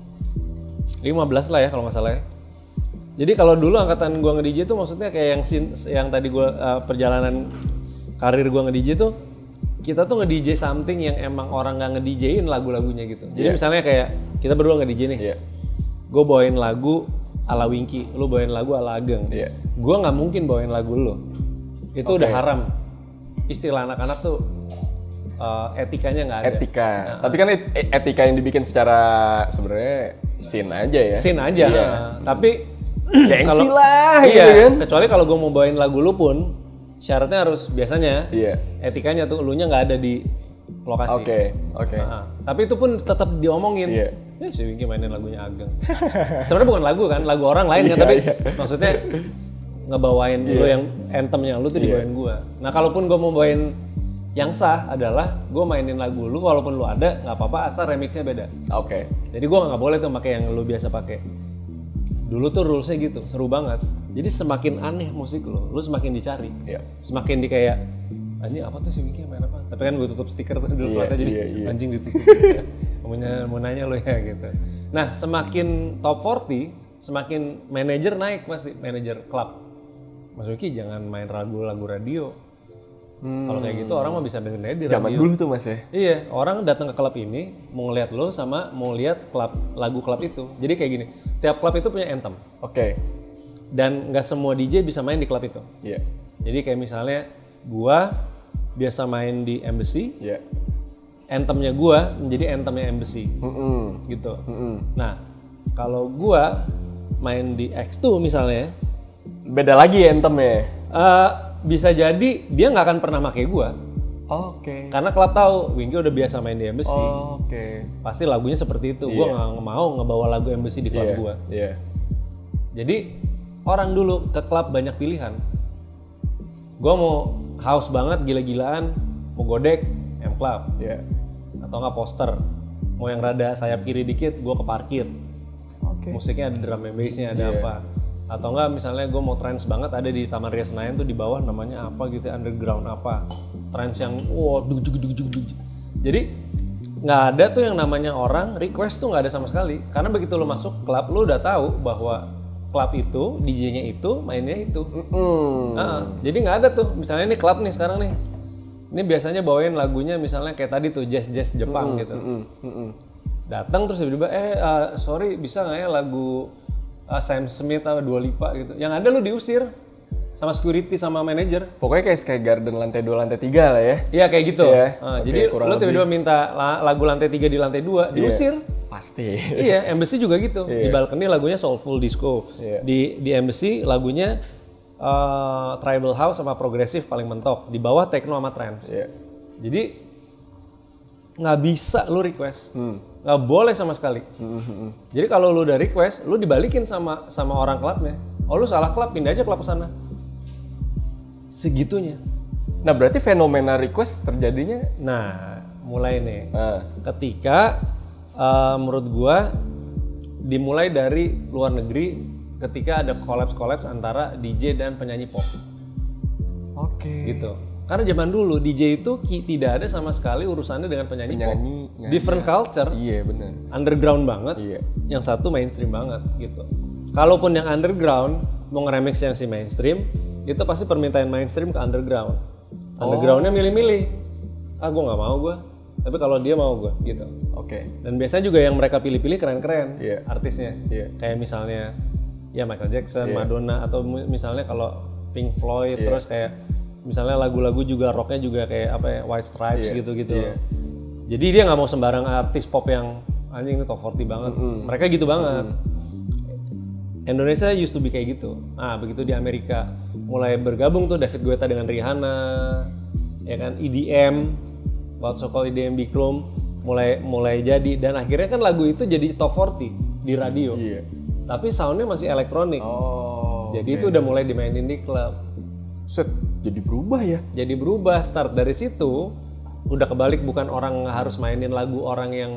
lima belas lah ya kalau nggak salah ya. Jadi kalau dulu angkatan gua nge-D J tuh maksudnya kayak yang sin- yang tadi gua uh, perjalanan karir gua nge-D J tuh kita tuh nge-D J something yang emang orang nggak nge-D J-in lagu-lagunya gitu. Jadi Yeah. misalnya kayak kita berdua nge-D J nih. Iya. Gue bawain lagu ala Winky, lu bawain lagu ala Ageng. Iya. Gue nggak mungkin bawain lagu lu. Itu Oke. udah haram. Istilah anak-anak tuh uh, etikanya nggak ada. Etika. Tapi kan et- etika yang dibikin secara sebenarnya scene aja ya. Scene aja. Iya. Nah, tapi Gengsi kalau- lah iya, gitu kan. kecuali kalau gue mau bawain lagu lu pun syaratnya harus biasanya Iya. etikanya tuh elunya nggak ada di lokasi. Oke, oke. Nah, tapi itu pun tetap diomongin. Iya. Eh, si Winky mainin lagunya Ageng. Sebenarnya bukan lagu kan, lagu orang lain kan, Iya, tapi iya. maksudnya ngebawain lu yang anthemnya lu tuh Iya. dibawain gua. Nah, kalaupun gua mau bawain yang sah adalah gua mainin lagu lu walaupun lu ada nggak apa-apa asal remixnya beda. Oke. Jadi gua nggak boleh tuh pakai yang lu biasa pakai. Dulu tuh rulesnya gitu, seru banget. Jadi semakin aneh musik lu, lu semakin dicari. Iya. Semakin di kayak anjing apa tuh si Winky main apa? Tapi kan gue tutup stiker tuh dulu Iya, platnya, jadi iya, iya. anjing ditutup. mau, nanya, mau nanya lo ya gitu. Nah semakin top empat puluh, semakin manajer naik pasti, manajer klub. Mas Winky jangan main lagu-lagu radio. Kalau kayak gitu orang mah bisa dengerin di Zaman radio. dulu tuh Mas ya. Iya, orang datang ke klub ini mau ngeliat lo sama mau lihat klub lagu klub itu. Jadi kayak gini, tiap klub itu punya anthem. Oke. Dan nggak semua D J bisa main di klub itu. Iya. Jadi kayak misalnya gua biasa main di Embassy, Iya. anthemnya gua menjadi anthemnya Embassy, Mm-mm. gitu. Mm-mm. Nah, kalau gua main di X dua misalnya, Beda lagi anthem ya. eh, bisa jadi dia nggak akan pernah pakai gua, Oke. karena klub tahu Winky udah biasa main di Embassy. Oke. Pasti lagunya seperti itu. Gua nggak mau ngebawa lagu Embassy di klub Iya. gua. Iya. Jadi orang dulu ke klub banyak pilihan. Gua mau house banget gila-gilaan, mau godek M Club Iya. atau nggak poster. Mau yang rada sayap kiri dikit, gua ke parkir. Oke. Musiknya ada drum and bass-nya, ada Iya. apa. Atau enggak misalnya gue mau trance banget ada di Taman Ria Senayan tuh di bawah namanya apa gitu, underground apa. Trance yang wow dug dug dug dug dug. Jadi nggak ada tuh yang namanya orang request tuh nggak ada sama sekali. Karena begitu lo masuk klub lo udah tahu bahwa klub itu D J-nya itu mainnya itu. Mm. Nah, jadi nggak ada tuh misalnya ini klub nih sekarang nih. Ini biasanya bawain lagunya misalnya kayak tadi tuh jazz-jazz Jepang gitu. Mm-mm. Mm-mm. Datang terus tiba-tiba eh uh, sorry bisa nggak ya lagu uh, Sam Smith atau Dua Lipa gitu. Yang ada lu diusir sama security sama manajer. Pokoknya kayak Sky Garden lantai dua lantai tiga lah ya. Iya kayak gitu. Iya, Nah, oke, jadi kurang lu tiba-tiba minta la- lagu lantai tiga di lantai dua diusir. Pasti. Iya, Embassy juga gitu. Di Iya. balkoni lagunya Soulful Disco. Iya. Di di Embassy lagunya uh, tribal house sama progresif paling mentok, di bawah techno sama trance. Iya. Jadi nggak bisa lu request, Hmm. nggak boleh sama sekali. Hmm, hmm, hmm. Jadi kalau lu udah request, lu dibalikin sama sama orang klubnya. Oh lu salah klub, pindah aja klub ke sana. Segitunya. Nah berarti fenomena request terjadinya. Nah, mulai nih. Ah. Ketika uh, menurut gua dimulai dari luar negeri ketika ada kolaps-kolaps antara D J dan penyanyi pop. Oke. Gitu. Karena zaman dulu D J itu ki- tidak ada sama sekali urusannya dengan penyanyi, Penyanyi, pop. nggak Different ada. culture. Iya benar. Underground banget. Iya. Yang satu mainstream banget gitu. Kalaupun yang underground mau nge-remix yang si mainstream, itu pasti permintaan mainstream ke underground. Undergroundnya milih-milih. Ah gue nggak mau gue. Tapi kalau dia mau gue gitu. Oke. Dan biasanya juga yang mereka pilih-pilih keren-keren Iya. artisnya. Iya. Kayak misalnya ya Michael Jackson, Iya. Madonna, atau mi- misalnya kalau Pink Floyd, Iya. terus kayak misalnya lagu-lagu juga rocknya juga kayak apa ya, White Stripes Iya. gitu-gitu. Iya. Jadi dia nggak mau sembarang artis pop yang anjing ini top empat puluh banget. Mereka gitu banget. Indonesia used to be kayak gitu. Nah begitu di Amerika mulai bergabung tuh David Guetta dengan Rihanna, ya kan E D M, What So Called E D M Big Room mulai mulai jadi, dan akhirnya kan lagu itu jadi top empat puluh di radio. Iya. Tapi soundnya masih elektronik. Oh. Jadi itu udah mulai dimainin di klub. Set. Jadi berubah ya. Jadi berubah, start dari situ udah kebalik, bukan orang harus mainin lagu orang yang,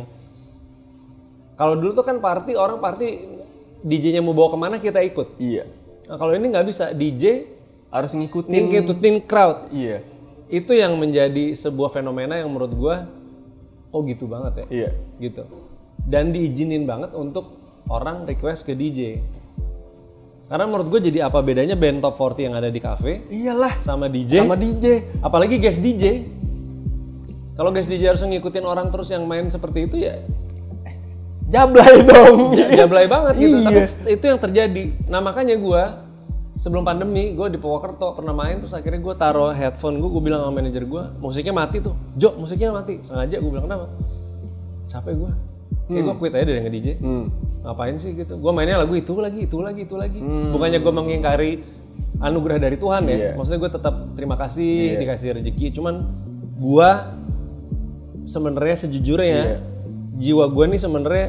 kalau dulu tuh kan party, orang party D J-nya mau bawa kemana kita ikut. Iya. Nah kalau ini nggak bisa, D J Harus ngikutin. ngikutin crowd. Iya. Itu yang menjadi sebuah fenomena yang menurut gua, oh gitu banget ya. Iya. Gitu. Dan diizinin banget untuk orang request ke D J. Karena menurut gue jadi apa bedanya band top empat puluh yang ada di cafe Iyalah. sama D J? Sama D J. Apalagi guest D J. Kalau guest D J harus ngikutin orang terus yang main seperti itu ya Jablay dong. jablay banget gitu. Iya. Tapi itu yang terjadi. Nah makanya gue sebelum pandemi gue di Purwokerto pernah main, terus akhirnya gue taruh headphone gue, gue bilang sama manajer gue musiknya mati tuh. Jo musiknya mati. Sengaja gue bilang kenapa? Capek gue. Kayak gue quit aja deh nge-D J. Hmm. Ngapain sih gitu? Gue mainnya lagu itu lagi, itu lagi, itu lagi. Bukannya gue mengingkari anugerah dari Tuhan ya. Iya. Maksudnya gue tetap terima kasih, dikasih rezeki. Cuman gue sebenarnya sejujurnya ya, Iya. jiwa gue nih sebenarnya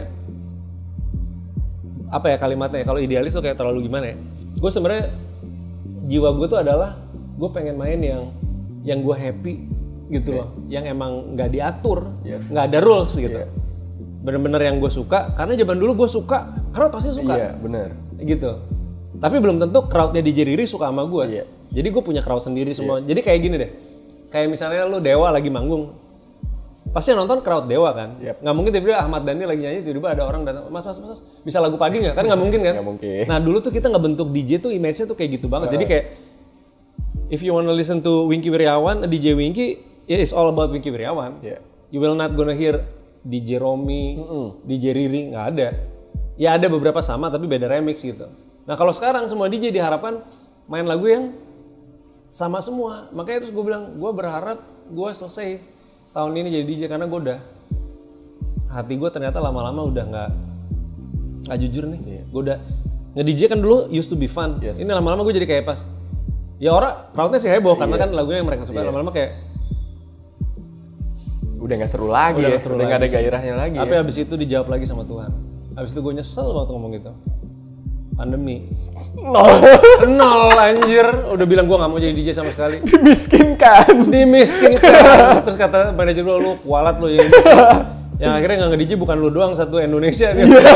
apa ya kalimatnya? Kalau idealis tuh kayak terlalu gimana ya? Gue sebenarnya jiwa gue tuh adalah gue pengen main yang yang gue happy gitu loh, yang emang nggak diatur, Yes. nggak ada rules gitu. Iya. Bener-bener yang gue suka, karena zaman dulu gue suka, crowd pasti suka, Iya, benar. gitu. Tapi belum tentu crowdnya D J Riri suka sama gue. Iya. Jadi gue punya crowd sendiri semua. Jadi kayak gini deh, kayak misalnya lu Dewa lagi manggung, pasti yang nonton crowd Dewa kan. Yep. Nggak mungkin tiba-tiba Ahmad Dhani lagi nyanyi, tiba-tiba ada orang datang, mas, mas, mas, bisa lagu pagi nggak? Kan nggak mungkin kan? Nggak mungkin. Nah dulu tuh kita ngebentuk D J tuh image-nya tuh kayak gitu banget. Jadi kayak, if you wanna listen to Wingky Wiryawan, D J Wingky, it is all about Wingky Wiryawan. Iya. You will not gonna hear D J Romi, D J Riri, nggak ada. Ya ada beberapa sama tapi beda remix gitu. Nah kalau sekarang semua D J diharapkan main lagu yang sama semua. Makanya terus gue bilang, gue berharap gue selesai tahun ini jadi D J karena gue udah, hati gue ternyata lama-lama udah nggak nggak jujur nih. Gue udah nge-D J kan dulu used to be fun. Yes. Ini lama-lama gue jadi kayak pas, ya orang crowdnya sih heboh karena kan lagunya yang mereka suka. Lama-lama kayak Udah nggak seru lagi. Udah ya. nggak seru Udah nggak lagi. ada gairahnya lagi. Tapi ya. habis itu dijawab lagi sama Tuhan. Habis itu gue nyesel banget ngomong gitu. Pandemi. Nol. Nol anjir. Udah bilang gue gak mau jadi D J sama sekali. Dimiskinkan. Dimiskinkan. Terus kata manajer gue, lu kualat lu ya. Yang akhirnya gak nge-D J bukan lu doang, satu Indonesia.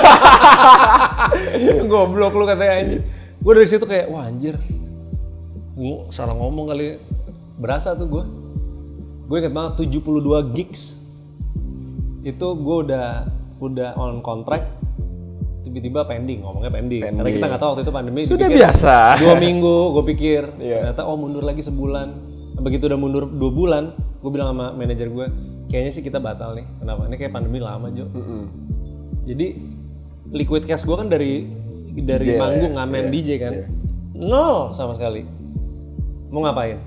Goblok lu katanya anjir. Gue dari situ kayak, wah anjir. Gue salah ngomong kali. Berasa tuh gue. Gue inget banget tujuh puluh dua gigs. Itu gue udah udah on contract. Tiba-tiba pending, ngomongnya pending. Pending. Karena kita nggak tahu waktu itu pandemi. Sudah dipikir biasa. Dua minggu, gue pikir. Iya. Ternyata oh mundur lagi sebulan. Begitu udah mundur dua bulan, gue bilang sama manajer gue, kayaknya sih kita batal nih. Kenapa? Ini kayak pandemi lama Jo. Mm-mm. Jadi liquid cash gue kan dari dari D J, manggung ya? ngamen Iya, D J kan, iya. nol sama sekali. Mau ngapain?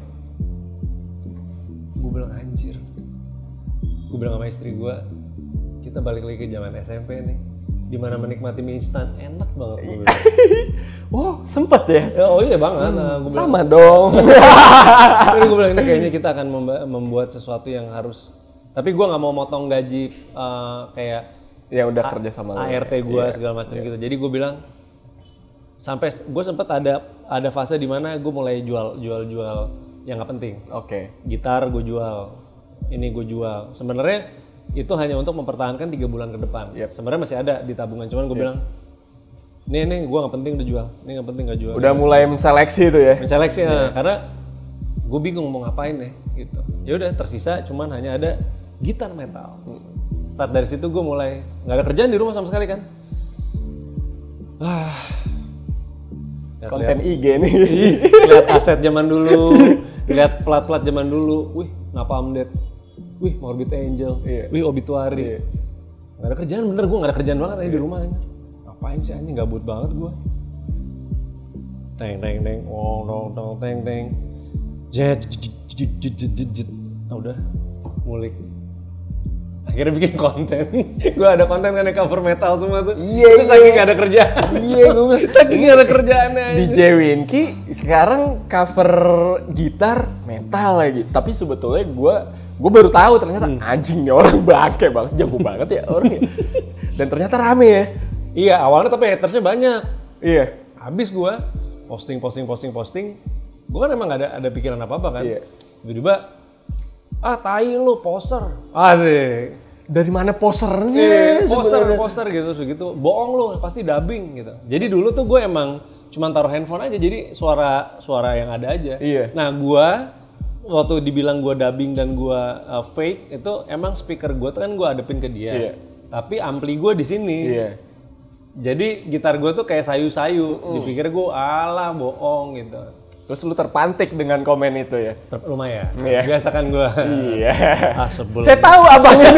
Gue bilang anjir. Gue bilang sama istri gue, kita balik lagi ke zaman S M P nih. di mana menikmati mie instan enak banget gue bilang. Oh, sempet ya? Ya, oh iya banget. Hmm, nah, gue sama bilang, dong. Jadi gue bilang ini kayaknya kita akan membuat sesuatu yang harus. Tapi gue nggak mau motong gaji uh, kayak yang udah kerja sama A R T gue yeah. segala macam yeah. gitu. Jadi gue bilang sampai gue sempet ada ada fase di mana gue mulai jual jual jual yang nggak penting. Oke. Okay. Gitar gue jual, ini gue jual. Sebenarnya itu hanya untuk mempertahankan tiga bulan ke depan. Yep. Sebenarnya masih ada di tabungan, cuman gue yep. bilang, nih nih gue nggak penting udah jual, ini nggak penting nggak jual. Udah mulai menseleksi itu ya? Menseleksi yeah. nah, karena gue bingung mau ngapain nih, gitu. Ya udah tersisa, cuman hanya ada gitar metal. Hmm. Start dari situ gue mulai nggak ada kerjaan di rumah sama sekali kan. Ah. Konten I G nih. Lihat aset zaman dulu, lihat plat-plat zaman dulu. Wih, Napalm Death. Wih, Morbid Angel. Iya. Wih, Obituary. Iya. Gak ada kerjaan bener, gue gak ada kerjaan banget aja iya. di rumah aja. Ngapain sih anjing, gabut banget gue. Teng teng teng, oh dong dong teng teng. Jet jet jet jet jet jet. Nah udah, ngulik. Akhirnya bikin konten. Gue ada konten kan yang cover metal semua tuh. Iya, itu saking gak ada kerjaan. Iya, gue bilang saking gak ada kerjaannya. D J Winky sekarang cover gitar metal lagi. Tapi sebetulnya gue gue baru tahu ternyata hmm. anjing nih orang bangke banget, jago banget ya orangnya. Dan ternyata rame ya. Iya, awalnya tapi hatersnya banyak. Iya. Habis gue posting posting posting posting, gue kan emang gak ada ada pikiran apa apa kan. Iya. Tiba-tiba ah tai lu poser. Asik. Dari mana posernya? Eh, poser, poser gitu, segitu. Bohong lu, pasti dubbing gitu. Jadi dulu tuh gue emang cuma taruh handphone aja, jadi suara suara yang ada aja. Iya. Nah gue waktu dibilang gue dubbing dan gue uh, fake itu emang speaker gue tuh kan gue adepin ke dia. Iya. Tapi ampli gue di sini. Iya. Jadi gitar gue tuh kayak sayu-sayu. Mm. Dipikir gue alah bohong gitu. Terus lu terpantik dengan komen itu ya? Lumayan, yeah. Biasa kan gue. Iya. Ah sebel. Saya tahu abang ini.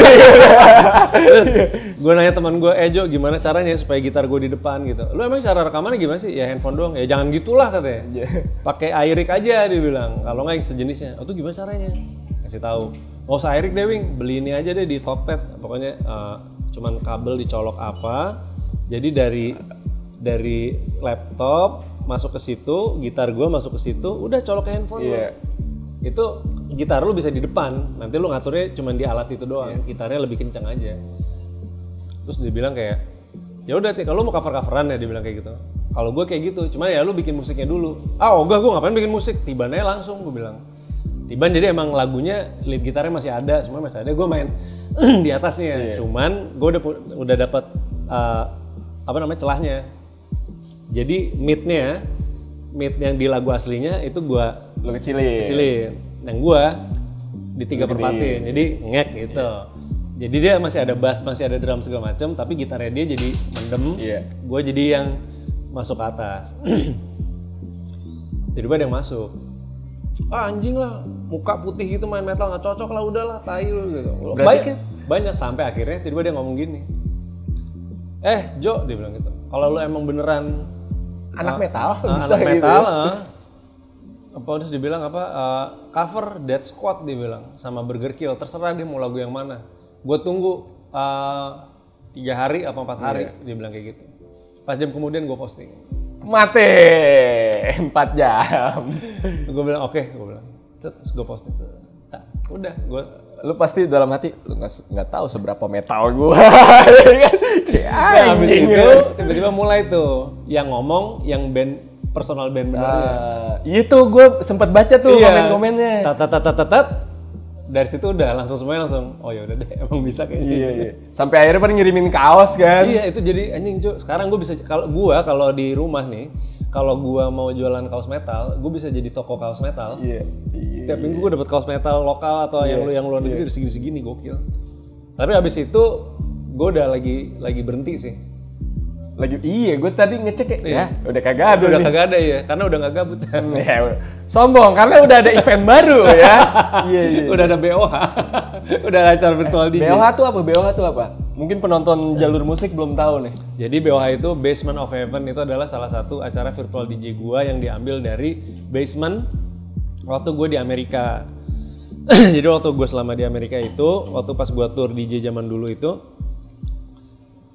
Gue nanya teman gue, eh Jo gimana caranya supaya gitar gue di depan gitu. Lu emang cara rekamannya gimana sih? Ya handphone doang. Ya jangan gitulah katanya. Yeah. Pakai iRig aja dia bilang. Kalau nggak yang sejenisnya. Oh tuh gimana caranya? Kasih tahu. Nggak usah iRig deh Wing, beli ini aja deh di Tokped. Pokoknya uh, cuman kabel dicolok apa. Jadi dari dari laptop masuk ke situ, gitar gue masuk ke situ, udah colok ke handphone yeah. lo. Itu gitar lu bisa di depan, nanti lu ngaturnya cuma di alat itu doang, yeah. Gitarnya lebih kencang aja. Terus dia bilang kayak, ya udah kalau lu mau cover-coveran ya dia bilang kayak gitu. Kalau gue kayak gitu, cuman ya lu bikin musiknya dulu. Ah ogah gue ngapain bikin musik, Tiban aja langsung gue bilang. Tiban jadi emang lagunya lead gitarnya masih ada, semua masih ada, gue main di atasnya. Yeah. Cuman gue udah udah dapat uh, apa namanya celahnya. Jadi mid-nya, mid yang di lagu aslinya itu gua lu kecilin. Kecilin. Yang gua di tiga perpatin. Jadi ngek gitu. Yeah. Jadi dia masih ada bass, masih ada drum segala macam, tapi gitarnya dia jadi mendem. Yeah. Gua jadi yang masuk ke atas. Jadi ada yang masuk. Ah anjing lah, muka putih gitu main metal nggak cocok lah, udahlah tai lu gitu. Banyak, banyak sampai akhirnya tiba-tiba dia ngomong gini. Eh Jo, dia bilang gitu. Kalau lu emang beneran anak metal, uh, bisa anak gitu metal, ya? uh, apa terus dibilang apa uh, cover Dead Squad dia bilang sama Burger Kill, terserah dia mau lagu yang mana. Gue tunggu uh, tiga hari apa empat hari yeah. Dia bilang kayak gitu. Pas jam kemudian gue posting. Mati empat jam. Gue bilang oke, okay. Gue bilang, terus gue posting. Nah, udah gue. Lu pasti dalam hati lu nggak nggak tahu seberapa metal gue. Kayak nah, abis itu tiba-tiba mulai tuh yang ngomong yang band personal band benernya. Uh, itu gue sempet baca tuh iya. Komen-komennya. Tat tat tat tat tat. Dari situ udah langsung semuanya langsung oh ya udah deh emang bisa kayaknya. Iya, iya. Sampai akhirnya pada ngirimin kaos kan. Iya itu jadi anjing cuy. Sekarang gue bisa kalau gua kalau di rumah nih kalau gua mau jualan kaos metal, gue bisa jadi toko kaos metal. Iya. Iya. Tiap minggu gue dapat kaos metal lokal atau yeah. yang lu yang luar negeri yeah. segini-segini gokil. Tapi abis itu gue udah lagi lagi berhenti sih. Lagi iya, gue tadi ngecek ya, iya. ya udah kagak ada. Udah nih. kagak ada ya, karena udah nggak gabut. Ya, sombong karena udah ada event baru ya. Iya iya. Udah ada B O H, udah ada acara virtual D J. B O H tuh apa? B O H tuh apa? Mungkin penonton jalur musik belum tahu nih. Jadi B O H itu Basement of Heaven itu adalah salah satu acara virtual D J gua yang diambil dari Basement waktu gue di Amerika. Jadi waktu gue selama di Amerika itu, waktu pas gue tour D J zaman dulu itu,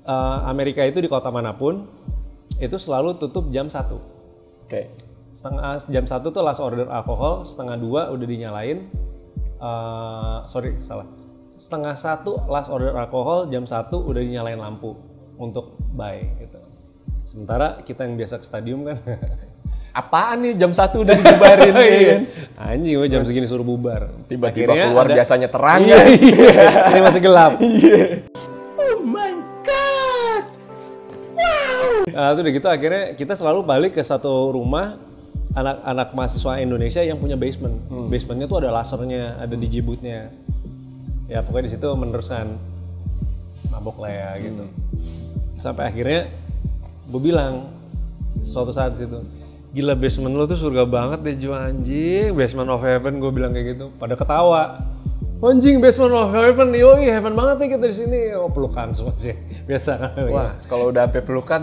uh, Amerika itu di kota manapun itu selalu tutup jam satu. Oke. Okay. Setengah jam satu tuh last order alkohol, setengah dua udah dinyalain. Uh, sorry salah. Setengah satu last order alkohol, jam satu udah dinyalain lampu untuk buy gitu. Sementara kita yang biasa ke stadium kan. Apaan nih jam satu udah dibubarin kan? Anjing gue jam segini suruh bubar. Tiba-tiba keluar ada, biasanya terang iya, iya. Ini masih gelap. Oh my god. Wow. Nah, itu udah gitu akhirnya kita selalu balik ke satu rumah anak-anak mahasiswa Indonesia yang punya basement. Hmm. Basementnya tuh ada lasernya, ada digibutnya. Ya pokoknya di situ meneruskan mabok lah ya gitu. Hmm. Sampai akhirnya gue bilang suatu saat situ, gila basement lo tuh surga banget deh Jo anjing, basement of heaven gue bilang kayak gitu. Pada ketawa, anjing basement of heaven, yoi heaven banget nih kita di sini. Oh pelukan semua sih, biasa kan. Wah kalau udah sampai pelukan,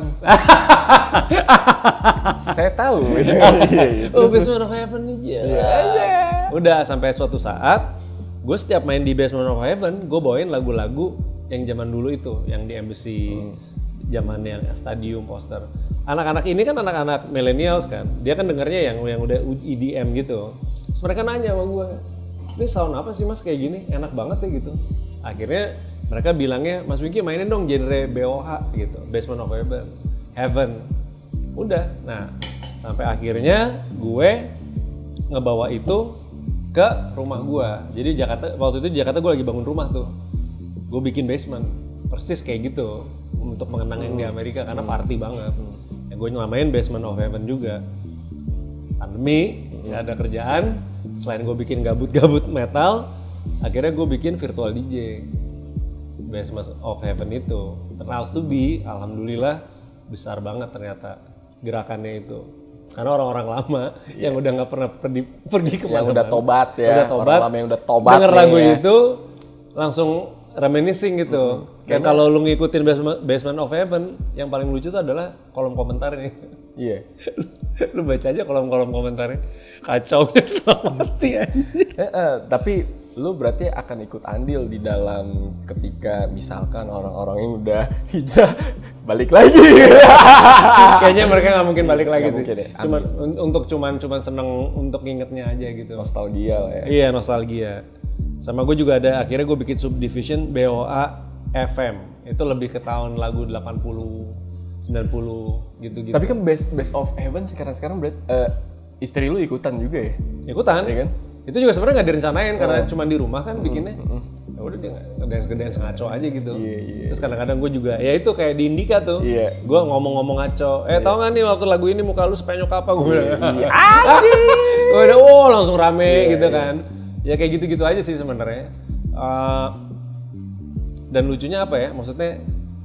saya tahu itu. Oh basement of heaven nih ya. Yeah. Udah sampai suatu saat, gue setiap main di basement of heaven, gue bawain lagu-lagu yang zaman dulu itu, yang di Embassy. Hmm. Zaman yang stadium poster. Anak-anak ini kan anak-anak millennials kan. Dia kan dengarnya yang yang udah E D M gitu. Terus mereka nanya sama gue, "Ini sound apa sih Mas kayak gini? Enak banget ya gitu." Akhirnya mereka bilangnya, "Mas Wingky mainin dong genre B O H gitu, Basement of Heaven." Heaven. Udah. Nah, sampai akhirnya gue ngebawa itu ke rumah gue. Jadi Jakarta waktu itu di Jakarta gue lagi bangun rumah tuh. Gue bikin basement. Persis kayak gitu untuk mengenang yang di Amerika karena party banget. Ya gue nyelamain Basement of Heaven juga. Pandemi, ya ada kerjaan. Selain gue bikin gabut-gabut metal, akhirnya gue bikin virtual D J. Basement of Heaven itu terus to be, alhamdulillah besar banget ternyata gerakannya itu. Karena orang-orang lama yeah. yang udah nggak pernah pergi pergi kemana-mana, yang udah tobat ya, udah tobat, orang lama yang udah tobat denger lagu ya. itu langsung reminiscing gitu. Mm-hmm. Kayak kalau lu ngikutin basement, basement of Heaven, yang paling lucu tuh adalah kolom komentarnya. Iya. Yeah. lu, lu baca aja kolom-kolom komentarnya, kacaunya sama mati aja. Eh, eh, tapi lu berarti akan ikut andil di dalam ketika misalkan orang-orang yang udah hijrah balik lagi. Kayaknya mereka nggak mungkin balik lagi gak sih. Mungkin, ya. Cuman untuk cuman cuman seneng untuk ngingetnya aja gitu. Nostalgia lah ya. Iya nostalgia. Sama gue juga ada akhirnya gue bikin subdivision B O A F M. Itu lebih ke tahun lagu delapan puluh, sembilan puluh gitu-gitu. Tapi kan Best Best of Heaven sekarang-sekarang berarti uh, istri lu ikutan juga ya? Ikutan. Ya kan? Itu juga sebenarnya nggak direncanain oh. karena cuma di rumah kan mm, bikinnya. Mm, ya udah dia ngedance-ngedance ngaco aja gitu. Yeah, yeah. Terus kadang-kadang gue juga ya itu kayak di Indika tuh. Yeah. Gue ngomong-ngomong ngaco. Eh yeah. tau nggak nih waktu lagu ini muka lu sepenyok apa gue bilang. Iya. Gue udah oh langsung rame yeah, gitu yeah. kan. Ya kayak gitu-gitu aja sih sebenarnya. Uh, dan lucunya apa ya? Maksudnya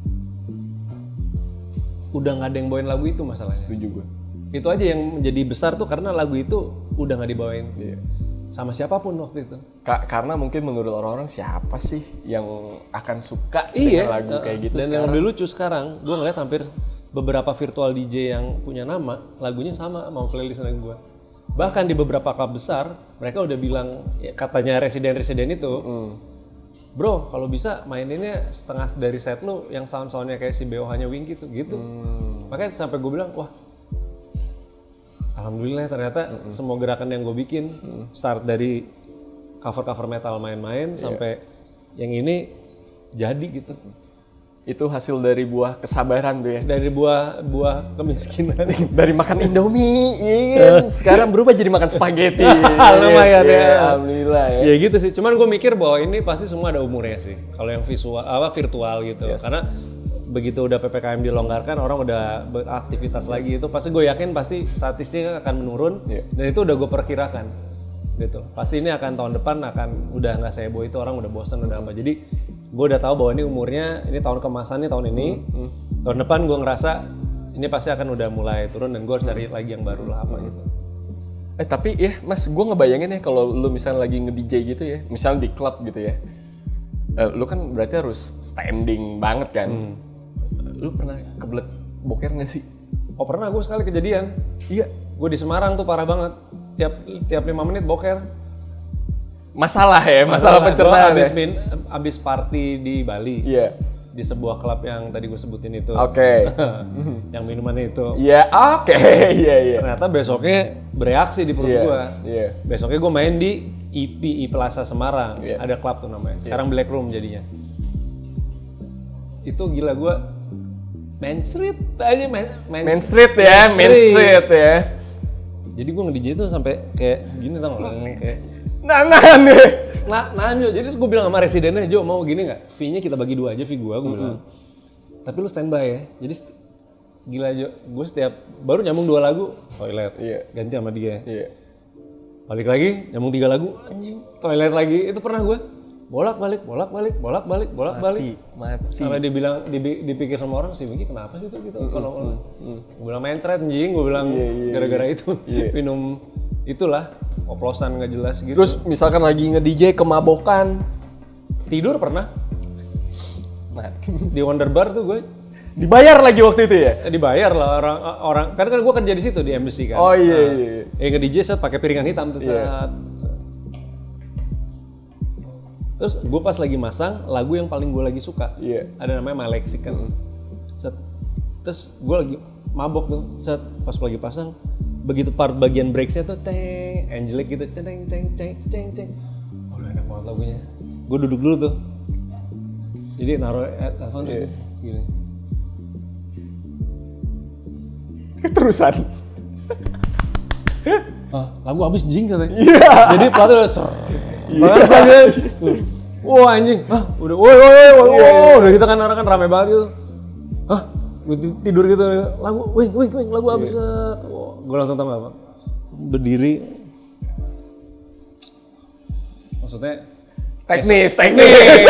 udah nggak ada yang bawain lagu itu masalahnya. Setuju gue. Itu aja yang menjadi besar tuh karena lagu itu udah nggak dibawain. Yeah. Sama siapapun waktu itu. Ka- karena mungkin menurut orang-orang siapa sih yang akan suka iya, dengan lagu kayak gitu dan sekarang. yang lebih lucu sekarang, gue ngeliat hampir beberapa virtual D J yang punya nama, lagunya sama sama playlist lagu gue. Bahkan di beberapa klub besar, mereka udah bilang, ya, katanya residen-residen itu, hmm. bro kalau bisa maininnya setengah dari set lu yang sound-soundnya kayak si B O H-nya Wingky tuh gitu. Hmm. Makanya sampai gue bilang, wah alhamdulillah ternyata mm-hmm. semua gerakan yang gue bikin mm. start dari cover-cover metal main-main yeah. sampai yang ini jadi gitu. Itu hasil dari buah kesabaran tuh ya. Dari buah buah kemiskinan. Dari makan Indomie, iya kan? Sekarang berubah jadi makan spaghetti. Lumayan ya. Alhamdulillah ya. Ya gitu sih. Cuman gue mikir bahwa ini pasti semua ada umurnya sih. Kalau yang visual apa virtual gitu. Yes. Karena begitu udah P P K M dilonggarkan, orang udah beraktivitas yes. lagi itu pasti gue yakin pasti statistiknya akan menurun yeah. dan itu udah gue perkirakan gitu. Pasti ini akan tahun depan akan udah nggak seheboh itu, orang udah bosan udah apa. Jadi gue udah tahu bahwa ini umurnya, ini tahun kemasannya tahun ini. Mm-hmm. Tahun depan gue ngerasa ini pasti akan udah mulai turun dan gue harus cari lagi yang baru lah apa mm-hmm. gitu. Eh tapi ya Mas, gue ngebayangin ya kalau lu misalnya lagi nge-D J gitu ya, misalnya di klub gitu ya, uh, lu kan berarti harus standing banget kan. Mm. Lu pernah kebelet boker nggak sih? Oh pernah, gue sekali kejadian. Iya. Gue di Semarang tuh parah banget. Tiap tiap lima menit boker. Masalah ya, masalah, masalah pencernaan abis ya? min, abis party di Bali. Iya. di sebuah klub yang tadi gue sebutin itu. Oke. Yang minumannya itu. Iya, oke. Iya, iya. Ternyata besoknya bereaksi di perut Iya, gue. iya. Besoknya gue main di I P I Plaza Semarang. Iya. Ada klub tuh namanya. Sekarang Black Room jadinya. Itu gila gue Main Street aja main, main, Main Street ya, Main Street ya. Jadi gue nge-D J tuh sampai kayak gini tau gak? Kayak Nangan deh. Nah, nanyo. Jadi gue bilang sama residennya, Jo mau gini nggak? Fee-nya kita bagi dua aja, fee gue, gue mm-hmm. bilang. Tapi lu standby ya. Jadi gila Jo, gue setiap baru nyambung dua lagu, toilet, yeah. ganti sama dia. Yeah. Balik lagi, nyambung tiga lagu, anjing, toilet lagi. Itu pernah gue bolak balik, bolak balik, bolak balik, bolak balik. Mati. Sampai dibilang, dipikir sama orang sih, Miki kenapa sih itu gitu? Mm-hmm. Kalau mm-hmm. gue bilang main thread, anjing, gue bilang yeah, yeah, gara-gara yeah. itu yeah. minum itulah. Oplosan nggak jelas gitu. Terus misalkan lagi nge-D J kemabokan, tidur pernah? Di Wonder Bar tuh gue dibayar lagi waktu itu ya? Eh, dibayar lah orang orang kan kan gue kerja di situ di embassy kan. Oh iya nah, iya. Eh nge-D J set pakai piringan hitam tuh set. Yeah. Terus gue pas lagi masang lagu yang paling gue lagi suka. Yeah. Ada namanya My Lexicon. Set. Terus gue lagi mabok tuh set pas lagi pasang. Begitu part bagian breaks-nya tuh teng, Angelic gitu, ceng ceng ceng ceng ceng. Oh, udah enak banget lagunya. Gue duduk dulu tuh. Jadi naruh headphone yeah. gini. Terusan. Ah, lagu habis jing katanya. Yeah. Jadi platnya udah cer. Yeah. Wah anjing. Ah, udah woi woi woi woi. Udah gitu kan orang kan rame banget gitu. Hah? Gue tidur gitu lagu wing wing wing lagu habis. Yeah. Gue langsung tau apa? Berdiri. Maksudnya teknis, teknis.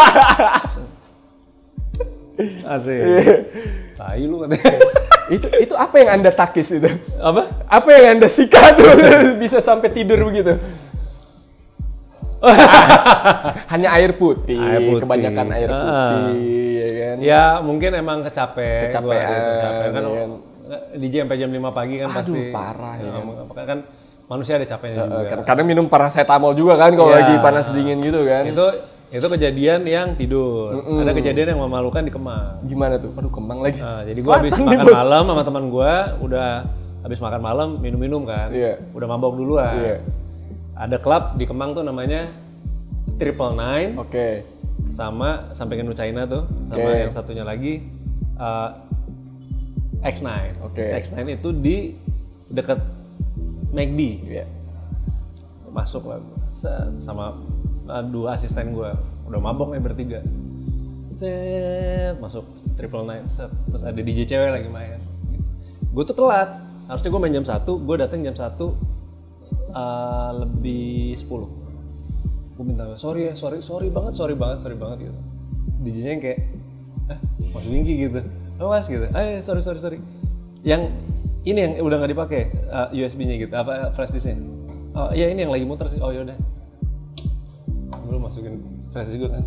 Asik. Tai lu katanya. itu itu apa yang Anda takis itu? Apa? Apa yang Anda sikat tuh bisa sampai tidur begitu? Hanya air putih, air putih, kebanyakan air putih, uh, ya kan? Ya mungkin emang kecapek, kecapean, kecapean kan. kan? D J sampai jam lima pagi kan. Aduh, pasti. Parah ya. Kan, kan manusia ada capeknya uh, juga. Kan, kadang minum paracetamol juga kan kalau ya, lagi panas dingin gitu kan. Itu itu kejadian yang tidur. Mm-mm. Ada kejadian yang memalukan di Kemang. Gimana tuh? Aduh, Kemang lagi. Nah, jadi gua habis makan bos. malam sama teman gua, udah habis makan malam minum-minum kan. Yeah. Udah mabok duluan. Yeah. Ada klub di Kemang tuh namanya Triple Nine. Oke. Okay. Sama sampingan China tuh, sama okay. yang satunya lagi uh, X nine. Oke. Okay. X nine itu di dekat McD. Yeah. Masuk lah sama uh, dua asisten gue. Udah mabok nih bertiga. Set, masuk Triple Nine. Set. Terus ada D J cewek lagi main. Gue tuh telat. Harusnya gue main jam satu, gue datang jam satu uh, lebih sepuluh. Gue minta sorry ya, sorry, sorry banget, sorry banget, sorry banget gitu. D J-nya yang kayak, eh Mas Wingky gitu. Oh mas gitu, eh sorry sorry sorry. Yang ini yang udah nggak dipakai uh, U S B-nya gitu, apa flash disk-nya? Oh iya ini yang lagi muter sih. Oh yaudah. Belum masukin flash disk gue kan.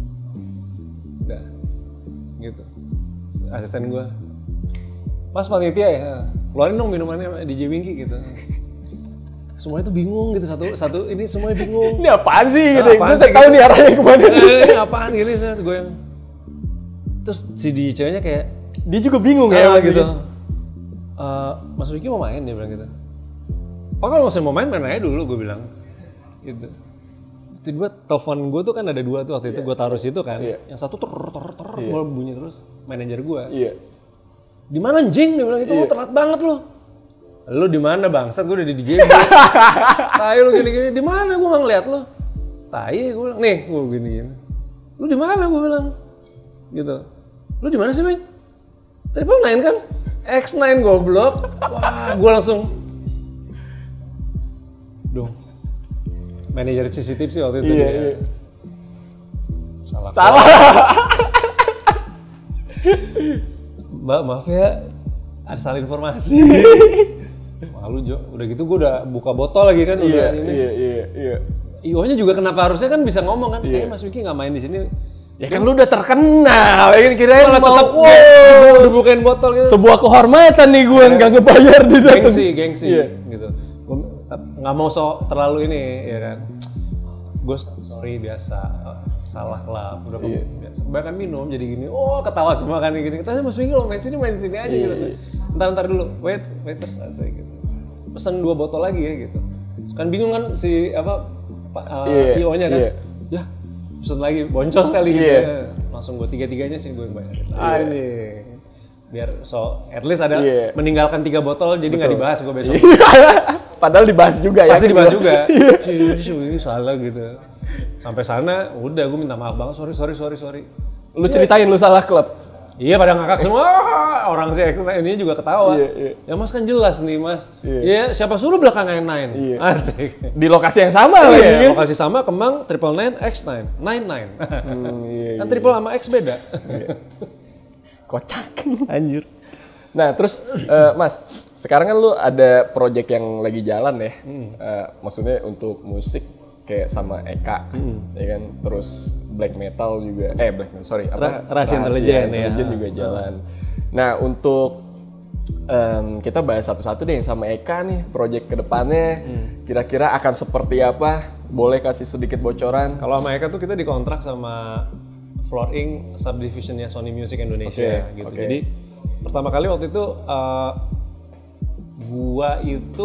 Udah. Gitu. Asisten gue. Mas panitia ya, keluarin dong minumannya D J Wingky gitu. Semuanya tuh bingung gitu, satu satu ini semuanya bingung. Ini apaan sih gitu? Nah, gue tahu nih arahnya kemana. Ini apaan gini sih gue yang. Terus si D J ceweknya kayak dia juga bingung ya uh, gitu. Uh, Mas Wiki mau main, dia bilang gitu. Oh kalau masih mau main, main aja dulu, gue bilang. Gitu. Terus tiba telepon gue tuh kan ada dua tuh waktu yeah. itu gue taruh situ kan. Yeah. Yang satu ter ter ter yeah. bunyi terus, manajer gue. Iya. Yeah. Di mana anjing? Dia bilang itu yeah. lo telat banget lo. Lo di mana bangsat? Gue udah di D J. Tai lo gini-gini. Di mana gue nggak ngeliat lo? Tai gue bilang, nih gue gini-gini. Lo di mana gue bilang? Gitu. Lo di mana sih, men? Triple Nine kan? X nine goblok. Wah, gue langsung dong. Manajer C C T V sih waktu itu iya, dia. Iya. Salah. Salah. Mbak, maaf ya. Ada salah informasi. Malu, Jo. Udah gitu gue udah buka botol lagi kan. Iya, udah ini. Iya, iya, iya. I O-nya juga kenapa harusnya kan bisa ngomong kan? Kayaknya Mas Wiki nggak main di sini. Ya kan lu udah terkenal, ya kan kirain malah mau tetap wow, udah bukain botol gitu. Sebuah kehormatan nih gue nggak ya, ngebayar di dalam. Gengsi, gengsi, yeah. gitu. Gue nggak mau so terlalu ini, ya kan. Gue sorry biasa, salah club, udah Iya. bahkan minum jadi gini, oh ketawa semua kan gini. Kita Mas Winky lo main sini main sini aja Iya, gitu. iya. Ntar ntar dulu, wait waiters asik gitu. Pesan dua botol lagi ya gitu. Kan bingung kan si apa Pak uh, Iya, I O-nya kan. iya. Ya, pesan lagi boncos kali gitu. Iya. Ya. Langsung gue tiga-tiganya sih gue yang bayarin. Ah ini biar so at least ada Iya. meninggalkan tiga botol jadi nggak dibahas gue besok. Padahal dibahas juga ya. Pasti dibahas juga. Cuy, ini salah gitu. Sampai sana udah gue minta maaf banget, sorry sorry sorry sorry. Lu ceritain lu salah klub. Iya pada ngakak semua, orang si ekstra ini juga ketawa. Iya, iya. Ya mas kan jelas nih mas. Iya. Iya siapa suruh belakangan nine? Iya. Asik. Di lokasi yang sama lagi Iya, kan? lokasi sama Kemang triple nine X nine nine nine. Hmm, iya, Kan iya. triple sama X beda. Kocak. Anjir. Nah terus eh, Mas, sekarang kan lu ada project yang lagi jalan ya, Eh, maksudnya untuk musik kayak sama Eka, ya kan, terus black metal juga, eh black metal sorry, Ras- Rahasia Intelijen, ya. Intelijen juga jalan. Nah untuk em, kita bahas satu-satu deh yang sama Eka nih, project kedepannya kira-kira akan seperti apa? Boleh kasih sedikit bocoran? Kalau sama Eka tuh kita dikontrak sama Floor Inc subdivisionnya Sony Music Indonesia Oke, gitu. oke. Jadi pertama kali waktu itu uh, gua itu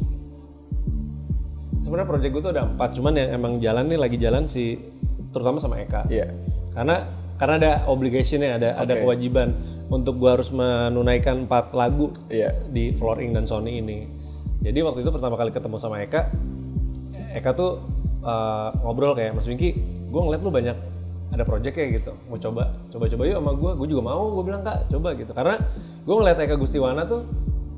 sebenarnya project gua tuh ada empat, cuman yang emang jalan nih lagi jalan si terutama sama Eka. Iya. Karena karena ada obligation-nya, ada ada Oke. kewajiban untuk gua harus menunaikan empat lagu Iya. di Floor Inc dan Sony ini. Jadi waktu itu pertama kali ketemu sama Eka, Eka tuh uh, ngobrol kayak, Mas Winky, gue ngeliat lu banyak ada project kayak gitu, mau coba, coba-coba yuk sama gue, gue juga mau, gue bilang kak, coba gitu. Karena gue ngeliat Eka Gustiwana tuh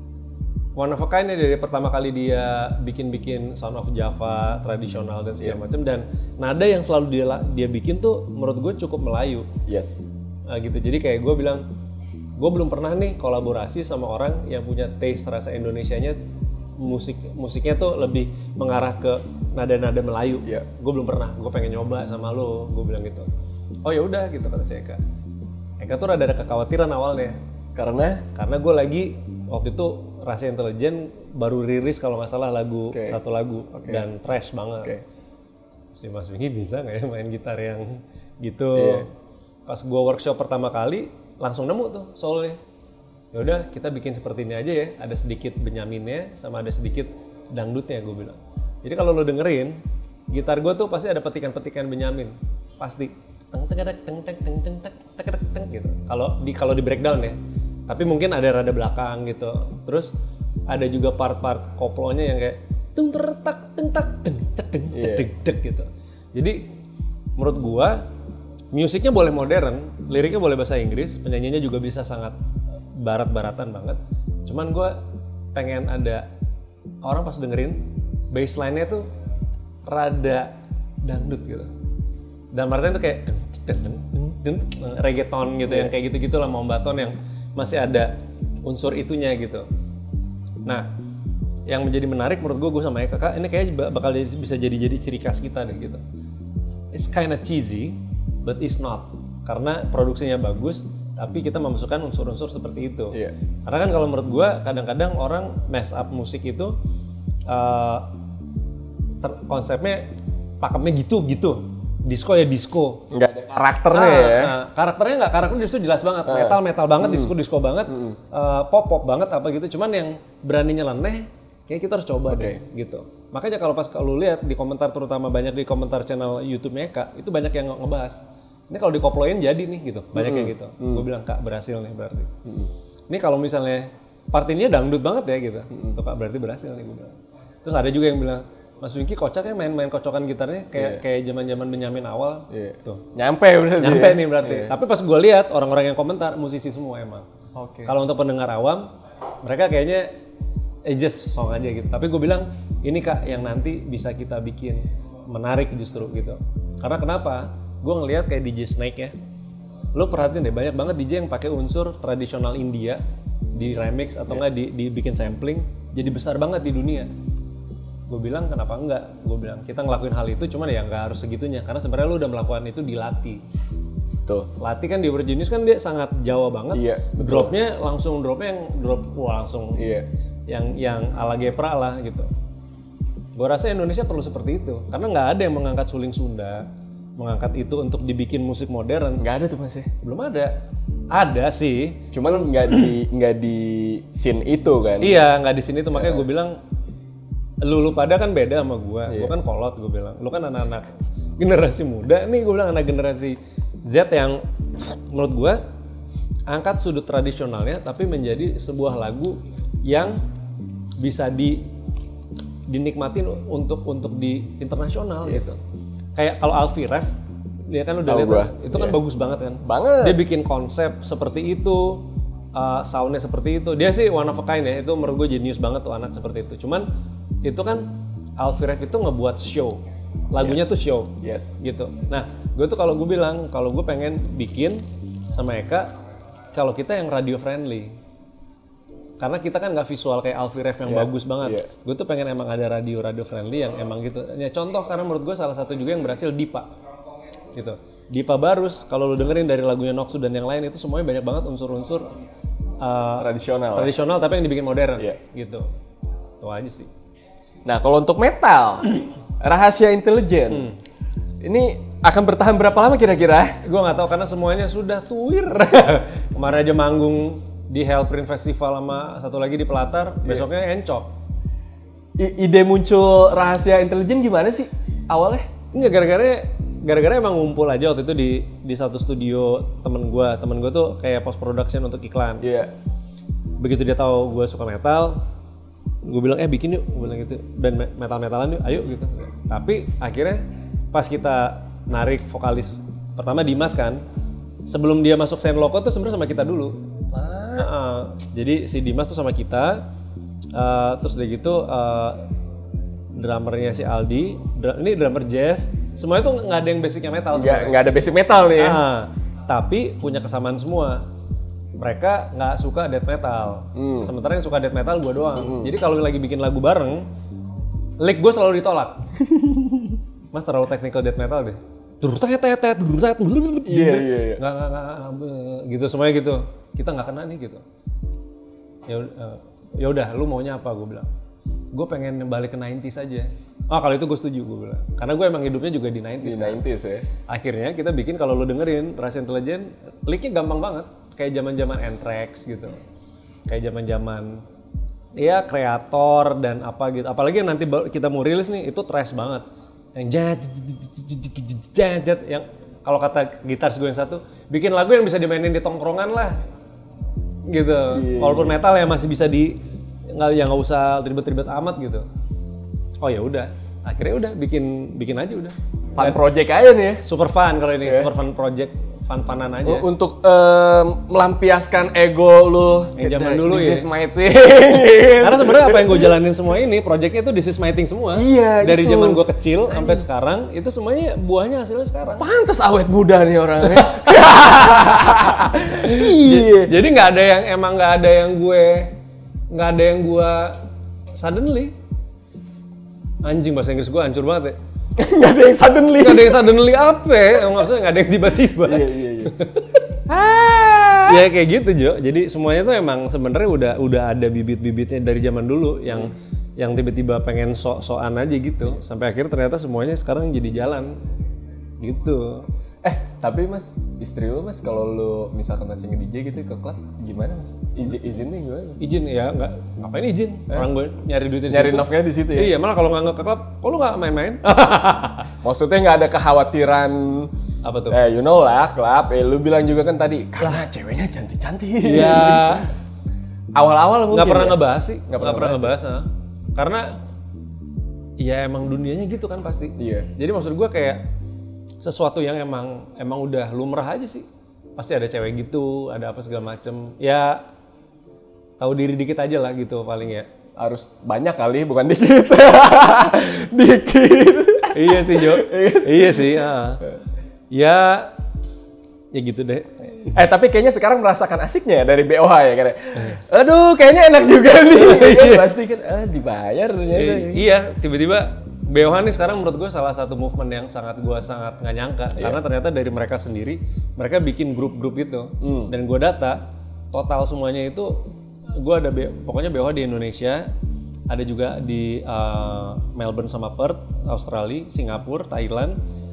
one of a kind ya, dari pertama kali dia bikin-bikin Sound of Java tradisional dan segala macam, dan nada yang selalu dia dia bikin tuh menurut gue cukup Melayu. Yes. Nah, gitu. Jadi kayak gue bilang, gue belum pernah nih kolaborasi sama orang yang punya taste rasa Indonesianya, musik musiknya tuh lebih mengarah ke nada-nada Melayu. Iya. Gue belum pernah, gue pengen nyoba sama lo, gue bilang gitu. Oh ya udah gitu kata si Eka. Eka tuh rada ada kekhawatiran awalnya, Karena karena gue lagi waktu itu Rahasia Intelijen baru rilis kalau nggak salah lagu Oke. satu lagu Oke. dan trash banget. Oke. Si Mas Winky bisa nggak ya main gitar yang gitu? Iya. Pas gue workshop pertama kali langsung nemu tuh soalnya. Ya udah kita bikin seperti ini aja ya. Ada sedikit Benyaminnya sama ada sedikit dangdutnya gue bilang. Jadi kalau lo dengerin gitar gue tuh pasti ada petikan-petikan Benyamin, pasti teng teng teng teng teng teng teng teng teng teng gitu. Kalau di kalau di breakdown ya. Tapi mungkin ada rada belakang gitu. Terus ada juga part-part koplonya yang kayak tung tertak teng tak teng tek teng tek deg deg gitu. Jadi menurut gua musiknya boleh modern, liriknya boleh bahasa Inggris, penyanyinya juga bisa sangat barat-baratan banget. Cuman gua pengen ada orang pas dengerin bassline-nya tuh rada dangdut gitu. Dan artinya tuh kayak deng, deng, deng, deng, deng, reggaeton gitu yang kayak gitu-gitu lah, mombaton yang masih ada unsur itunya gitu. Nah, yang menjadi menarik menurut gue, gue sama Eka, Kak, ini kayaknya bakal jadi, bisa jadi-jadi ciri khas kita deh gitu. It's kinda cheesy, but it's not. Karena produksinya bagus, tapi kita memasukkan unsur-unsur seperti itu. Iya. Karena kan kalau menurut gue, kadang-kadang orang mess up musik itu, uh, ter- konsepnya pakemnya gitu-gitu. Disco ya disco. nggak ada karakternya Nah, ya. nah, karakternya nggak, karakternya justru jelas banget, metal metal banget, disco disco banget, uh, pop pop banget apa gitu. Cuman yang berani nyeleneh, kayak kita harus coba deh, gitu. Makanya kalau pas kalau lihat di komentar, terutama banyak di komentar channel YouTube Eka, itu banyak yang nge- ngebahas. Ini kalau dikoploin jadi nih gitu, banyak yang gitu. Gue bilang Kak berhasil nih berarti. Ini kalau misalnya part ini dangdut banget ya gitu, tuh Kak berarti berhasil nih gue bilang. Terus ada juga yang bilang, Mas Winky kocaknya main-main kocokan gitarnya kayak kayak zaman-zaman Benyamin awal. Iya. Tuh. Nyampe udah Nyampe dia. nih berarti. Tapi pas gue lihat orang-orang yang komentar musisi semua emang. Oke. Kalau untuk pendengar awam, mereka kayaknya eh just song aja gitu. Tapi gue bilang ini Kak yang nanti bisa kita bikin menarik justru gitu. Karena kenapa? Gue ngelihat kayak D J Snake ya. Lo perhatiin deh banyak banget D J yang pakai unsur tradisional India di remix atau enggak di dibikin sampling jadi besar banget di dunia. Gue bilang kenapa enggak? Gue bilang kita ngelakuin hal itu cuman ya nggak harus segitunya karena sebenarnya lu udah melakukan itu dilatih. Tuh. Latih kan di Overgenius kan dia sangat Jawa banget. Iya, betul. Dropnya langsung dropnya yang drop wah langsung Iya. yang yang ala Gepra lah gitu. Gue rasa Indonesia perlu seperti itu karena nggak ada yang mengangkat suling Sunda, mengangkat itu untuk dibikin musik modern. Nggak ada tuh Mas ya? Belum ada. Ada sih. Cuman nggak di nggak di scene itu kan? Iya, nggak di sini tuh makanya gue bilang lu lu pada kan beda sama gue. Yeah. Gue kan kolot gue bilang. Lu kan anak-anak generasi muda. Nih gue bilang anak generasi Z yang menurut gue angkat sudut tradisionalnya tapi menjadi sebuah lagu yang bisa di dinikmatin untuk untuk di internasional yes. gitu. Kayak kalau Alfie Rev dia kan udah lihat kan, itu kan yeah. bagus banget kan. Banget. Dia bikin konsep seperti itu, uh, soundnya seperti itu. Dia sih one of a kind ya. Itu menurut gue jenius banget tuh anak seperti itu. Cuman itu kan Alfie Rev itu ngebuat show. Lagunya yeah. tuh show. Yes. Gitu. Nah, gue tuh kalau gue bilang kalau gue pengen bikin sama Eka kalau kita yang radio friendly. Karena kita kan nggak visual kayak Alfie Rev yang yeah. bagus banget. Yeah. Gue tuh pengen emang ada radio-radio friendly yang emang gitu. Ya contoh karena menurut gue salah satu juga yang berhasil Dipa. Gitu. Dipa Barus kalau lu dengerin dari lagunya Noxu dan yang lain itu semuanya banyak banget unsur-unsur uh, tradisional. Tradisional tapi yang dibikin modern. Yeah. Gitu. Itu aja sih. Nah, kalau untuk metal, Rahasia Intelijen. Hmm. Ini akan bertahan berapa lama kira-kira? Gue nggak tahu karena semuanya sudah tuir. Kemarin aja manggung di Hellprint Festival sama satu lagi di Pelatar, yeah. besoknya encok. I- ide muncul Rahasia Intelijen gimana sih awalnya? Enggak, gara-gara gara-gara emang ngumpul aja waktu itu di di satu studio temen gue. Temen gue tuh kayak post production untuk iklan. Iya. Yeah. Begitu dia tahu gue suka metal, gue bilang eh bikin yuk, gue bilang gitu. Band metal-metalan yuk, ayo gitu. Tapi akhirnya pas kita narik vokalis pertama Dimas kan, sebelum dia masuk Saint Loco tuh sebenarnya sama kita dulu. Ah. Uh, jadi si Dimas tuh sama kita, uh, terus udah gitu uh, drummernya si Aldi, dr- ini drummer jazz, semuanya tuh nggak ada yang basicnya metal. Nggak nggak ada basic metal nih. Ya? Uh, tapi punya kesamaan semua. Mereka nggak suka death metal, hmm. sementara yang suka death metal gue doang. Hmm. Jadi kalau lagi bikin lagu bareng, lick gue selalu ditolak. Mas terlalu technical death metal deh. Durut-tet-tet, durut-tet, iya iya iya. Nggak nggak nggak gitu semuanya gitu. Kita nggak kena nih gitu. Ya uh, ya udah, lu maunya apa? Gue bilang. Gue pengen balik ke sembilan puluhan aja. Oh kalau itu gue setuju gue bilang. Karena gue emang hidupnya juga di sembilan puluhan. Di sembilan puluhan ya. Akhirnya kita bikin kalau lu dengerin Rahasia Intelijen, licknya gampang banget. Kayak zaman-zaman Anthrax gitu. Kayak zaman-zaman ya kreator dan apa gitu. Apalagi yang nanti kita mau rilis nih itu thrash banget. Yang jat jat jat yang kalau kata gitaris gue yang satu bikin lagu yang bisa dimainin di tongkrongan lah gitu. Yeah. Walaupun metal ya masih bisa di nggak ya nggak usah ribet-ribet amat gitu. Oh ya udah, akhirnya udah bikin bikin aja udah. Fun project aja nih ya. Super fun kalau ini, yeah. super fun project, fun-funan aja. Untuk um, melampiaskan ego lu yang zaman dulu ya. This is my thing. Karena sebenarnya apa yang gue jalanin semua ini, projectnya itu this is my thing semua. Iya, dari itu. zaman gue kecil sampai sekarang, itu semuanya buahnya hasilnya sekarang. Pantes awet muda nih orangnya. Iya. Jadi nggak ada yang emang nggak ada yang gue nggak ada yang gue suddenly. Anjing bahasa Inggris gue hancur banget ya. Nggak ada yang suddenly. Nggak ada yang suddenly apa ya? Maksudnya nggak ada yang tiba-tiba. Iya, iya, iya. Ya kayak gitu Jo. Jadi semuanya tuh emang sebenarnya udah udah ada bibit-bibitnya dari zaman dulu yang hmm. yang tiba-tiba pengen sok-sokan aja gitu. Sampai akhirnya ternyata semuanya sekarang jadi jalan. Gitu. Eh, tapi Mas, istri lu Mas kalau lu misalkan masih nge-D J gitu ke klub gimana Mas? Izin izinnya gimana? Izin ya, enggak ngapain izin? Eh? Orang gue nyari duitnya di nyari situ. Nyari nafkahnya di situ ya? Iya, malah kalau nggak ke klub, kok lu nggak main-main? Maksudnya nggak ada kekhawatiran apa tuh? Eh, you know lah, klub. Eh, lu bilang juga kan tadi, karena ceweknya cantik-cantik. Iya. Awal-awal mungkin nggak pernah ya? ngebahas sih, nggak pernah, pernah ngebahas. ngebahas Karena ya emang dunianya gitu kan pasti. Iya. Jadi maksud gue kayak sesuatu yang emang emang udah lumrah aja sih. Pasti ada cewek gitu, ada apa segala macem. Ya tahu diri dikit aja lah gitu paling ya. Harus banyak kali, bukan dikit. Dikit. Iya sih Jo. Iya sih. Ya. ya ya gitu deh. Eh tapi kayaknya sekarang merasakan asiknya dari B O H ya kan. Aduh kayaknya enak juga nih. Pasti kan ah, dibayar ternyata. Iya tiba-tiba B O H nih sekarang menurut gue salah satu movement yang sangat gue sangat nggak nyangka. Yeah. Karena ternyata dari mereka sendiri, mereka bikin grup-grup itu. Mm. Dan gue data, total semuanya itu, gue ada, B, pokoknya B O H di Indonesia, ada juga di uh, Melbourne sama Perth, Australia, Singapura, Thailand,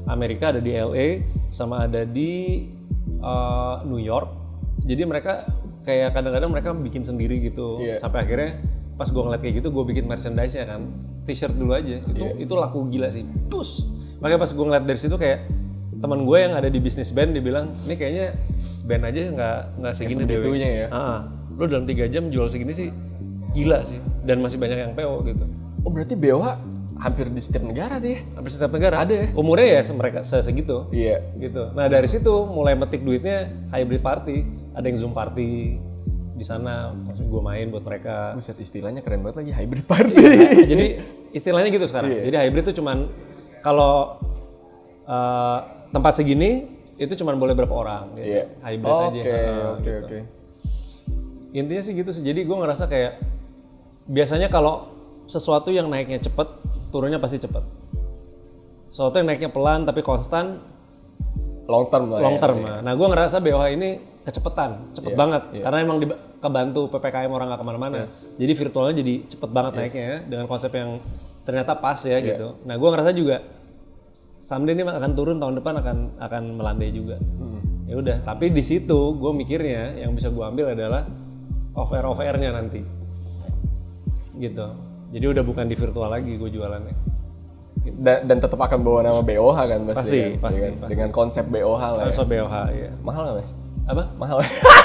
Amerika, ada di L A, sama ada di uh, New York. Jadi mereka kayak kadang-kadang mereka bikin sendiri gitu. Yeah. Sampai akhirnya pas gue ngeliat kayak gitu, gue bikin merchandise-nya kan. T-shirt dulu aja. Itu yeah. itu laku gila sih. Terus makanya pas gue ngeliat dari situ kayak teman gue yang ada di bisnis band dia bilang, ini kayaknya band aja nggak nggak segini deh. Ya. Ah, lo dalam tiga jam jual segini sih gila sih. Dan masih banyak yang P O gitu. Oh berarti B O H hampir di setiap negara deh. Hampir setiap negara. Ada ya? Umurnya ya mereka segitu. Iya. Gitu. Nah dari situ mulai metik duitnya hybrid party. Ada yang Zoom party di sana. Maksud gue main buat mereka. Buset, istilahnya keren banget lagi, hybrid party. Iya, jadi istilahnya gitu sekarang. Iya. Jadi hybrid tuh cuman kalau uh, tempat segini itu cuman boleh berapa orang. Gitu. Iya. Hybrid oh, aja. Oke uh, oke gitu. oke. Intinya sih gitu sih. Jadi gue ngerasa kayak biasanya kalau sesuatu yang naiknya cepet, turunnya pasti cepet. Sesuatu yang naiknya pelan tapi konstan, long term lah. long term. Ya, Nah, gue ngerasa B O H ini kecepetan, cepet yeah, banget. Yeah. Karena emang di, kebantu P P K M orang nggak kemana-mana. Yes. Jadi virtualnya jadi cepet banget yes. naiknya ya, dengan konsep yang ternyata pas ya yeah. gitu. Nah, gue ngerasa juga someday ini akan turun, tahun depan akan akan melandai juga. Hmm. Ya udah, tapi di situ gue mikirnya yang bisa gue ambil adalah off air off airnya nanti, gitu. Jadi udah bukan di virtual lagi gue jualannya. Gitu. Dan, dan tetap akan bawa nama B O H kan pasti. Pasti, kan? pasti, dengan, pasti. Dengan konsep B O H lah. Konsep ya. B O H ya. Mahal nggak mas? Apa? Mahal.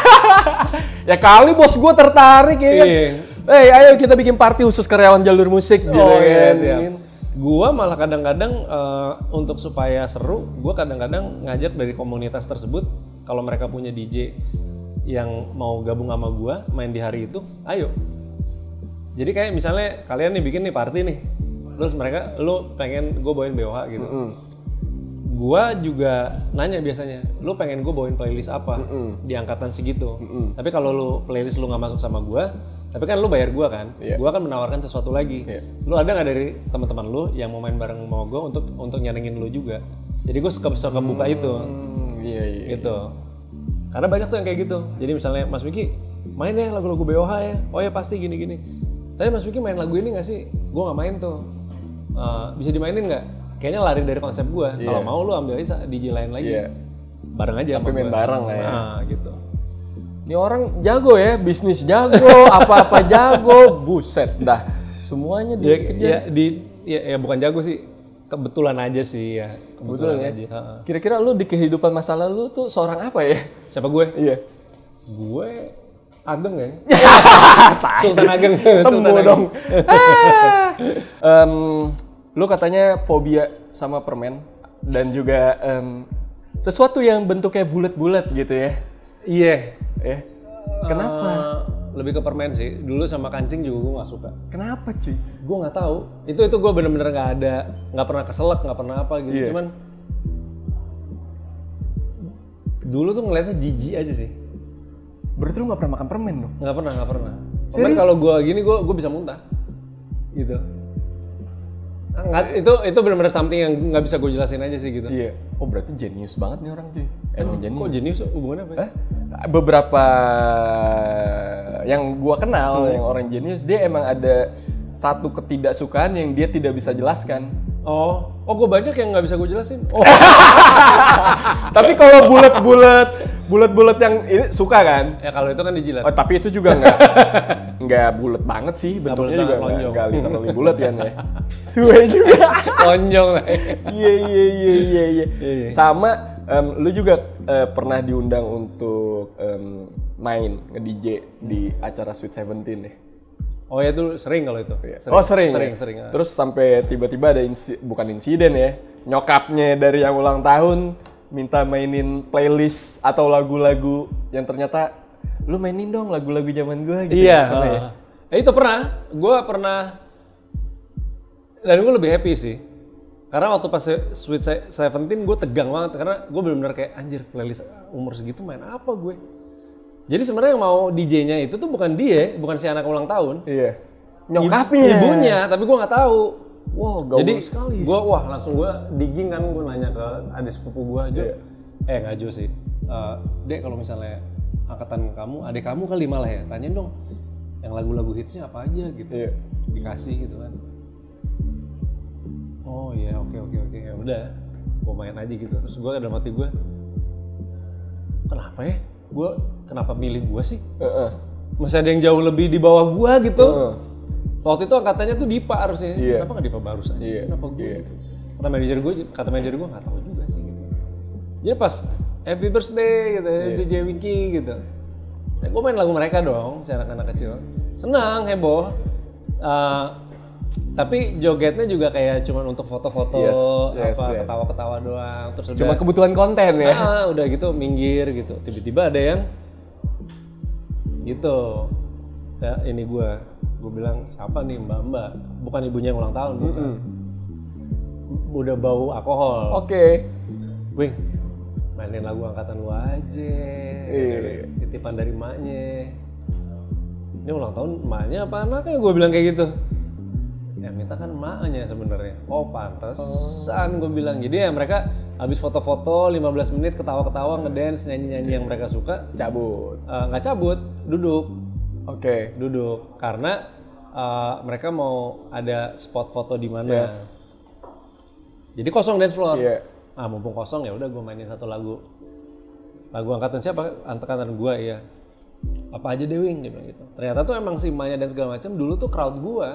Ya kali bos gue tertarik ya kan. Eh hey, ayo kita bikin party khusus karyawan jalur musik gitu oh, kan. Iya, siap. Gua malah kadang-kadang uh, untuk supaya seru, gua kadang-kadang ngajak dari komunitas tersebut kalau mereka punya D J yang mau gabung sama gua main di hari itu, ayo. Jadi kayak misalnya kalian nih bikin nih party nih, terus mereka, lu pengen gua bawain B O H gitu. Mm-hmm. Gua juga nanya biasanya, lu pengen gua bawain playlist apa mm-hmm. di angkatan segitu. Mm-hmm. Tapi kalau lu playlist lu nggak masuk sama gua, tapi kan lu bayar gua kan, yeah. gua akan menawarkan sesuatu lagi. Yeah. Lu ada nggak dari teman-teman lu yang mau main bareng sama gua untuk untuk nyenengin lu juga? Jadi gua suka suka buka hmm, itu, iya, iya, gitu. Karena banyak tuh yang kayak gitu. Jadi misalnya Mas Wiki main ya lagu-lagu B O H ya, oh ya pasti gini-gini. Tapi Mas Wiki main lagu ini nggak sih? Gua nggak main tuh. Uh, bisa dimainin nggak? Kayaknya lari dari konsep gua. Yeah. Kalau mau lu ambil aja D J lain lagi, yeah. bareng aja. Tapi main gua. Bareng lah ya. Nah, gitu. Ini orang jago ya, bisnis jago, apa-apa jago, buset dah. Semuanya dia ya, ya, di ya, ya bukan jago sih, kebetulan aja sih ya. Kebetulan ya. Aja. Kira-kira lu di kehidupan masa lalu tuh seorang apa ya? Siapa gue? Iya. Gue Ageng ya. Sultan Ageng. Temu dong. um, lu katanya fobia sama permen dan juga um, sesuatu yang bentuknya bulat-bulat gitu ya. Iya. Eh, kenapa? Uh, lebih ke permen sih. Dulu sama kancing juga gue nggak suka. Kenapa cuy? Gue nggak tahu. Itu itu gue bener-bener nggak ada, nggak pernah keselak, nggak pernah apa gitu. Yeah. Cuman dulu tuh ngeliatnya jijik aja sih. Berarti lu nggak pernah makan permen dong? Nggak pernah, nggak pernah. Permen kalau gue gini gue gue bisa muntah. Gitu. Nggak, itu itu benar-benar something yang nggak bisa gue jelasin aja sih gitu. Iya. Oh berarti jenius banget nih orang cuy. Emang eh, jenius. Kok jenius hubungannya apa? Eh? Beberapa yang gue kenal hmm. yang orang jenius dia emang ada satu ketidaksukaan yang dia tidak bisa jelaskan. Oh, oh gue banyak yang nggak bisa gue jelasin. Oh. Tapi kalau bulat-bulat, bulat-bulat yang ini suka kan? Ya kalau itu kan dijilat. Oh tapi itu juga nggak nggak bulat banget sih, bentuknya juga nggak literally bulat kan ya. Suwe juga. Lonjong lah. Iya iya iya iya iya. Sama um, lu juga uh, pernah diundang untuk um, main nge-D J di acara Sweet Seventeen deh. Oh ya itu sering kalau itu. Sering, oh sering. Sering, ya? sering. Terus sampai tiba-tiba ada insi, bukan insiden ya, nyokapnya dari yang ulang tahun minta mainin playlist atau lagu-lagu yang ternyata lu mainin dong lagu-lagu zaman gue gitu. Iya. Pernah, uh, ya? eh, itu pernah. Gue pernah. Dan gue lebih happy sih. Karena waktu pas Sweet Seventeen gue tegang banget karena gue benar-benar kayak anjir playlist umur segitu main apa gue. Jadi sebenarnya yang mau D J-nya itu tuh bukan dia, bukan si anak ulang tahun. Iya. Nyokapnya. Ibunya, tapi gue nggak tahu. Wow, gaul Jadi, sekali. Jadi gue wah langsung gue digging kan, gue nanya ke adik sepupu gue aja. Iya. Eh nggak Jo sih. Uh, Dek kalau misalnya angkatan kamu, adik kamu kali malah ya, tanyain dong yang lagu-lagu hitsnya apa aja gitu. Iya. Dikasih gitu kan. Oh iya, oke oke oke ya udah. gue main aja gitu. Terus gue dalam hati gue, kenapa ya? Gue kenapa milih gue sih? Uh-uh. Masih ada yang jauh lebih di bawah gue gitu. Uh-uh. Waktu itu angkatannya tuh Dipa harusnya. Yeah. Kenapa nggak Dipa Barus aja? Yeah. Kenapa gue? Yeah. Gitu. Kata manajer gue, kata manajer gue nggak tahu juga sih. Gitu. Jadi pas Happy Birthday gitu, yeah. D J Winky gitu. Nah, gue main lagu mereka dong, si anak-anak kecil. Senang, heboh. Uh, tapi jogetnya juga kayak cuma untuk foto-foto, yes, yes, apa yes. ketawa-ketawa doang. Terus cuma udah, kebutuhan konten ya. Ah, udah gitu minggir gitu. Tiba-tiba ada yang gitu. Ya, ini gue, gue bilang siapa nih mbak-mbak? Bukan ibunya yang ulang tahun, bukan. Mm-hmm. Udah bau alkohol. Oke. Okay. Wing, mainin lagu angkatan lu aja. Iya. Titipan dari maknya. Ini ulang tahun emaknya apa anaknya? Gue bilang kayak gitu. Ya minta kan emaknya sebenarnya. Oh pantesan gue bilang. Jadi ya mereka habis foto-foto lima belas menit ketawa-ketawa ngedance nyanyi-nyanyi yang mereka suka. Cabut. Nggak uh, cabut, duduk. Oke. Okay. Duduk karena uh, mereka mau ada spot foto di mana. Yes. Jadi kosong dance floor. Yeah. Ah mumpung kosong ya udah gue mainin satu lagu. Lagu angkatan siapa? Angkatan gue ya. Apa aja deh Wing, dia bilang gitu. Ternyata tuh emang si Maya dan segala macam dulu tuh crowd gue.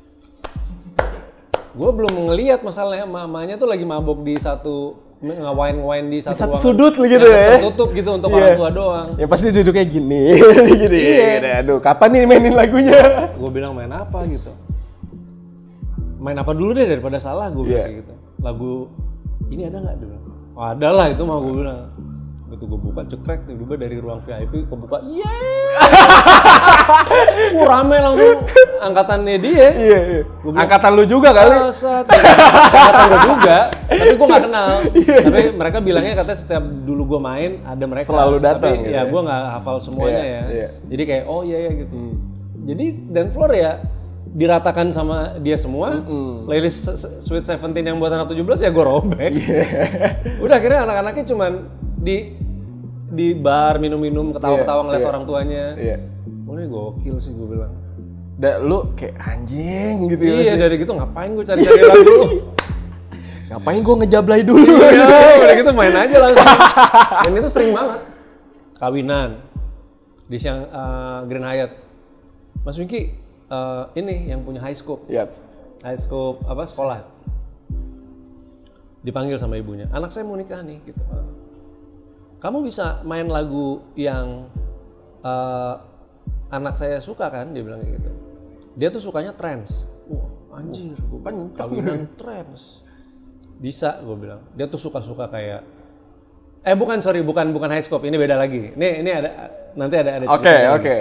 Gue belum ngelihat masalahnya, mamanya tuh lagi mabok di satu ngawain-ngawain di satu, di satu ruangan, sudut gitu ya. Tertutup gitu untuk yeah. orang tua doang. Ya pasti duduknya gini, gini. Yeah. Aduh, kapan nih mainin lagunya? Gue bilang main apa gitu. Main apa dulu deh daripada salah gue bilang yeah. gitu. Lagu ini ada nggak dulu? Oh, ada lah itu mau gue bilang. Betul gue buka cekrek tiba-tiba dari ruang V I P kebuka yeay. Wah rame langsung angkatannya dia. Iya, iya. Angkatan lu juga kali. Angkatan gue juga, tapi gue nggak kenal. Tapi mereka bilangnya katanya setiap dulu gue main ada mereka. Selalu datang. Tapi gitu ya gue nggak hafal semuanya yeah, ya. Yeah. Jadi kayak oh iya ya gitu. Hmm. Jadi dance floor ya diratakan sama dia semua. Mm-hmm. Playlist Sweet Seventeen yang buat anak tujuh belas ya gue robek. Yeah. Udah akhirnya anak-anaknya cuman di di bar minum-minum ketawa-ketawa ngeliat yeah. orang tuanya. Iya. Yeah. Oh ini gokil sih gue bilang. Da, lu kayak anjing gitu ya. Iya sih. dari gitu ngapain gue cari-cari lagu. Ngapain gue ngejablay dulu. Iya udah gitu main aja langsung. Dan itu sering banget. Kawinan. Di siang uh, Grand Hyatt. Mas Winky uh, ini yang punya high scope. Yes. High scope apa sekolah. Dipanggil sama ibunya. Anak saya mau nikah nih gitu. Kamu bisa main lagu yang uh, anak saya suka kan? Dia bilang kayak gitu. Dia tuh sukanya trance. Wah anjir, gue kan kawinan trance. Bisa, gue bilang. Dia tuh suka-suka kayak, eh bukan sorry, bukan bukan high scope. Ini beda lagi. Ini ini ada nanti ada ada. Oke okay, oke. Okay.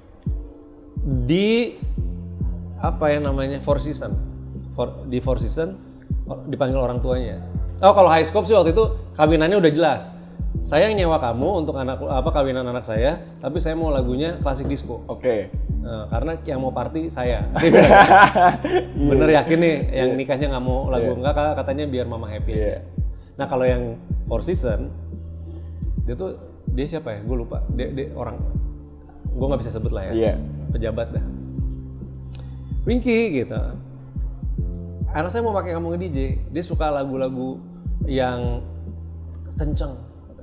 Di apa ya namanya Four Seasons, For, di Four Seasons dipanggil orang tuanya. Oh kalau high scope sih waktu itu kawinannya udah jelas. Saya yang nyewa kamu untuk anak apa kawinan anak saya, tapi saya mau lagunya klasik disco. Oke. Okay. Nah, karena yang mau party saya. Bener yakin nih, yang nikahnya nggak mau lagu yeah. enggak katanya biar mama happy. Yeah. Nah kalau yang Four Seasons, dia tuh dia siapa ya? Gue lupa. Dia, dia orang, gue nggak bisa sebut lah ya. Yeah. Pejabat dah. Winky gitu. Anak saya mau pakai kamu nge-D J. Dia suka lagu-lagu yang kenceng.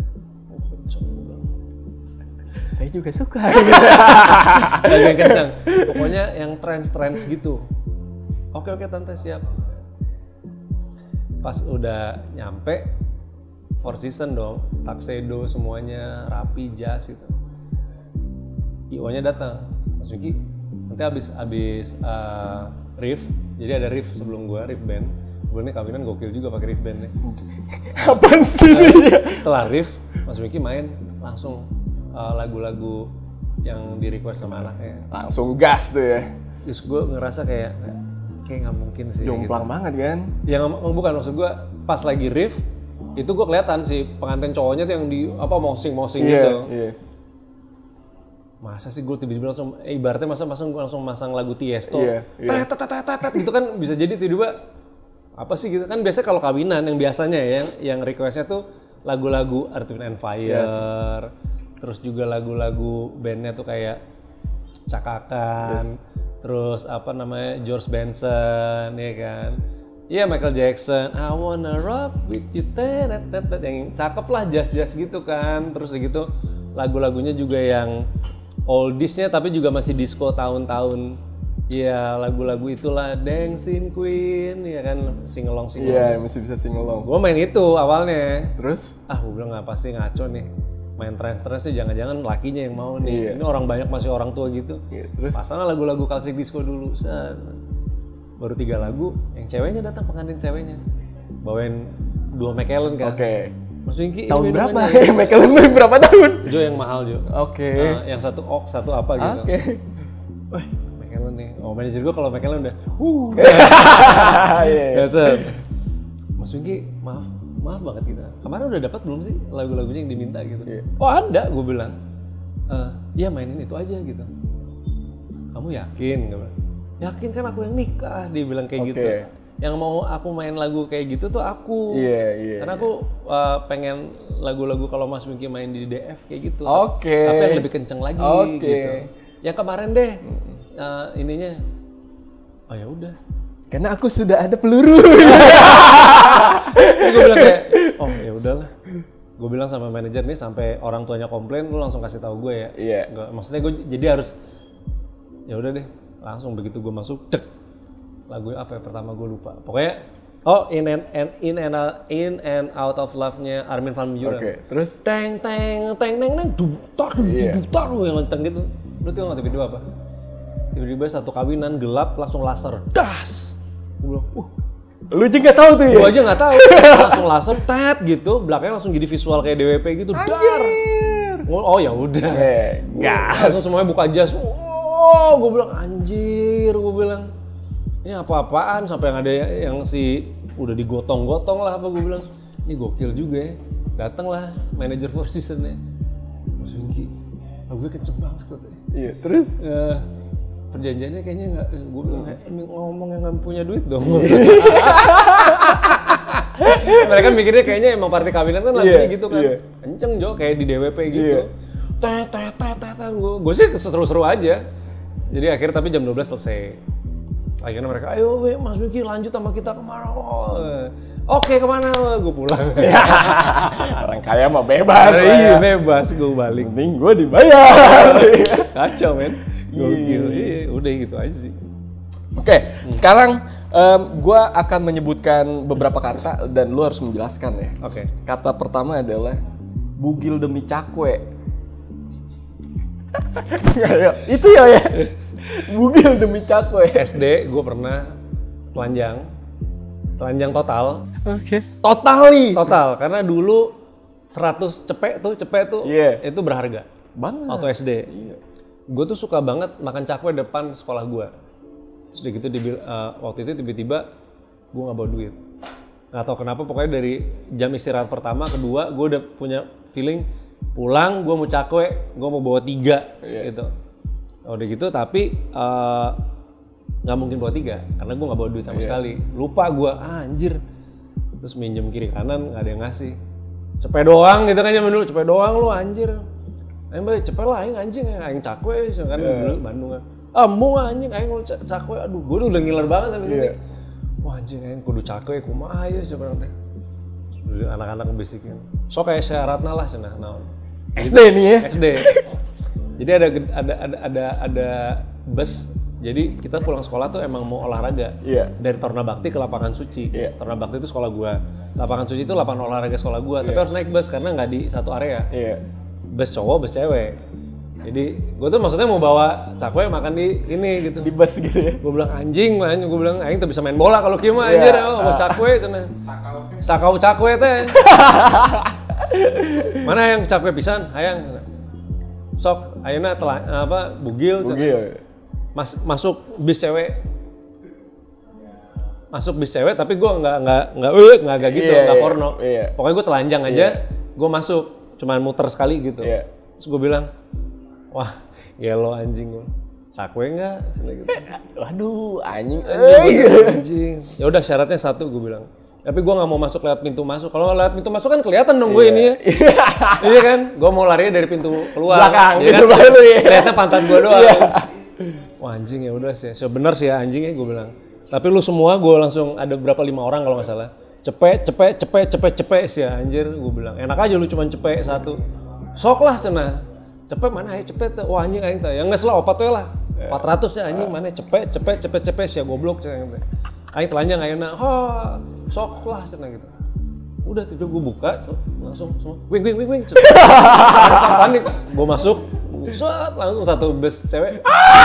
Saya juga suka. Lagu yang kencang. Pokoknya yang trance-trance gitu. Oke oke tante siap. Pas udah nyampe Four Seasons dong, tuxedo semuanya rapi, jas gitu. I O-nya datang. Mas Winky, nanti abis abis uh, riff, jadi ada riff sebelum gua, riff band. Gue nih kawinan gokil juga pakai riff bandnya. Apaan sih dia? Setelah riff, Mas Winky main langsung uh, lagu-lagu yang di request sama anaknya. Langsung gas tuh ya. Terus gue ngerasa kayak kayak nggak mungkin sih. Jomplang gitu. Banget kan? Yang bukan maksud gue pas lagi riff itu gue kelihatan si pengantin cowoknya tuh yang di apa mosing-mosing yeah, gitu. Yeah. Masa sih gue tiba-tiba langsung eh, ibaratnya masa masa gue langsung masang lagu Tiesto. Yeah, yeah. Tet tet tet tet gitu kan bisa jadi tiba-tiba apa sih gitu kan biasanya kalau kawinan yang biasanya ya yang yang requestnya tuh lagu-lagu Earth, Wind and Fire, yes. Terus juga lagu-lagu bandnya tuh kayak Cakakan, yes. Terus apa namanya George Benson ya kan, Iya, Michael Jackson, I wanna rock with you, tetet, tetet, yang cakep lah, jazz-jazz gitu kan. Terus gitu lagu-lagunya juga yang oldies-nya tapi juga masih disco tahun-tahun. Iya, lagu-lagu itulah, Dancing Queen, ya kan, sing-along sing-along. Iya, masih bisa sing-along. Gue main itu awalnya. Terus? Ah, gue bilang nggak pasti ngaco nih. Main trance-trance jangan-jangan lakinya yang mau nih. Iya. Ini orang banyak masih orang tua gitu. Iya, terus? Pasang lagu-lagu klasik disco dulu. Set. Baru tiga lagu, yang ceweknya datang, pengantin ceweknya. Bawain dua McAllen kan. Oke. Okay. Mas Winky, tahun ini berapa? McAllen berapa tahun? Jo yang mahal Jo. Oke. Okay. Uh, yang satu ok, satu apa gitu. Oke. Okay. Wah, McAllen nih. Oh, manajer gue kalau McAllen udah. Uh. Yeah. Ya, Mas Winky, maaf, maaf banget kita. Kemarin udah dapat belum sih lagu-lagunya yang diminta gitu? Yeah. Oh ada, gue bilang. Uh, ya mainin itu aja gitu. Kamu yakin? Gue bilang. Yakin kan aku yang nikah, dia bilang kayak okay. gitu. Yang mau aku main lagu kayak gitu tuh aku. Iya, yeah, iya. Yeah, Karena aku uh, pengen lagu-lagu kalau Mas Winky main di D F kayak gitu. Oke. Okay. Tapi yang lebih kenceng lagi okay. gitu. Ya kemarin deh uh, ininya. Oh ya udah. Karena aku sudah ada peluru. Gue bilang kayak, oh ya udahlah. Gue bilang sama manajer nih sampai orang tuanya komplain, lu langsung kasih tahu gue ya. Iya. Yeah. Maksudnya gue jadi harus ya udah deh. Langsung begitu gue masuk, dek, lagu apa ya pertama gue lupa. Pokoknya, oh in and, and in and out, in and out of love-nya Armin van Buuren. Oke, okay, terus? Teng teng teng teng teng, dutar dutar lu yang kenceng gitu. Lu tau nggak tiba-tiba apa? Tiba-tiba satu kawinan gelap langsung laser, das. Gue bilang, uh. Lu aja nggak tahu tuh ya? Gue aja nggak tahu. Langsung laser, tet gitu, belakangnya langsung jadi visual kayak D W P gitu, dar. Oh ya udah. Eh, gas. Langsung semuanya buka jas. Oh, gue bilang anjir, gue bilang ini apa-apaan sampai yang ada yang si udah digotong-gotong lah apa gue bilang ini gokil juga ya. Datang lah manajer Four Seasons-nya, Mas Winky, lagu gue kenceng banget katanya. Iya, terus uh, perjanjiannya kayaknya nggak, gue bilang ini ngomong yang nggak punya duit dong. Mereka mikirnya kayaknya emang party kawinan kan lagunya yeah, gitu kan, yeah. Kenceng Jo kayak di D W P gitu. Tet tet tet tet, gue gue sih seru-seru aja. Jadi akhirnya tapi jam dua belas selesai. Akhirnya mereka, ayo we, Mas Winky lanjut sama kita kemana? Oh, oke kemana? Gue pulang. Orang kaya mah bebas. Iya bebas, gue balik. Penting gue dibayar. Kacau men. Gokil. Iya, udah gitu aja sih. Oke, hmm. sekarang um, gue akan menyebutkan beberapa kata dan lu harus menjelaskan ya. Oke. Kata pertama adalah bugil demi cakwe. Itu ya ya. Bugil demi cakwe. S D gue pernah telanjang. Telanjang total. Oke. Okay. Totally. Total karena dulu seratus cepek tuh, cepek tuh yeah. itu berharga. Banget. Waktu S D. Yeah. Gue tuh suka banget makan cakwe depan sekolah gue. Terus gitu dibil, uh, waktu itu tiba-tiba gue nggak bawa duit. Nggak tahu kenapa pokoknya dari jam istirahat pertama, kedua gue udah punya feeling pulang gue mau cakwe, gue mau bawa tiga yeah. gitu. Udah gitu tapi nggak uh, mungkin bawa tiga karena gue nggak bawa duit sama yeah. sekali. Lupa gue, ah, anjir. Terus minjem kiri kanan nggak ada yang ngasih. Cepet doang gitu kan zaman dulu, cepet doang lu anjir. Ayo mbak cepet lah, aing anjing, aing cakwe kan yeah. dulu Bandung kan. Ah mau anjing, aing lu cakwe, aduh gue udah ngiler banget tapi yeah. wah anjing aing kudu cakwe, kumaha ya siapa nanti. Anak-anak bisikin. So kayak syaratna lah cenah naon. S D nih ya. S D. Jadi ada ada ada ada ada bus. Jadi kita pulang sekolah tuh emang mau olahraga. Yeah. Dari Taruna Bakti ke Lapangan Suci. Yeah. Taruna Bakti itu sekolah gua. Lapangan Suci itu lapangan olahraga sekolah gua. Yeah. Tapi harus naik bus karena nggak di satu area. Yeah. Bus cowok, bus cewek. Jadi gua tuh maksudnya mau bawa cakwe makan di ini gitu. Di bus gitu ya. Gua bilang anjing, man. Gua bilang aing tuh bisa main bola kalau kieu mah anjir. Yeah. Oh, mau cakwe cenah. Sakau. Sakau cakwe teh. Mana yang cakwe pisan? Hayang. Sok, ayeuna telan apa bugil. Bugil. Mas, masuk bis cewek. Masuk bis cewek tapi gue nggak nggak nggak uh, nggak agak gitu, nggak yeah, porno. Yeah. Pokoknya gue telanjang aja, yeah. gue masuk, cuman muter sekali gitu. Yeah. Terus gue bilang, wah gelo anjing gue. Cakwe nggak? Gitu. Waduh anjing. Anjing, anjing. Ya udah syaratnya satu gue bilang. Tapi gue nggak mau masuk lewat pintu masuk. Kalau lewat pintu masuk kan kelihatan dong gue yeah. ini ya. Iya kan? Gue mau larinya dari pintu keluar. Belakang, ya pintu kan? baru ya. Kelihatan pantat gue doang. Yeah. Wah anjing ya udah sih. Sebenar sih ya anjingnya gue bilang. Tapi lu semua gue langsung ada berapa lima orang kalau nggak salah. Cepet, cepet, cepet, cepet, cepet sih anjir. Gue bilang enak aja lu cuman cepet satu. Sok lah cenah. Cepet mana ya cepet tuh. Wah anjing aing teh. Yang nges lah opat we lah. empat ratus ya anjing mana cepet, cepet, cepet, cepet sih goblok cenah gitu. Aing telanjang ayeuna. Ha, sok lah cenah gitu. Udah tiba gue buka langsung semua. Wing wing wing wing. Panik. Gue masuk. Set langsung satu bus cewek.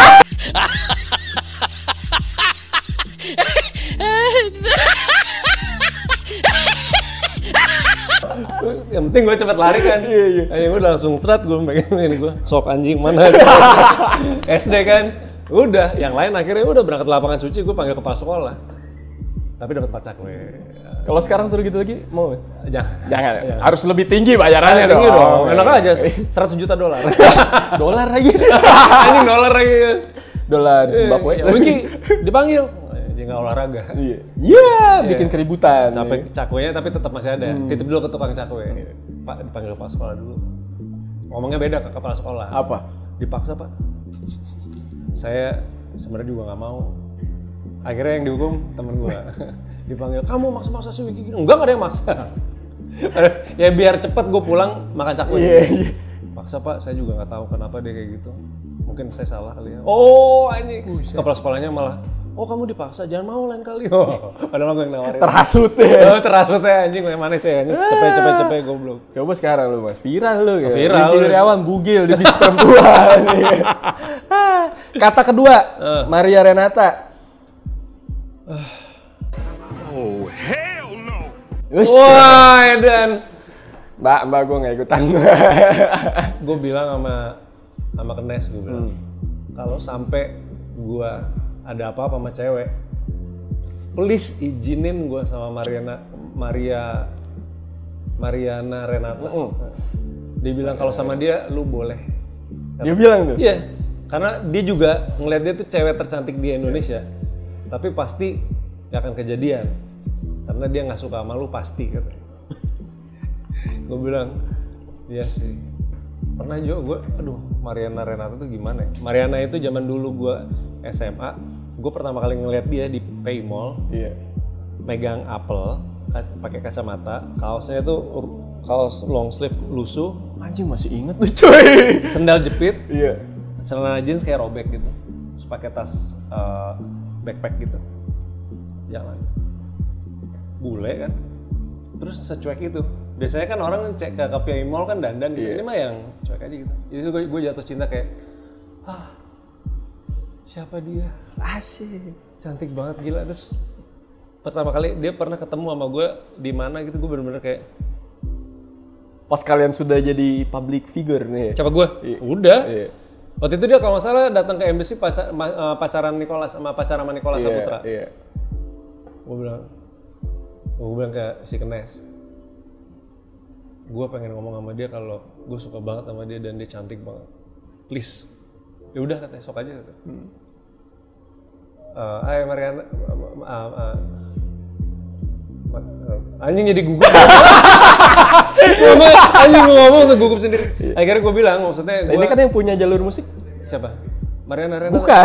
Yang penting gue cepet lari kan. Iya iya. Ayo udah langsung serat gue pengen ini gue. Sok anjing mana. S D kan. Udah, yang lain akhirnya udah berangkat lapangan suci, gue panggil kepala sekolah. Tapi dapat pacak we. Kalau sekarang suruh gitu lagi mau? Jangan. Jangan. Jangan. Harus lebih tinggi bayarannya dong. Tinggi dong. Enak aja seratus juta dolar. Dolar lagi. Anjing dolar lagi. Dolar Zimbabwe. Ya, Wingky dipanggil. Dia nggak olahraga. Iya. Iya, bikin keributan. Sampai cakwenya tapi tetap masih ada. Hmm. Titip dulu ke tukang cakwe. Pak dipanggil kepala sekolah dulu. Ngomongnya beda ke kepala sekolah. Apa? Dipaksa pak. Saya sebenarnya juga nggak mau. Akhirnya yang dihukum temen gue. Dipanggil, kamu maksa-maksa sih Wingky gini. Enggak, nggak ada yang maksa. Ya biar cepet gue pulang makan cakwe. Iya, iya. Paksa pak, saya juga nggak tahu kenapa dia kayak gitu. Mungkin saya salah kali ya. Oh anjing. Kepala sekolahnya malah, oh kamu dipaksa, jangan mau lain kali. Oh, padahal gue yang nawarin. Terhasut ya. Oh, terhasut ya anjing, yang mana sih? Cepet-cepet-cepet goblok. Coba sekarang lu mas, viral lu ya. Viral. Wingky Wiryawan bugil di bis perempuan. Kata kedua, uh. Maria Renata. Oh hell no. Wah, Edan. Mbak, mbak gue nggak ikutan. Gue bilang sama sama Kenes, gue bilang, hmm. kalau sampai gue ada apa-apa sama cewek, please izinin gue sama Mariana, Maria, Mariana Renata. Mm. Dia bilang kalau sama dia, lu boleh. Dia bilang tuh? Iya, karena dia juga ngeliat dia tuh cewek tercantik di Indonesia. Yes. Tapi pasti gak akan kejadian, karena dia nggak suka sama lu pasti. Gue bilang, iya sih. Pernah juga gue, aduh Mariana Renata tuh gimana ya? Mariana itu zaman dulu gue S M A, gue pertama kali ngeliat dia di Paymall, iya. Megang apel, pakai kacamata, kaosnya tuh kaos long sleeve lusuh. Anjing masih inget tuh coy. Sendal jepit, iya. Celana jeans kayak robek gitu, terus pakai tas uh, backpack gitu, jalan, bule kan, terus secuek itu. Biasanya kan orang cek ke K P I Mall kan dandan gitu, yeah. Ini mah yang cuek aja gitu. Jadi gue, gue jatuh cinta kayak, ah siapa dia? Asik, cantik banget gila. Terus pertama kali dia pernah ketemu sama gue di mana gitu, gue bener-bener kayak. Pas kalian sudah jadi public figure nih. Siapa gue? Yeah. Udah. Yeah. Waktu itu dia kalau nggak salah datang ke embassy pacar, pacaran Nicholas sama pacaran sama Nicholas yeah, Saputra. Iya. Yeah. Gue bilang, gue bilang ke si Kenes. Gue pengen ngomong sama dia kalau gue suka banget sama dia dan dia cantik banget, please. Ya udah katanya, sok aja katanya. Hmm. Uh, Hai Mariana, uh, uh, uh, uh, anjing jadi gugup. Anjing gue ngomong gugup sendiri. Akhirnya gue bilang, maksudnya gua, ini kan yang punya jalur musik. Siapa? Mariana Renata. Bukan.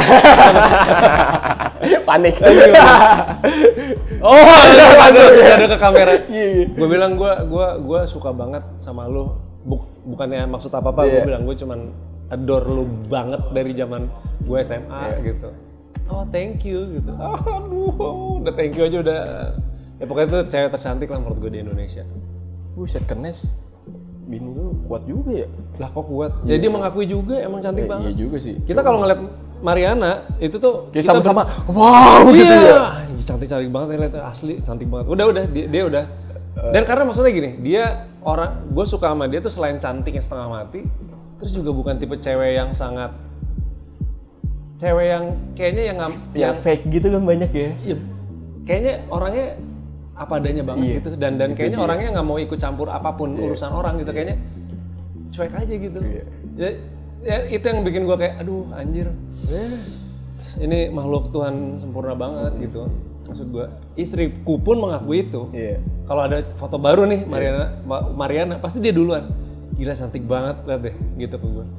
Panik. Oh, ada ada ke kamera. Gue bilang gue gue gue suka banget sama lu. Buk, bukannya maksud apa apa. Yeah. Gue bilang gue cuman adore lu banget dari zaman gue S M A yeah. gitu. Oh thank you gitu. Oh, aduh, udah thank you aja udah. Ya pokoknya itu cewek tercantik lah menurut gue di Indonesia. Buset Kenes. Bini lu kuat juga ya? Lah kok kuat? Jadi yeah. dia mengakui juga emang cantik ya, banget. Iya juga sih. Kita kalau ngeliat Mariana itu tuh kayak sama-sama wow iya, gitu ya. Cantik-cantik banget lihat asli, cantik banget. Udah udah dia, dia udah. Dan karena maksudnya gini, dia orang gue suka sama dia tuh selain cantiknya setengah mati, terus juga bukan tipe cewek yang sangat cewek yang kayaknya yang yang, yang fake gitu kan banyak ya. Iya. Kayaknya orangnya apa adanya banget iya, gitu dan dan kayaknya dia. Orangnya nggak mau ikut campur apapun iya. urusan orang gitu, kayaknya cuek aja gitu. Iya. Ya, ya itu yang bikin gue kayak aduh anjir. Eh, ini makhluk Tuhan sempurna banget gitu. Maksud gue, istriku pun mengakui itu. Iya. Kalau ada foto baru nih Mariana iya. Mariana pasti dia duluan. Gila cantik banget, lihat deh gitu ke gue.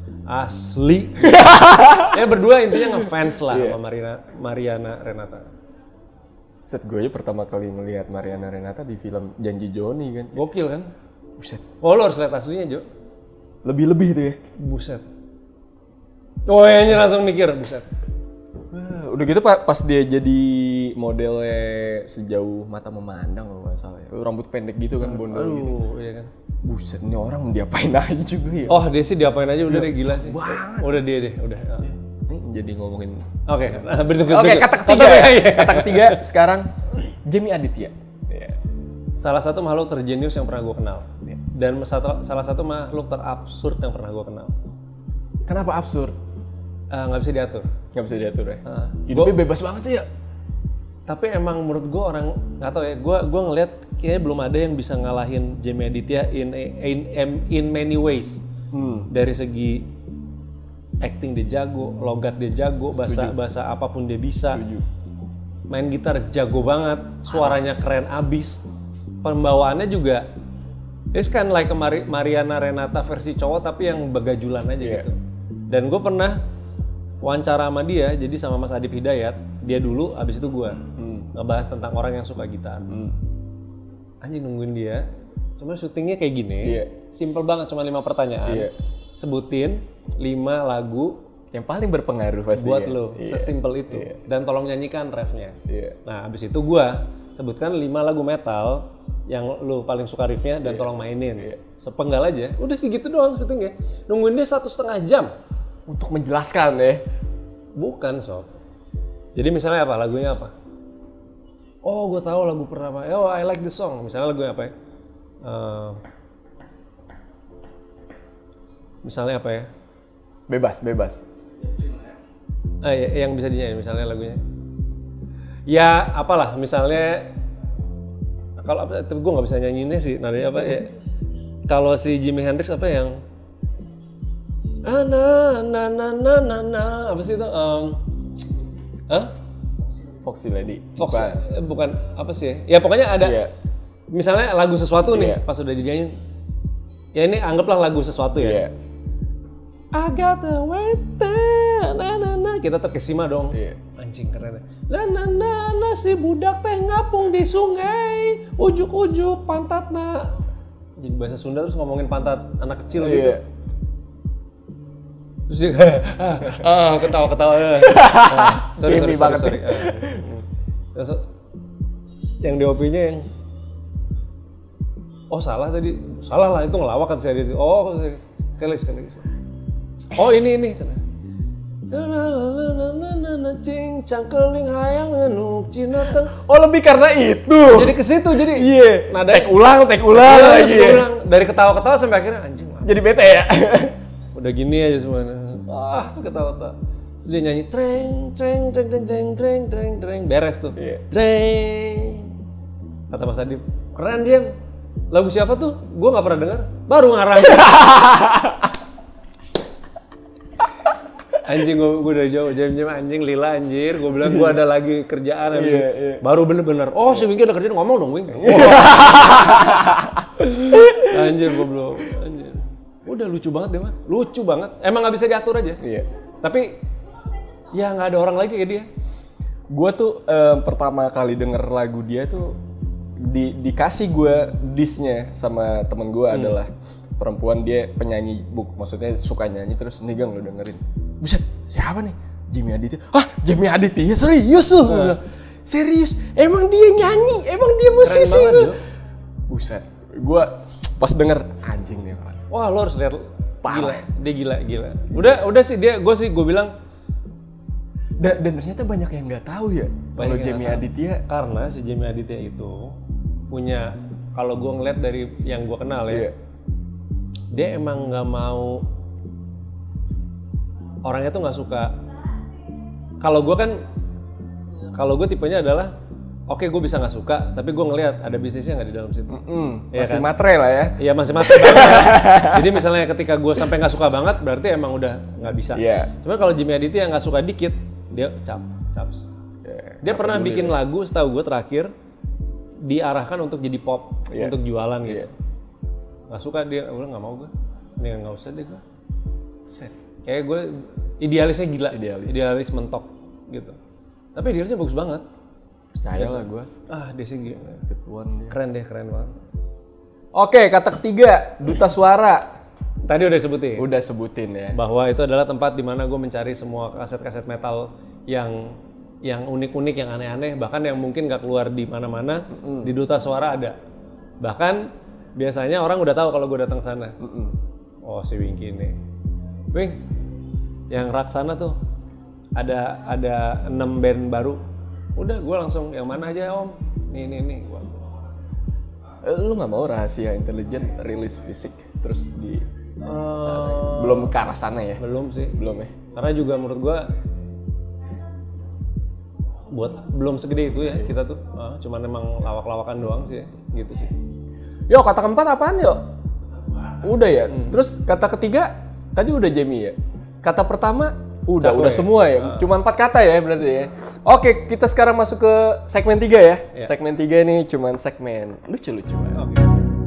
Asli. Ya berdua intinya ngefans lah iya. sama Mariana Mariana Renata. Set gue aja pertama kali melihat Mariana Renata di film Janji Joni kan. Gokil kan? Buset. Oh lo harus lihat aslinya Jo. Lebih-lebih tuh ya. Buset. Oh ya ini langsung mikir buset. Wah, udah gitu pa- pas dia jadi modelnya Sejauh Mata Memandang kalau nggak salah ya. Rambut pendek gitu kan, bondol gitu. Aduh, iya kan. Buset, ini orang diapain aja juga ya. Oh dia sih diapain aja udah deh gila sih. Banget. Udah dia deh, udah. Ini jadi ngomongin. Oke, nah, berikut Oke, berikut. kata ketiga. Kata- ya. iya. Kata ketiga sekarang Jamie Aditya. Iya. Salah satu makhluk terjenius yang pernah gue kenal. Dan satu, salah satu makhluk terabsurd yang pernah gue kenal. Kenapa absurd? Eh, Nggak bisa diatur. Nggak bisa diatur ya. Ah, Hidupnya bebas banget sih ya. Tapi emang menurut gue orang nggak tahu ya. Gue gue ngelihat kayaknya belum ada yang bisa ngalahin Jamie Aditya in in in, in many ways. Hmm. Dari segi acting dia jago, logat dia jago, bahasa bahasa apapun dia bisa. Setuju. Main gitar jago banget, suaranya keren abis. Pembawaannya juga it's kind of like a Mari- Mariana Renata versi cowok tapi yang begajulan aja Yeah. gitu. Dan gue pernah wawancara sama dia, jadi sama Mas Adip Hidayat, dia dulu, abis itu gue Hmm. ngebahas tentang orang yang suka gitar. Hmm. Anjing nungguin dia, cuma syutingnya kayak gini, Iya. simple banget, cuma lima pertanyaan. Iya. Sebutin lima lagu Yang paling berpengaruh pasti buat ya. lo, Iya. sesimpel itu. Iya. Dan tolong nyanyikan refnya. Iya. Nah, abis itu gua sebutkan lima lagu metal yang lu paling suka riffnya dan tolong mainin. Iya. Sepenggal aja. Udah segitu doang syutingnya. Nungguin dia satu setengah jam. Untuk menjelaskan ya. Bukan, sob. Jadi misalnya apa? Lagunya apa? Oh, gue tahu lagu pertama. Oh, I like the song. Misalnya lagunya apa ya? Eh, misalnya apa ya? Bebas, bebas. Ah, ya, yang bisa dinyanyi misalnya lagunya. Ya, apalah misalnya kalau apa tapi gue nggak bisa nyanyiinnya sih nadanya apa ya. Kalau si Jimi Hendrix apa yang ah, na na na na na na apa sih itu? Um, Hah? Foxy Lady. Fox Bukan. eh, bukan apa sih? Ya pokoknya ada Iya. misalnya lagu sesuatu nih Iya. pas udah dinyanyiin. Ya ini anggaplah lagu sesuatu ya. Iya. I got the way there, na na na kita terkesima dong. Iya. Anjing keren. Na na na na si budak teh ngapung di sungai, ujuk-ujuk pantatna. Jadi bahasa Sunda terus ngomongin pantat anak kecil gitu. Iya. Terus dia ah, ah, ketawa-ketawa. Ah, sorry, sorry, Jamie sorry, banget. sorry. Ah. Terus yang D O P-nya yang oh salah tadi, salah lah itu ngelawak kan saya itu. Oh sekali sekali. Oh ini ini. Na na na na na na na na cing cangkeling hayang nganuk cina teng. Oh, lebih karena itu. Jadi ke situ jadi. Iya. Nada Tek ulang, tek ulang Iya, lagi. terus gua bilang, dari ketawa-ketawa sampai akhirnya anjing lah. Jadi bete ya. Udah gini aja semuanya. Ah ketawa-ketawa. Terus dia nyanyi treng treng treng treng treng treng treng treng beres tuh. Iya. Treng. Kata Mas Adip, keren dia. Lagu siapa tuh? Gua nggak pernah dengar. Baru ngarang. Anjing gue gue dari jauh jam-jam anjing lila anjir gue bilang gue ada lagi kerjaan habis Iya, iya. baru bener-bener oh si Wingky ada kerjaan ngomong dong Wing anjir gue belum anjir udah lucu banget deh mah lucu banget emang nggak bisa diatur aja Iya. tapi ya nggak ada orang lagi kayak dia. Gue tuh em, pertama kali denger lagu dia tuh di, dikasih gue disnya sama temen gue Hmm. adalah perempuan dia penyanyi buk maksudnya suka nyanyi terus nih gang lo dengerin. Buset, siapa nih? Jamie Aditya. Hah, Jamie Aditya serius lu? Gua bilang, serius? Emang dia nyanyi? Emang dia musisi? banget, lu? Jo. Buset, gue pas denger anjing nih orang. Wah lo harus lihat gila dia gila gila udah udah sih dia gue sih gue bilang Dan, dan ternyata banyak yang nggak tahu ya kalau yang Jamie nggak tahu. Aditya. Karena si Jamie Aditya itu punya kalau gue ngeliat dari yang gue kenal ya Iya. dia emang nggak mau orangnya tuh nggak suka kalau gue kan kalau gue tipenya adalah oke gue bisa nggak suka tapi gue ngelihat ada bisnisnya nggak di dalam situ. Hmm, Iya masih kan? matre lah ya. Iya masih mati banget. Jadi misalnya ketika gue sampai nggak suka banget berarti emang udah nggak bisa. Iya. Cuma kalau Jamie Aditya nggak suka dikit dia cap caps. Ya, Dia pernah bikin lagu setahu gue terakhir diarahkan untuk jadi pop Iya. untuk jualan gitu. Iya. Nggak suka dia, udah nggak mau gue. Nih nggak usah deh gue. Set. Kayak gue idealisnya gila, Idealis. idealis mentok gitu. Tapi idealisnya bagus banget. Percaya lah gue. Ah, dia sih gila. Ketuan dia. Keren deh, keren banget. Oke, kata ketiga, Duta Suara. Tadi udah sebutin. Udah sebutin ya. Bahwa itu adalah tempat di mana gue mencari semua kaset-kaset metal yang yang unik-unik, yang aneh-aneh, bahkan yang mungkin gak keluar di mana-mana. Mm. Di Duta Suara ada. Bahkan biasanya orang udah tahu kalau gue datang ke sana. Mm-mm. Oh, si Wingky ini. Wing, yang Raksana tuh ada ada enam band baru. Udah, gue langsung yang mana aja om? Nih nih nih. Gua. Lu nggak mau rahasia intelijen rilis fisik terus di Uh, sana? Belum ke arah sana ya? Belum sih. Belum ya? Karena juga menurut gue buat belum segede itu ya kita tuh. Uh, cuman emang lawak-lawakan doang sih ya. Gitu sih. Yo, kata keempat apaan yo? Udah ya. Hmm. Terus kata ketiga tadi udah Jamie ya. Kata pertama udah, Cakwe. udah semua ya. Uh. Cuma empat kata ya berarti ya. Oke, kita sekarang masuk ke segmen tiga ya. Yeah. Segmen tiga ini cuman segmen lucu-lucuan. Oke.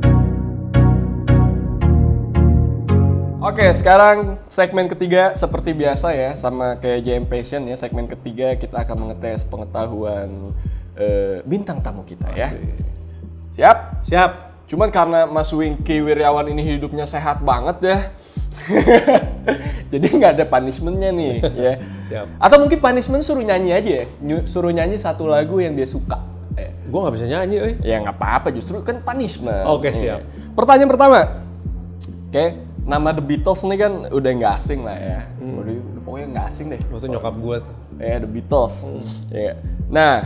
Oke, sekarang segmen ketiga seperti biasa ya, sama kayak J M Passion ya. Segmen ketiga kita akan mengetes pengetahuan uh, bintang tamu kita ya. Masih. Siap? Siap. Cuman karena Mas Wingky Wiryawan ini hidupnya sehat banget ya. Jadi nggak ada punishment-nya nih ya. Siap. Atau mungkin punishment suruh nyanyi aja ya. Suruh nyanyi satu lagu yang dia suka. Eh. Gue nggak bisa nyanyi, euy. Ya nggak apa-apa, justru kan punishment. Oke, siap. Pertanyaan pertama. Oke, nama The Beatles nih kan udah nggak asing lah ya. Hmm. Udah, udah pokoknya nggak asing deh. Itu nyokap gue tuh. Ya, The Beatles. Hmm. Ya. Nah,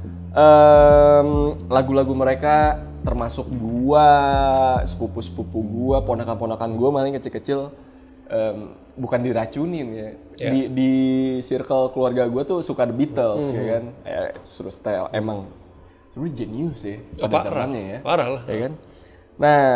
um, lagu-lagu mereka termasuk gua, sepupu-sepupu gua, ponakan-ponakan gua malah kecil-kecil um, bukan diracunin ya. Yeah. Di di circle keluarga gua tuh suka The Beatles mm-hmm. ya kan. Eh, suruh style emang sebenarnya jenius ya pada oh, zamannya ya. Parah lah. Ya kan? Nah,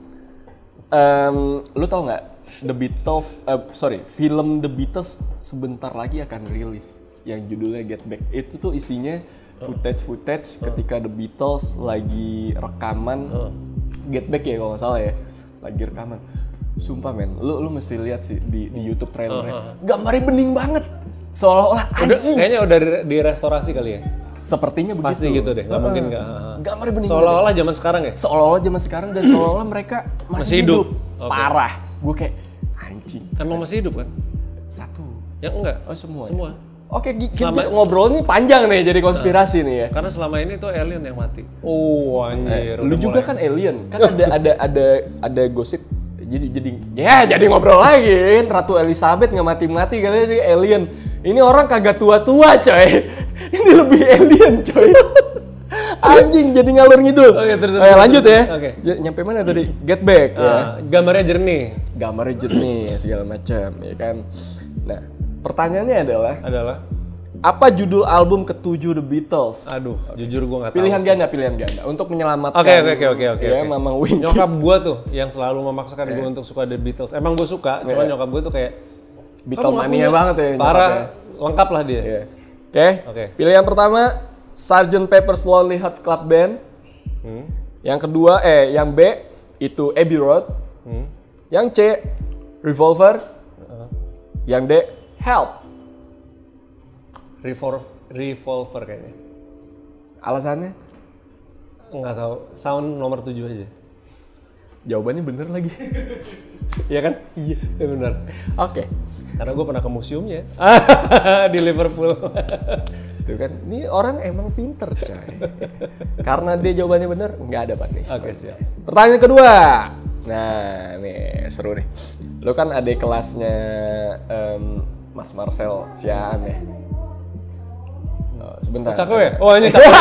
um, lu tau nggak The Beatles uh, sorry, film The Beatles sebentar lagi akan rilis yang judulnya Get Back. Itu tuh isinya footage-footage uh. ketika The Beatles lagi rekaman uh. Get Back ya kalau nggak salah ya, lagi rekaman. Sumpah men, lu lu mesti lihat sih di di YouTube trailernya. Uh, uh. Gambarnya bening banget, seolah-olah anjing. Kayaknya udah direstorasi kali ya. Sepertinya begitu. Pasti gitu deh, nggak uh. mungkin nggak. Uh. Gambarnya bening. Seolah-olah zaman sekarang ya. Seolah-olah zaman sekarang dan seolah-olah mereka masih, masih hidup. hidup. Okay. Parah. Gue kayak anjing. Emang masih hidup kan? Satu. Yang enggak? Oh semua. Semua. Ya? Oke, kita selama, ngobrol nih panjang nih jadi konspirasi uh, nih ya. Karena selama ini tuh alien yang mati. Oh anjir. Eh, lu juga mulai. Kan alien. Kan ada ada ada ada gosip. Jadi jadi ya jadi ngobrol lagi. Ratu Elizabeth nggak mati-mati katanya dia alien. Ini orang kagak tua-tua coy. Ini lebih alien coy. Anjing jadi ngalur ngidul. Oke, terus, terus, lanjut terus, ya. Oke. Nyampe mana tadi? Get Back uh, ya. Gambarnya jernih. Gambarnya jernih segala macam ya kan. Nah, pertanyaannya adalah adalah apa judul album ketujuh The Beatles? Aduh, jujur gue nggak tahu. Pilihan ganda, pilihan ganda untuk menyelamatkan. Oke oke oke oke oke. Ya, Mamang Wingky. Nyokap gue tuh yang selalu memaksakan yeah. gue untuk suka The Beatles. Emang gue suka, yeah. cuman nyokap gue tuh kayak Beatlemania banget ya. Parah, lengkap lah dia. Yeah. Oke. Okay. Okay. Pilihan pertama sergeant Pepper's Lonely Hearts Club Band. Hmm. Yang kedua, eh, yang B itu Abbey Road. Hmm. Yang C Revolver. Uh. Yang D Help. Revolver, Revolver kayaknya. Alasannya? Nggak tahu. Sound nomor tujuh aja. Jawabannya bener lagi. Iya kan? Iya, bener. Oke. Okay. Karena gue pernah ke museumnya di Liverpool. Tuh kan, ini orang emang pinter coy. Karena dia jawabannya bener, nggak ada punishment. Oke, siap. Pertanyaan kedua. Nah, nih seru nih. Lo kan adik kelasnya um, Mas Marcel Siaan ya. Oh, sebentar. Cakwe ya? Oh, ini cakwe.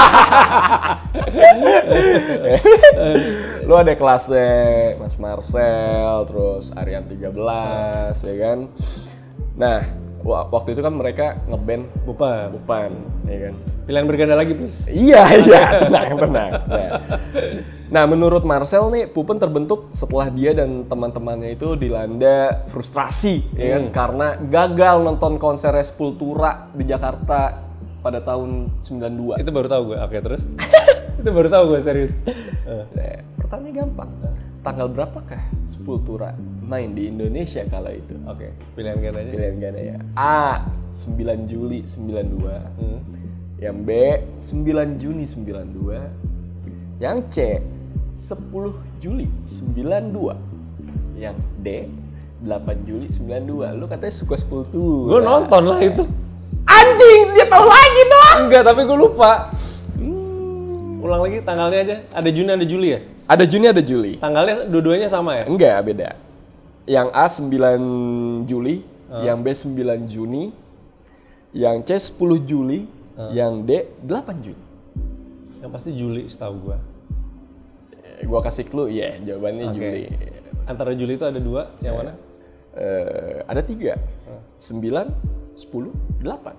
Lo ada kelasnya Mas Marcel, terus Aryan tiga belas ya kan. Nah, waktu itu kan mereka ngeband Bupan. Bupan, ya kan. Pilihan berganda lagi, please. Iya, iya, tenang, tenang. Nah, nah, menurut Marcel nih, Pupen terbentuk setelah dia dan teman-temannya itu dilanda frustrasi, hmm. ya kan, karena gagal nonton konser Sepultura di Jakarta pada tahun sembilan dua. Itu baru tahu gue. Oke, terus? Itu baru tahu gue, serius. Nah, pertanyaan gampang. Tanggal berapakah Sepultura main di Indonesia kala itu? Oke, pilihan gandanya. Pilihan gandanya. A. sembilan Juli sembilan dua. Hmm. Yang B sembilan Juni sembilan dua. Yang C sepuluh Juli sembilan dua. Yang D delapan Juli sembilan dua. Lu katanya suka sepuluh. Gue nonton lah itu. Anjing, dia tahu lagi dong. Enggak, tapi gue lupa. Hmm. Ulang lagi tanggalnya aja. Ada Juni, ada Juli ya? Ada Juni, ada Juli. Tanggalnya dua-duanya sama ya? Enggak, beda. Yang A sembilan Juli, uh. yang B sembilan Juni, yang C sepuluh Juli, uh. yang D delapan Juni. Yang pasti Juli setahu gue. Eh, gua kasih clue, ya yeah, jawabannya okay. Juli. Antara Juli itu ada dua, yang mana? Uh, ada tiga. Uh. sembilan, sepuluh, delapan.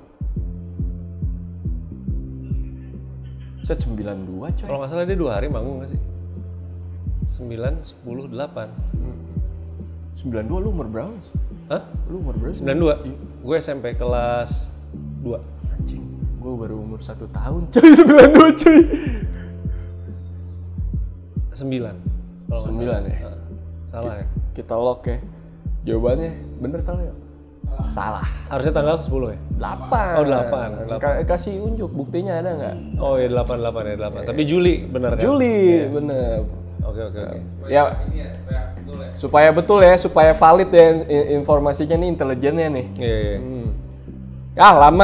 Set sembilan dua coy. Kalau nggak salah dia dua hari manggung nggak sih? sembilan, sepuluh, delapan. sembilan dua lu umur berapa? Hah? Lu umur berapa? sembilan dua? Iya. Gue S M P kelas dua. Anjing, gue baru umur satu tahun. Coy, sembilan dua coy. sembilan. sembilan ya? Nah, salah ya? Kita lock ya. Jawabannya bener salah ya? Salah. Harusnya tanggal sepuluh ya? delapan. Oh, delapan. K- kasih unjuk, buktinya ada nggak? Oh ya delapan, delapan ya delapan. Tapi Juli bener kan? Juli, yeah. Bener. Oke, oke, oke. Ya, supaya betul ya, supaya valid ya informasinya nih, intelijennya nih. Iya, yeah, iya. Yeah. Hmm. Ah, lama.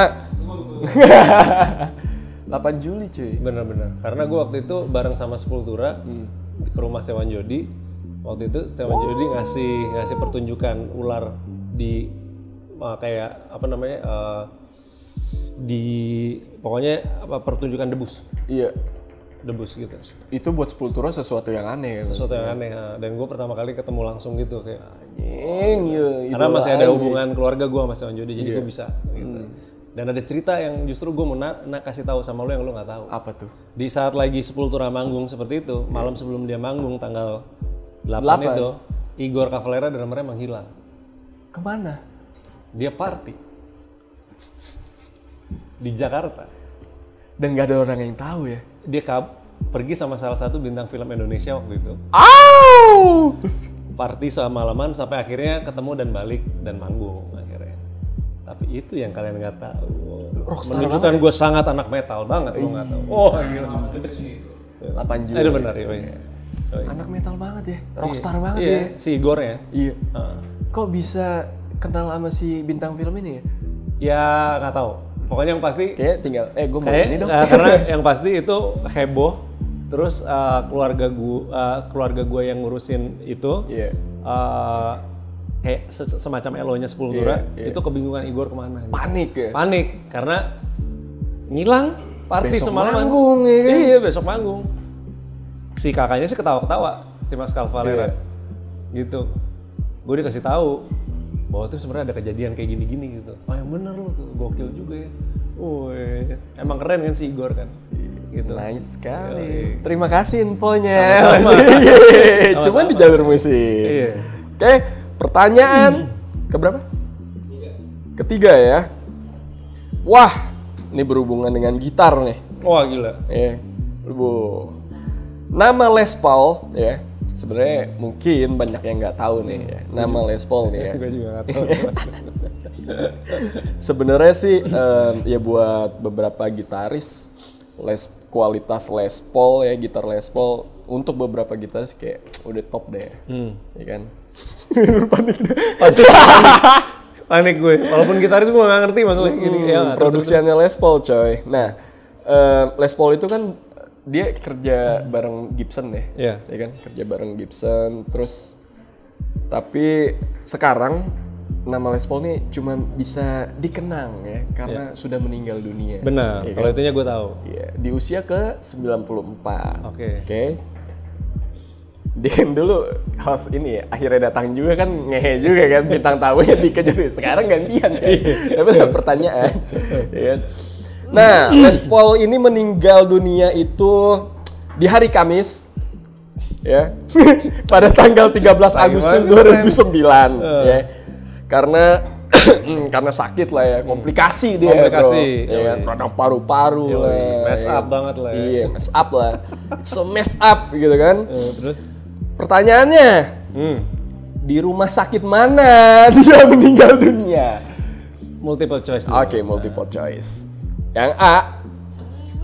delapan Juli cuy. Bener-bener. Karena gue waktu itu bareng sama Sepultura hmm. ke rumah Sewan Jodi. Waktu itu Sewan Jodi ngasih ngasih pertunjukan ular di uh, kayak apa namanya uh, di pokoknya apa pertunjukan debus. Iya. Debus gitu. Itu buat Sepultura sesuatu yang aneh kan? Sesuatu yang aneh. Dan gue pertama kali ketemu langsung gitu kayak. Anjing, iya. Karena masih ada hubungan keluarga gue sama Sewan Jodi, jadi iya. gue bisa. Gitu. Hmm. Dan ada cerita yang justru gue mau na- na- kasih tahu sama lo yang lo nggak tahu. Apa tuh? Di saat lagi Sepultura manggung seperti itu, malam sebelum dia manggung tanggal delapan, delapan. Itu, Igor Cavalera drummernya menghilang. Kemana? Dia party di Jakarta. Dan nggak ada orang yang tahu ya? Dia kab- pergi sama salah satu bintang film Indonesia waktu itu. Au! Party sama malaman sampai akhirnya ketemu dan balik dan manggung akhirnya. Tapi itu yang kalian nggak tahu. Rockstar menunjukkan gue ya? Sangat anak metal banget lo nggak tahu. Oh gila. delapan Juli. Itu benar ya. Iya. Anak metal banget ya. Rockstar iya. banget iya. ya. Si Igor ya. Iya. Uh. Kok bisa kenal sama si bintang film ini ya? Ya nggak tahu. Pokoknya yang pasti. Kayak tinggal. Eh gue mau kayak, ini dong. Uh, karena yang pasti itu heboh. Terus uh, keluarga gue, uh, keluarga gue yang ngurusin itu. Iya. Yeah. Uh, kayak semacam elonya Sepultura, yeah, yeah. Itu kebingungan Igor kemana. Panik gitu. ya? Panik, karena ngilang, party besok semalaman. Manggung, ya kan? Iya, besok manggung. Si kakaknya sih ketawa-ketawa, si Mas Cavalera. Yeah. Gitu. Gue dikasih tahu bahwa itu sebenarnya ada kejadian kayak gini-gini gitu. Oh yang bener loh, gokil juga ya. Woi, emang keren kan si Igor kan? Gitu. Nice sekali. Yoi. Terima kasih infonya. Sama-sama. Cuman di jalur musik. Iya. Oke. Okay. Pertanyaan hmm. keberapa? Ketiga. Ketiga ya. Wah, ini berhubungan dengan gitar nih. Wah gila. Ya, bu. Nama Les Paul ya. Sebenarnya mungkin banyak yang nggak tahu nih ya. Nama Les Paul nih ya. Gue juga nggak tahu. Sebenarnya sih um, ya buat beberapa gitaris Les kualitas Les Paul ya, gitar Les Paul untuk beberapa gitaris kayak udah top deh. Hmm. Ya kan? panik deh. Panik. Panik gue. Walaupun gitaris gue nggak ngerti masalah hmm, gini. Ya, produksiannya Les Paul coy. Nah, uh, Les Paul itu kan dia kerja bareng Gibson deh. Iya. Yeah. Ya kan? Kerja bareng Gibson. Terus tapi sekarang nama Les Paul nih cuma bisa dikenang ya karena yeah. sudah meninggal dunia. Benar. Ya kalau kan? Itunya gue tahu. Iya. Di usia ke sembilan puluh empat. Oke. Okay. Oke. Okay. Dia dulu host ini ya, akhirnya datang juga kan ngehe juga kan bintang tamunya dikejar. Sekarang gantian coy. Tapi ada pertanyaan. Ya kan? Nah, Les Paul ini meninggal dunia itu di hari Kamis. Ya. Pada tanggal tiga belas Agustus dua ribu sembilan ya. Karena karena sakit lah ya, komplikasi dia. Komplikasi. Ya kan, radang paru-paru lah. Mess up ya. Banget lah ya. Iya, mess up lah. So mess up gitu kan. Uh, terus pertanyaannya, hmm. di rumah sakit mana dia meninggal dunia? Multiple choice. Oke, okay, multiple choice. Yang A,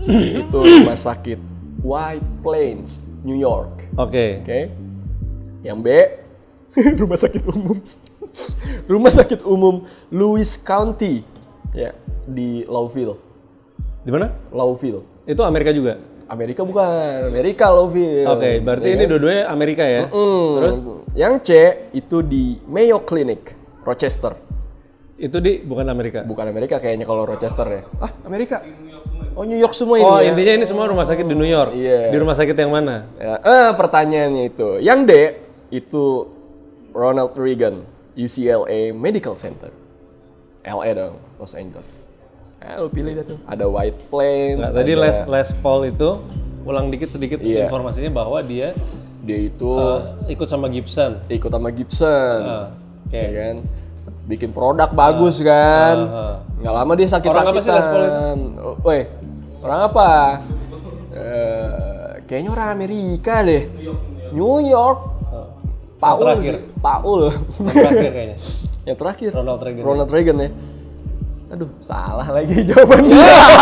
itu rumah sakit White Plains, New York. Oke. Oke. Yang B, rumah sakit umum. Rumah sakit umum Lewis County, ya, di Lowville. Di mana? Lowville. Itu Amerika juga. Amerika bukan, Amerika Lowville. Oke, berarti Ya ini kan? dua-duanya Amerika ya. Mm. Terus Yang C itu di Mayo Clinic, Rochester. itu di bukan Amerika. Bukan Amerika kayaknya kalau Rochester ya. Ah, Amerika. Oh, New York semua ini Oh, ya. intinya ini semua rumah sakit di New York. Iya. Di rumah sakit yang mana? Ya, eh pertanyaannya itu. Yang D itu Ronald Reagan, U C L A Medical Center. L A dong, Los Angeles. Eh, lu pilih dah tuh. Ada White Plains. Nggak, tadi ada- Les Les Paul itu ulang dikit sedikit Iya. informasinya bahwa dia dia itu eh, ikut sama Gibson. ikut sama Gibson. Ah, oke. Ya kan? Bikin produk bagus kan. ah, ah. Nggak lama dia sakit-sakitan. Orang apa sih Les Paul itu? Oh, woi, orang apa? Eh, kayaknya orang Amerika deh. New York. Ah. Paul terakhir. sih. Paul. Yang terakhir kayaknya. Yang terakhir. Ronald Reagan. Ronald Reagan ya. Aduh, salah lagi jawabannya.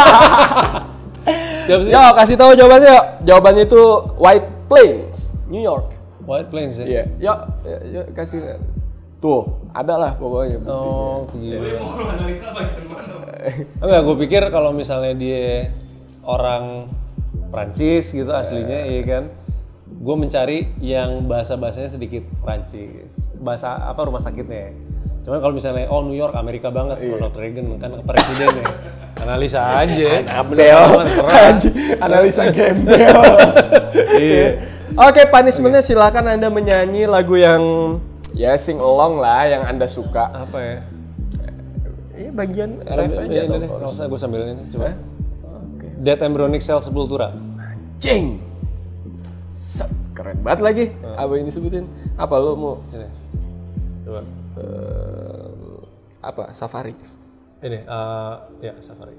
Siapa sih? Yo, kasih tahu jawabannya. Yuk. Jawabannya itu White Plains, New York. White Plains ya. Iya. Yuk, yuk, yuk, kasih. Tuh, ada lah pokoknya. Oh, gila. Enggak, gue pikir kalau misalnya dia orang Prancis gitu aslinya, iya kan. Gue mencari yang bahasa-bahasanya sedikit Prancis. Bahasa apa rumah sakitnya. Cuman kalau misalnya oh New York Amerika banget, Ronald Reagan kan presiden ya. Analisa aja. Gembel. Analisa gembel. Iya. Oke, punishment-nya silakan Anda menyanyi lagu yang ya sing along lah yang Anda suka. Apa ya? Ini bagian ref aja Ini dong. deh, nggak usah gue sambil ini. Coba. Oke. Dead embryonic cell sepultura. Jeng. Set, keren banget lagi. Apa yang disebutin? Apa lu mau Ini. Coba. eh, apa? Safari. Ini, eh, ya safari.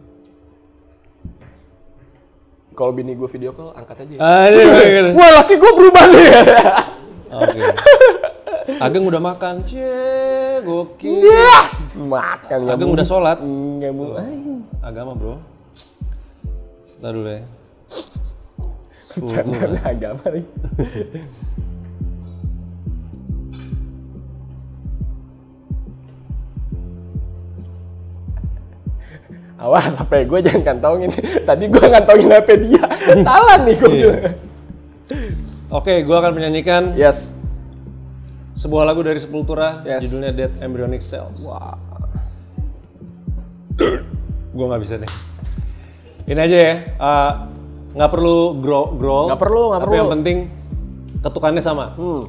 Kalau bini gue video call, angkat aja. Ya. Ah, iya, iya, iya. Wah, laki gue berubah nih. Oke. Ageng udah makan. Cie, gokil. Yah, makan nggak Ageng mau. udah sholat. Nggak mau. Agama, Bro. Ntar dulu ya. Jangan agama nih. Awas, H P gue jangan kantongin. Tadi gue ngantongin H P dia. Salah nih gue. Oke, gua akan menyanyikan Yes. sebuah lagu dari Sepultura, Yes. judulnya Dead Embryonic Cells. Wah. Gua nggak bisa deh. Ini aja ya, uh, nggak perlu growl, growl. Nggak perlu, nggak tapi perlu. yang penting ketukannya sama. Hmm.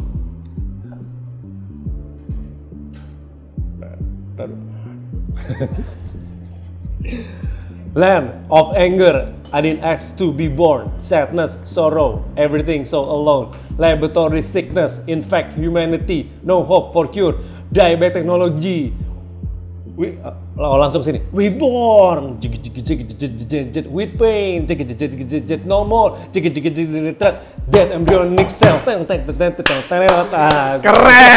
Land of anger, I didn't ask to be born. Sadness, sorrow, everything so alone. Laboratory sickness, infect humanity, no hope for cure. Die by technology. We, uh, oh, langsung sini. We born, jig jig jig jig jig jig jig with pain, jig jig jig jig jig no more, jig jig jig jig jig dead embryonic cell. Teng teng teng teng teng teng. Keren.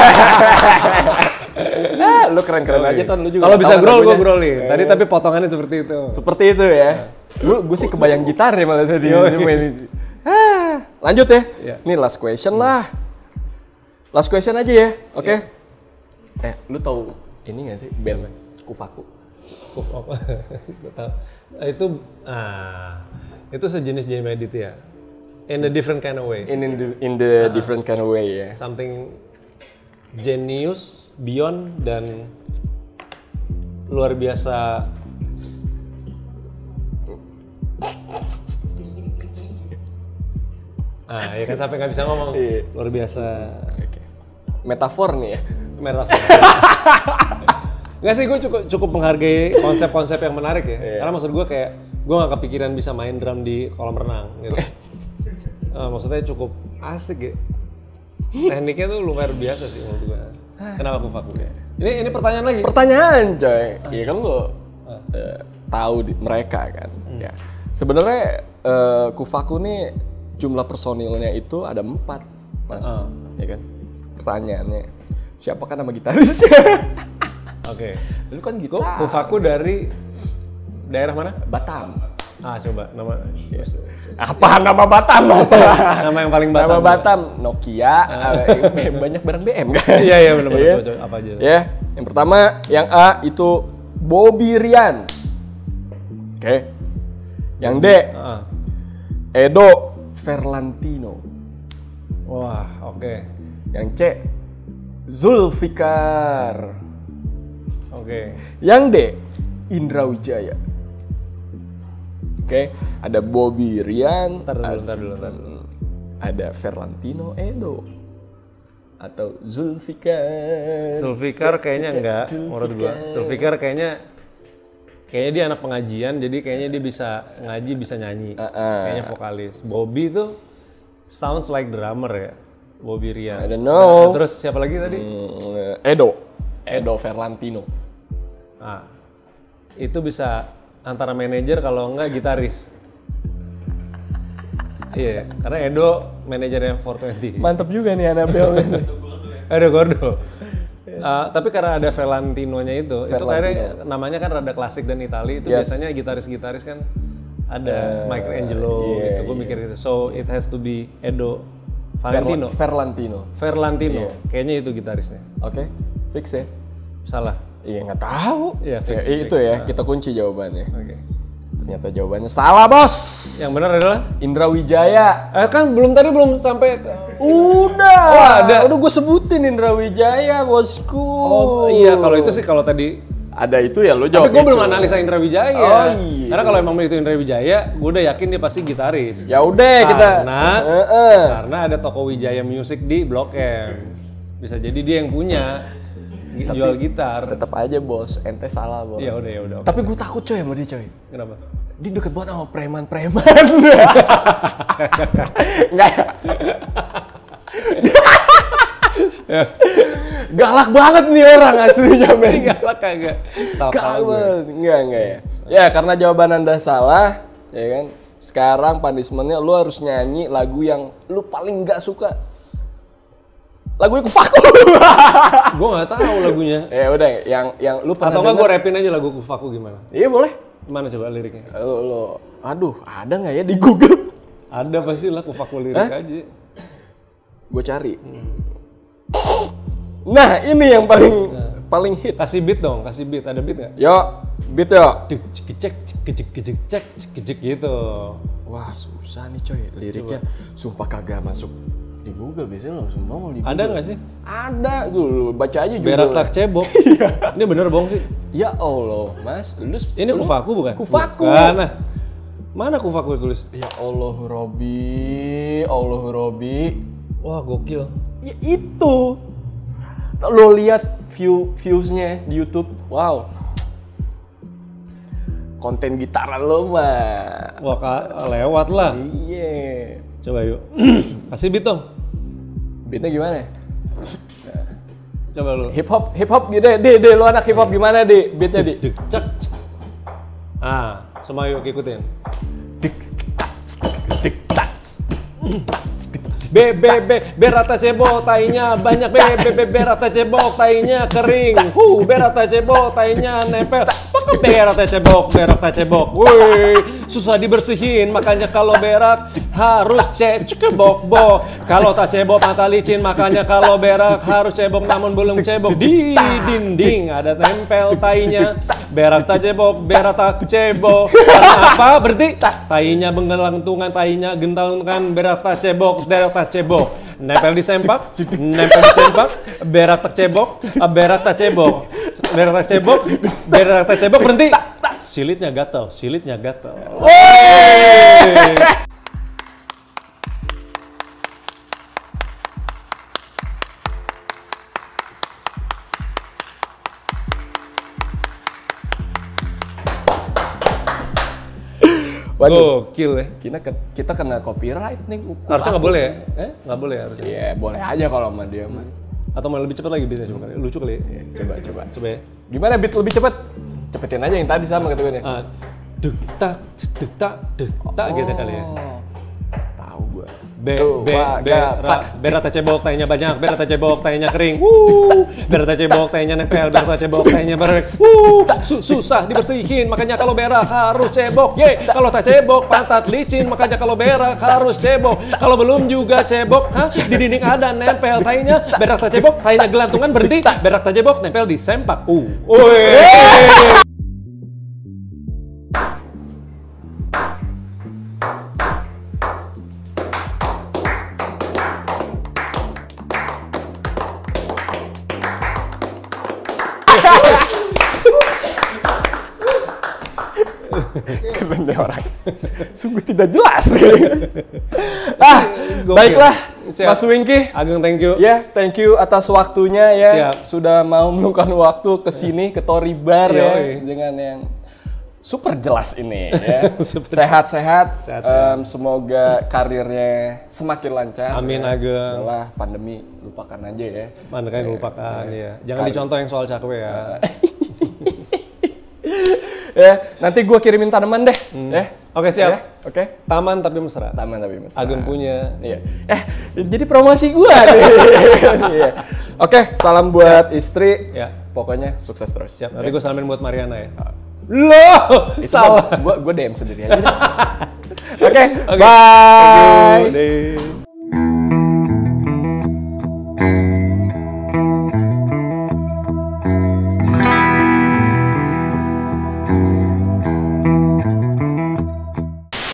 Ah, lu keren-keren aja Ton, lu juga. Kalau nggak bisa tahu growl, lagunya. gue growl nih. Tadi tapi potongannya seperti itu. Seperti itu ya. Lu gue sih kebayang gitar ya malah tadi. Yo, Dia main- Ah, lanjut ya. Iya. Nih last question lah. Last question aja ya. Oke. Eh, lu tahu ini nggak sih band Kufaku? Kuf apa? Gua tahu. Itu ah itu sejenis jam edit ya. In a different kind of way. In in the, in the different kind of way ya. Something genius, beyond dan luar biasa. Ah, ya kan sampai nggak bisa ngomong. Iya. Luar biasa. Oke. Metafor nih ya. Metafor. Nggak sih, gue cukup cukup menghargai konsep-konsep yang menarik ya. Iya. Karena maksud gue kayak gue nggak kepikiran bisa main drum di kolam renang gitu. Eh, maksudnya cukup asik ya. Tekniknya tuh luar biasa sih menurut gue. Kenapa aku Kufaku? Ini ini pertanyaan lagi. Pertanyaan coy. Iya kan lu eh, tahu di, mereka kan. Ya. Sebenarnya eh, Kufaku nih jumlah personilnya itu ada empat, Mas. Ah. Ya kan? Pertanyaannya, siapakah nama gitarisnya? Oke. Lu kan Ku- gitar. Kufaku dari daerah mana? Batam. Ah coba nama. Apa nama Batam? Nama yang paling Batam. Nama Batam Nokia. Uh, banyak barang B M kan? Iya iya benar benar. Coba apa aja? Ya, yang pertama yang A itu Bobby Ryan. Oke. Okay. Yang D Uh. Edo Ferlantino. Wah oke. Okay. Yang C Zulfikar. Oke. Okay. Yang D Indra Wijaya. Oke, okay. Ada Bobby Ryan, Ntar dulu, ada, ntar dulu, ntar dulu. Ada Ferlantino Edo atau Zulfikar. Zulfikar kayaknya enggak, Zulfikar. menurut gua. Zulfikar kayaknya kayaknya dia anak pengajian, jadi kayaknya dia bisa ngaji, bisa nyanyi. Uh, uh. Kayaknya vokalis. Bobby tuh sounds like drummer ya. Bobby Ryan. I don't know. Nah, terus siapa lagi tadi? Hmm, Edo. Edo Ferlantino. Ah. Itu bisa antara manajer kalau enggak gitaris. Iya, karena Edo manajernya four twenty. Mantap juga nih Anabel. Edo Gordo. Uh, tapi karena ada Ferlantino-nya itu, itu Ferlantino. kayaknya namanya kan rada klasik dan Itali, itu Yes. biasanya gitaris-gitaris kan ada uh, Michelangelo iya, gitu, gue iya. mikir gitu. So it has to be Edo Valentino. Ferla- Ferlantino. Ferlantino, Iya. kayaknya itu gitarisnya. Oke, okay. Fix ya. Salah. Iya nggak tahu. Iya, fix, Ya, itu fix. ya, Nah. kita kunci jawabannya. Oke. Ternyata jawabannya salah, Bos. Yang benar adalah? Indra Wijaya. Eh kan belum tadi belum sampai. Udah. Oh, ada. Udah gue sebutin Indra Wijaya, Bosku. Oh iya, kalau itu sih kalau tadi. Ada itu ya lo jawab. Tapi gue belum itu. analisa Indra Wijaya. Oh, iya. Karena kalau emang itu Indra Wijaya, gue udah yakin dia pasti gitaris. Ya udah kita. Karena Heeh. karena ada toko Wijaya Music di Blok M. Bisa jadi dia yang punya jual gitar. Tetap aja bos, ente salah bos. Ya udah ya udah. Tapi gue takut coy sama dia coy. Kenapa? Dia deket banget sama preman-preman. Enggak ya. Galak banget nih orang aslinya men. Galak kagak. Tahu Galak banget. Enggak enggak ya. Ya karena jawaban anda salah, ya kan. Sekarang punishment-nya lu harus nyanyi lagu yang lu paling nggak suka. Lagu Kufaku. Gue nggak tahu lagunya. Ya udah, yang yang lu pernah Atau nggak gue denger? rapin aja lagu Kufaku gimana? Iya boleh. Mana coba liriknya? Lo, lo, aduh, ada nggak ya di Google? Ada pasti lah Kufaku lirik Hah? aja. Gue cari. Nah, ini yang paling paling hits. Kasih beat dong, kasih beat. Ada beat nggak? Yo, beat yo. Cek cek cek cek cek cek gitu. Wah, susah nih coy. Liriknya sumpah kagak masuk di Google, biasanya langsung nongol di Google. Ada nggak sih? Ada. Tuh, baca aja juga. Berak tak cebok. Ini bener bohong sih. Ya Allah, Mas. Lu Ini Kufaku bukan? Kufaku. Bukan. Nah, mana Kufaku tulis? Ya Allah, Robi. Allah Robi. Wah gokil. Ya itu. Lo lihat view viewsnya di YouTube. Wow. Konten gitaran lo mah. Wah Kak, lewat lah. Iya. Coba yuk. Kasih beat dong. Beatnya gimana? Coba lu. Hip hop, hip hop gitu deh. Deh, deh, lo anak hip hop gimana deh? Beatnya deh. Dek cek. Ah, semua yuk ikutin. Dik, dik, tak. B B B berata cebok tainya banyak B B B berata cebok tainya kering. Hu berata cebok tainya nempel. Pakai berata cebok berata cebok. Woi, susah dibersihin makanya kalau berak harus cek cebok bok. Kalau tak cebok mata licin makanya kalau berak harus cebok namun belum cebok di dinding ada tempel tainya. Berak tak cebok berak tak cebok. Karena apa? Berarti tainya bengelantungan tainya gentalkan berak tak cebok berak tak cebok. Nempel di sempak, nempel di sempak, berak tak cebok, berak tak cebok. Berak tak cebok, berak tak cebok, berhenti. Silitnya gatel, silitnya gatel. Waduh. Gokil ya. Kita kita kena copyright nih. Harusnya nggak boleh ya? Eh? Nggak boleh ya harusnya. Iya, boleh aja kalau sama dia mah. Atau malah lebih cepat lagi beatnya coba kali. Lucu kali ya. Coba coba. Coba ya. Gimana beat lebih cepet? Cepetin aja yang tadi sama ketuanya. Ah, duk tak, duk tak, duk tak gitu kali ya. Oh. Tahu gua. Be, Tuh, be, wa, bera, ga, bera teh cebok, tehnya banyak, bera teh cebok, tehnya kering, wuh, bera teh cebok, tehnya nempel, bera teh cebok, tehnya berek, wuh, Su susah dibersihin, makanya kalau berak harus cebok, ye, kalau tak cebok, pantat licin, makanya kalau berak harus cebok, kalau belum juga cebok, hah, di dinding ada nempel, tehnya, berak teh cebok, tehnya gelantungan berhenti, berak teh cebok, nempel di sempak, uh, woi. Keren deh orang. Sungguh tidak jelas. ah, baiklah Siap. Mas Wingky. Ageng, thank you. Ya, yeah, thank you atas waktunya ya. Siap. Sudah mau meluangkan waktu ke sini ke Tori Bar ya Yoi. dengan yang super jelas ini ya. Sehat-sehat. Um, semoga karirnya semakin lancar. Amin, ya. Ageng. Setelah pandemi lupakan aja ya. Mana kan lupakan ya. Jangan Kali- dicontoh yang soal cakwe ya. Ya, nanti gua kirimin tanaman deh. Ya. Oke, siap. Ya, Oke. Taman tapi mesra. Taman tapi mesra. Ageng punya. Iya. Eh, jadi promosi gua nih. Iya. Oke, salam buat istri. Ya. Pokoknya sukses terus. Siap. Nanti gue salamin buat Mariana ya. Loh, Salah. Gua gua D M sendiri aja deh. Oke, Oke. bye. Thank you. Deh.